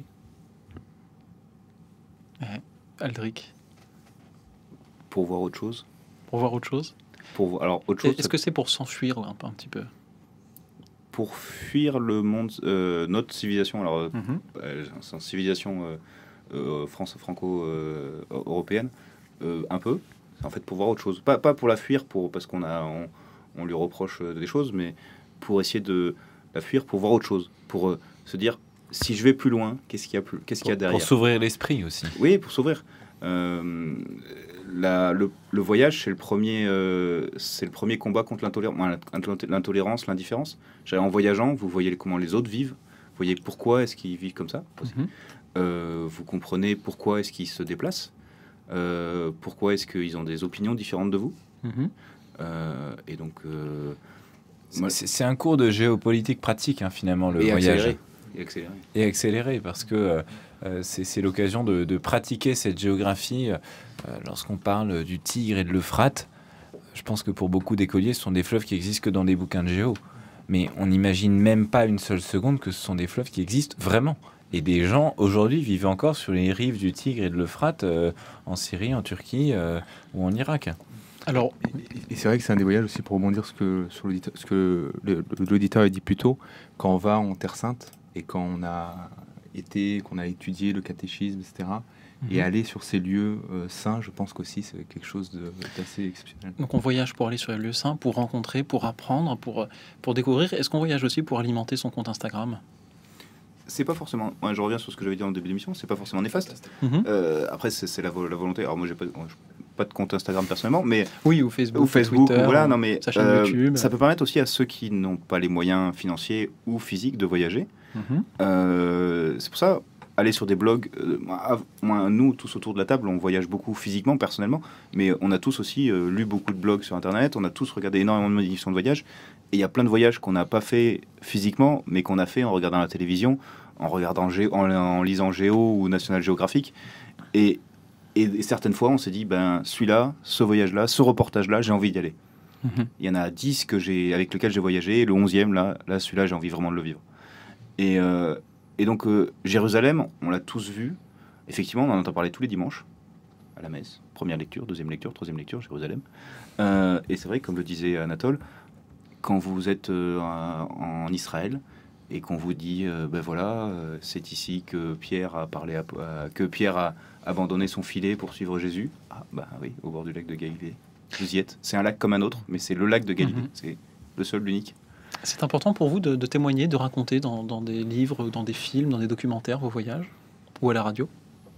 Aldric? Pour voir autre chose. Pour voir autre chose? Alors, autre chose. Est-ce que c'est pour s'enfuir un petit peu? Pour fuir le monde, notre civilisation. Alors, c'est une civilisation franco-européenne, un peu. C'est en fait pour voir autre chose. Pas pour la fuir, parce qu'on lui reproche des choses, mais pour essayer de la fuir, pour voir autre chose. Pour se dire, si je vais plus loin, qu'est-ce qu'il y a derrière? Pour s'ouvrir l'esprit aussi. Oui, pour s'ouvrir. Le voyage, c'est le premier combat contre l'intolérance, l'indifférence. En voyageant, vous voyez comment les autres vivent, vous voyez pourquoi est-ce qu'ils vivent comme ça. Vous comprenez pourquoi est-ce qu'ils se déplacent, pourquoi est-ce qu'ils ont des opinions différentes de vous. Et donc, c'est un cours de géopolitique pratique, finalement, le voyage. Et accéléré, parce que c'est l'occasion de pratiquer cette géographie. Lorsqu'on parle du Tigre et de l'Euphrate, je pense que pour beaucoup d'écoliers, ce sont des fleuves qui existent que dans des bouquins de géo. Mais on n'imagine même pas une seule seconde que ce sont des fleuves qui existent vraiment. Et des gens, aujourd'hui, vivent encore sur les rives du Tigre et de l'Euphrate, en Syrie, en Turquie ou en Irak. Alors, et c'est vrai que c'est un des voyages aussi, pour rebondir sur ce que l'auditeur a dit plus tôt, quand on va en Terre Sainte et quand on a étudié le catéchisme, etc., et aller sur ces lieux saints, je pense qu'aussi c'est quelque chose d'assez exceptionnel. Donc on voyage pour aller sur les lieux saints, pour rencontrer, pour apprendre, pour découvrir. Est-ce qu'on voyage aussi pour alimenter son compte Instagram? C'est pas forcément... Moi, je reviens sur ce que j'avais dit en début d'émission, c'est pas forcément néfaste. Après, c'est la volonté. Alors moi, j'ai pas de compte Instagram personnellement, mais... Oui, ou Facebook, Twitter, voilà, non, mais, sa chaîne YouTube. Ça peut permettre aussi à ceux qui n'ont pas les moyens financiers ou physiques de voyager. C'est pour ça, aller sur des blogs... nous, tous autour de la table, on voyage beaucoup physiquement, personnellement, mais on a tous aussi lu beaucoup de blogs sur Internet, on a tous regardé énormément de éditions de voyages, et il y a plein de voyages qu'on n'a pas fait physiquement, mais qu'on a fait en regardant la télévision, en lisant Géo ou National Geographic. Et certaines fois, on s'est dit, celui-là, ce voyage-là, ce reportage-là, j'ai envie d'y aller. Il y en a 10 avec lesquels j'ai voyagé, et le 11e, là celui-là, j'ai envie vraiment de le vivre. Et donc, Jérusalem, on l'a tous vu. Effectivement, on en entend parler tous les dimanches, à la messe. Première lecture, deuxième lecture, troisième lecture, Jérusalem. Et c'est vrai, comme le disait Anatole, quand vous êtes en Israël et qu'on vous dit, c'est ici que Pierre a abandonné son filet pour suivre Jésus. Oui, au bord du lac de Galilée. Vous y êtes. C'est un lac comme un autre, mais c'est le lac de Galilée. C'est le seul, l'unique. C'est important pour vous de témoigner, de raconter dans des livres, dans des films, dans des documentaires vos voyages, ou à la radio?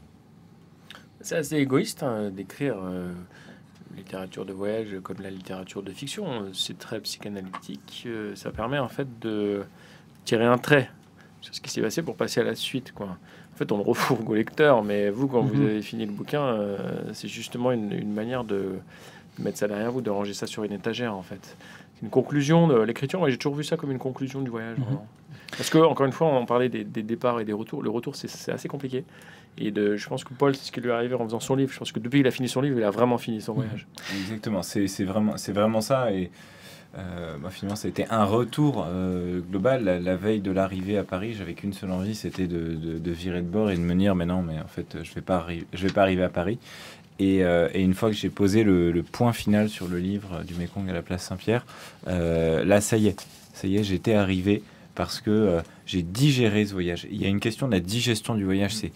C'est assez égoïste d'écrire littérature de voyage comme la littérature de fiction. C'est très psychanalytique. Ça permet en fait de tirer un trait sur ce qui s'est passé pour passer à la suite, quoi. En fait, on le refourgue au lecteur, mais vous, quand vous avez fini le bouquin, c'est justement une manière de mettre ça derrière vous, de ranger ça sur une étagère, en fait. C'est une conclusion de l'écriture. Moi, j'ai toujours vu ça comme une conclusion du voyage. Parce que, encore une fois, on parlait des départs et des retours. Le retour, c'est assez compliqué. Et je pense que Paul, c'est ce qui lui est arrivé en faisant son livre. Je pense que depuis qu'il a fini son livre, il a vraiment fini son voyage. Exactement, c'est vraiment ça. Et finalement, ça a été un retour global. La veille de l'arrivée à Paris, j'avais qu'une seule envie, c'était de virer de bord et de me dire, mais non, mais en fait, je vais pas arriver à Paris. Et une fois que j'ai posé le point final sur le livre du Mékong à la place Saint-Pierre, là, ça y est, j'étais arrivé parce que j'ai digéré ce voyage. Il y a une question de la digestion du voyage. C'est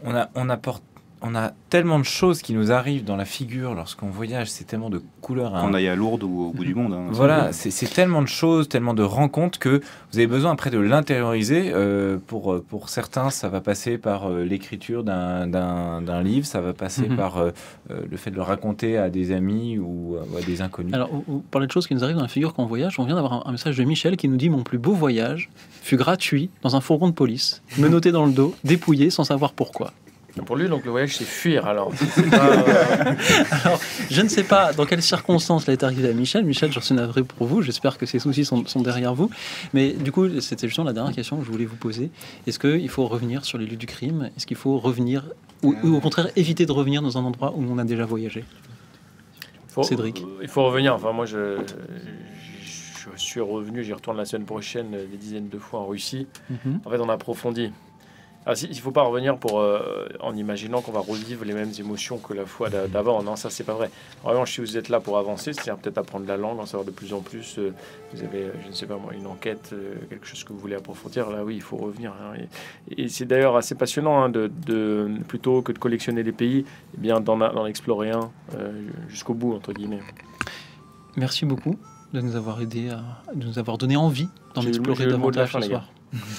on a tellement de choses qui nous arrivent dans la figure lorsqu'on voyage, c'est tellement de couleurs. Qu'on aille à Lourdes ou au bout du monde. Voilà, c'est tellement de choses, tellement de rencontres que vous avez besoin après de l'intérioriser. Pour certains, ça va passer par l'écriture d'un livre, ça va passer par le fait de le raconter à des amis ou à des inconnus. Alors, vous parlez de choses qui nous arrivent dans la figure quand on voyage. On vient d'avoir un message de Michel qui nous dit « Mon plus beau voyage fut gratuit dans un fourgon de police, menotté dans le dos, dépouillé sans savoir pourquoi ». Pour lui, donc, le voyage, c'est fuir, alors. Alors, je ne sais pas dans quelles circonstances là est arrivé à Michel. Michel, j'en suis navré pour vous. J'espère que ces soucis sont derrière vous. Mais du coup, c'était justement la dernière question que je voulais vous poser. Est-ce qu'il faut revenir sur les lieux du crime? Est-ce qu'il faut revenir, ou au contraire, éviter de revenir dans un endroit où on a déjà voyagé? Cédric. Il faut revenir. Enfin, moi, je suis revenu, j'y retourne la semaine prochaine des dizaines de fois en Russie. En fait, on approfondit. Ah, il ne faut pas revenir en imaginant qu'on va revivre les mêmes émotions que la fois d'avant. Non, ça, c'est pas vrai. En revanche, si vous êtes là pour avancer, c'est-à-dire peut-être apprendre la langue, en savoir de plus en plus, vous avez, je ne sais pas moi, une enquête, quelque chose que vous voulez approfondir, là, oui, il faut revenir. Hein. Et c'est d'ailleurs assez passionnant, hein, plutôt que de collectionner les pays, eh bien, d'en explorer un jusqu'au bout, entre guillemets. Merci beaucoup de nous avoir aidé, de nous avoir donné envie d'en explorer davantage ce soir.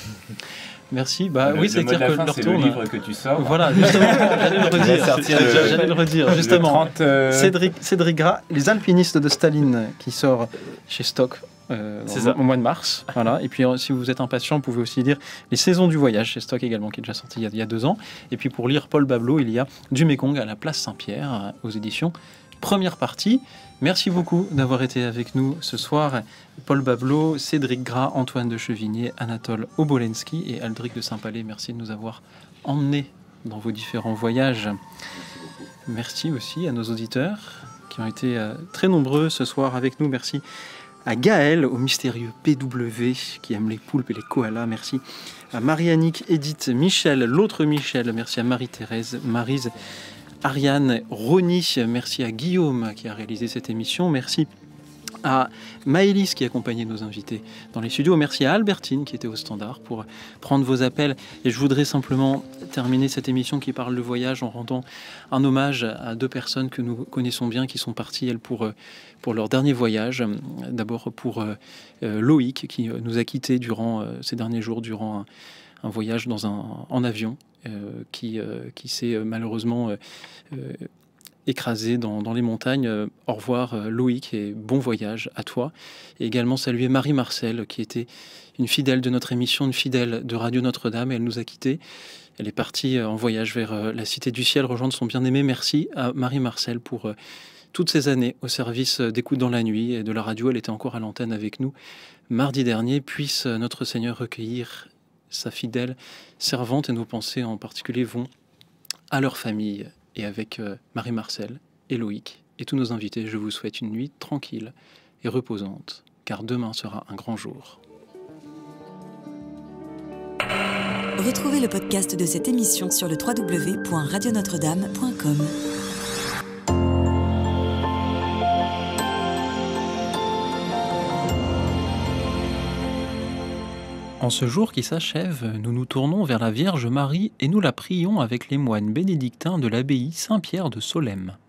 Merci. Oui, c'est-à-dire que le retour. Le livre que tu sors. Voilà, justement, j'allais le redire. Justement, 30, Cédric Gras, Les Alpinistes de Staline, qui sort chez Stock au mois de mars. Voilà. Et puis, si vous êtes impatient, vous pouvez aussi lire Les Saisons du Voyage chez Stock également, qui est déjà sorti il y a 2 ans. Et puis, pour lire Paul Bableau, il y a Du Mékong à la place Saint-Pierre, aux éditions Première Partie. Merci beaucoup d'avoir été avec nous ce soir. Paul Bableau, Cédric Gras, Antoine de Chevigné, Anatole Obolensky et Aldric de Saint-Palais. Merci de nous avoir emmenés dans vos différents voyages. Merci aussi à nos auditeurs qui ont été très nombreux ce soir avec nous. Merci à Gaël, au mystérieux PW qui aime les poulpes et les koalas. Merci à Marie-Annick, Edith, Michel, l'autre Michel. Merci à Marie-Thérèse, Maryse, Ariane, Rony, merci à Guillaume qui a réalisé cette émission, merci à Maëlys qui accompagnait nos invités dans les studios, merci à Albertine qui était au standard pour prendre vos appels. Et je voudrais simplement terminer cette émission qui parle de voyage en rendant un hommage à 2 personnes que nous connaissons bien qui sont parties, elles, pour leur dernier voyage. D'abord pour Loïc qui nous a quittés durant ces derniers jours, durant un voyage en avion. Qui s'est malheureusement écrasé dans les montagnes. Au revoir Loïc et bon voyage à toi. Et également saluer Marie-Marcel qui était une fidèle de notre émission, une fidèle de Radio Notre-Dame. Elle nous a quittés. Elle est partie en voyage vers la Cité du Ciel, rejoindre son bien-aimé. Merci à Marie-Marcel pour toutes ces années au service d'écoute dans la nuit et de la radio. Elle était encore à l'antenne avec nous mardi dernier. Puisse notre Seigneur recueillir sa fidèle servante, et nos pensées en particulier vont à leur famille. Et avec Marie-Marcel et Loïc et tous nos invités, je vous souhaite une nuit tranquille et reposante, car demain sera un grand jour. Retrouvez le podcast de cette émission sur le www.radionotre-dame.com. En ce jour qui s'achève, nous nous tournons vers la Vierge Marie et nous la prions avec les moines bénédictins de l'abbaye Saint-Pierre de Solesmes.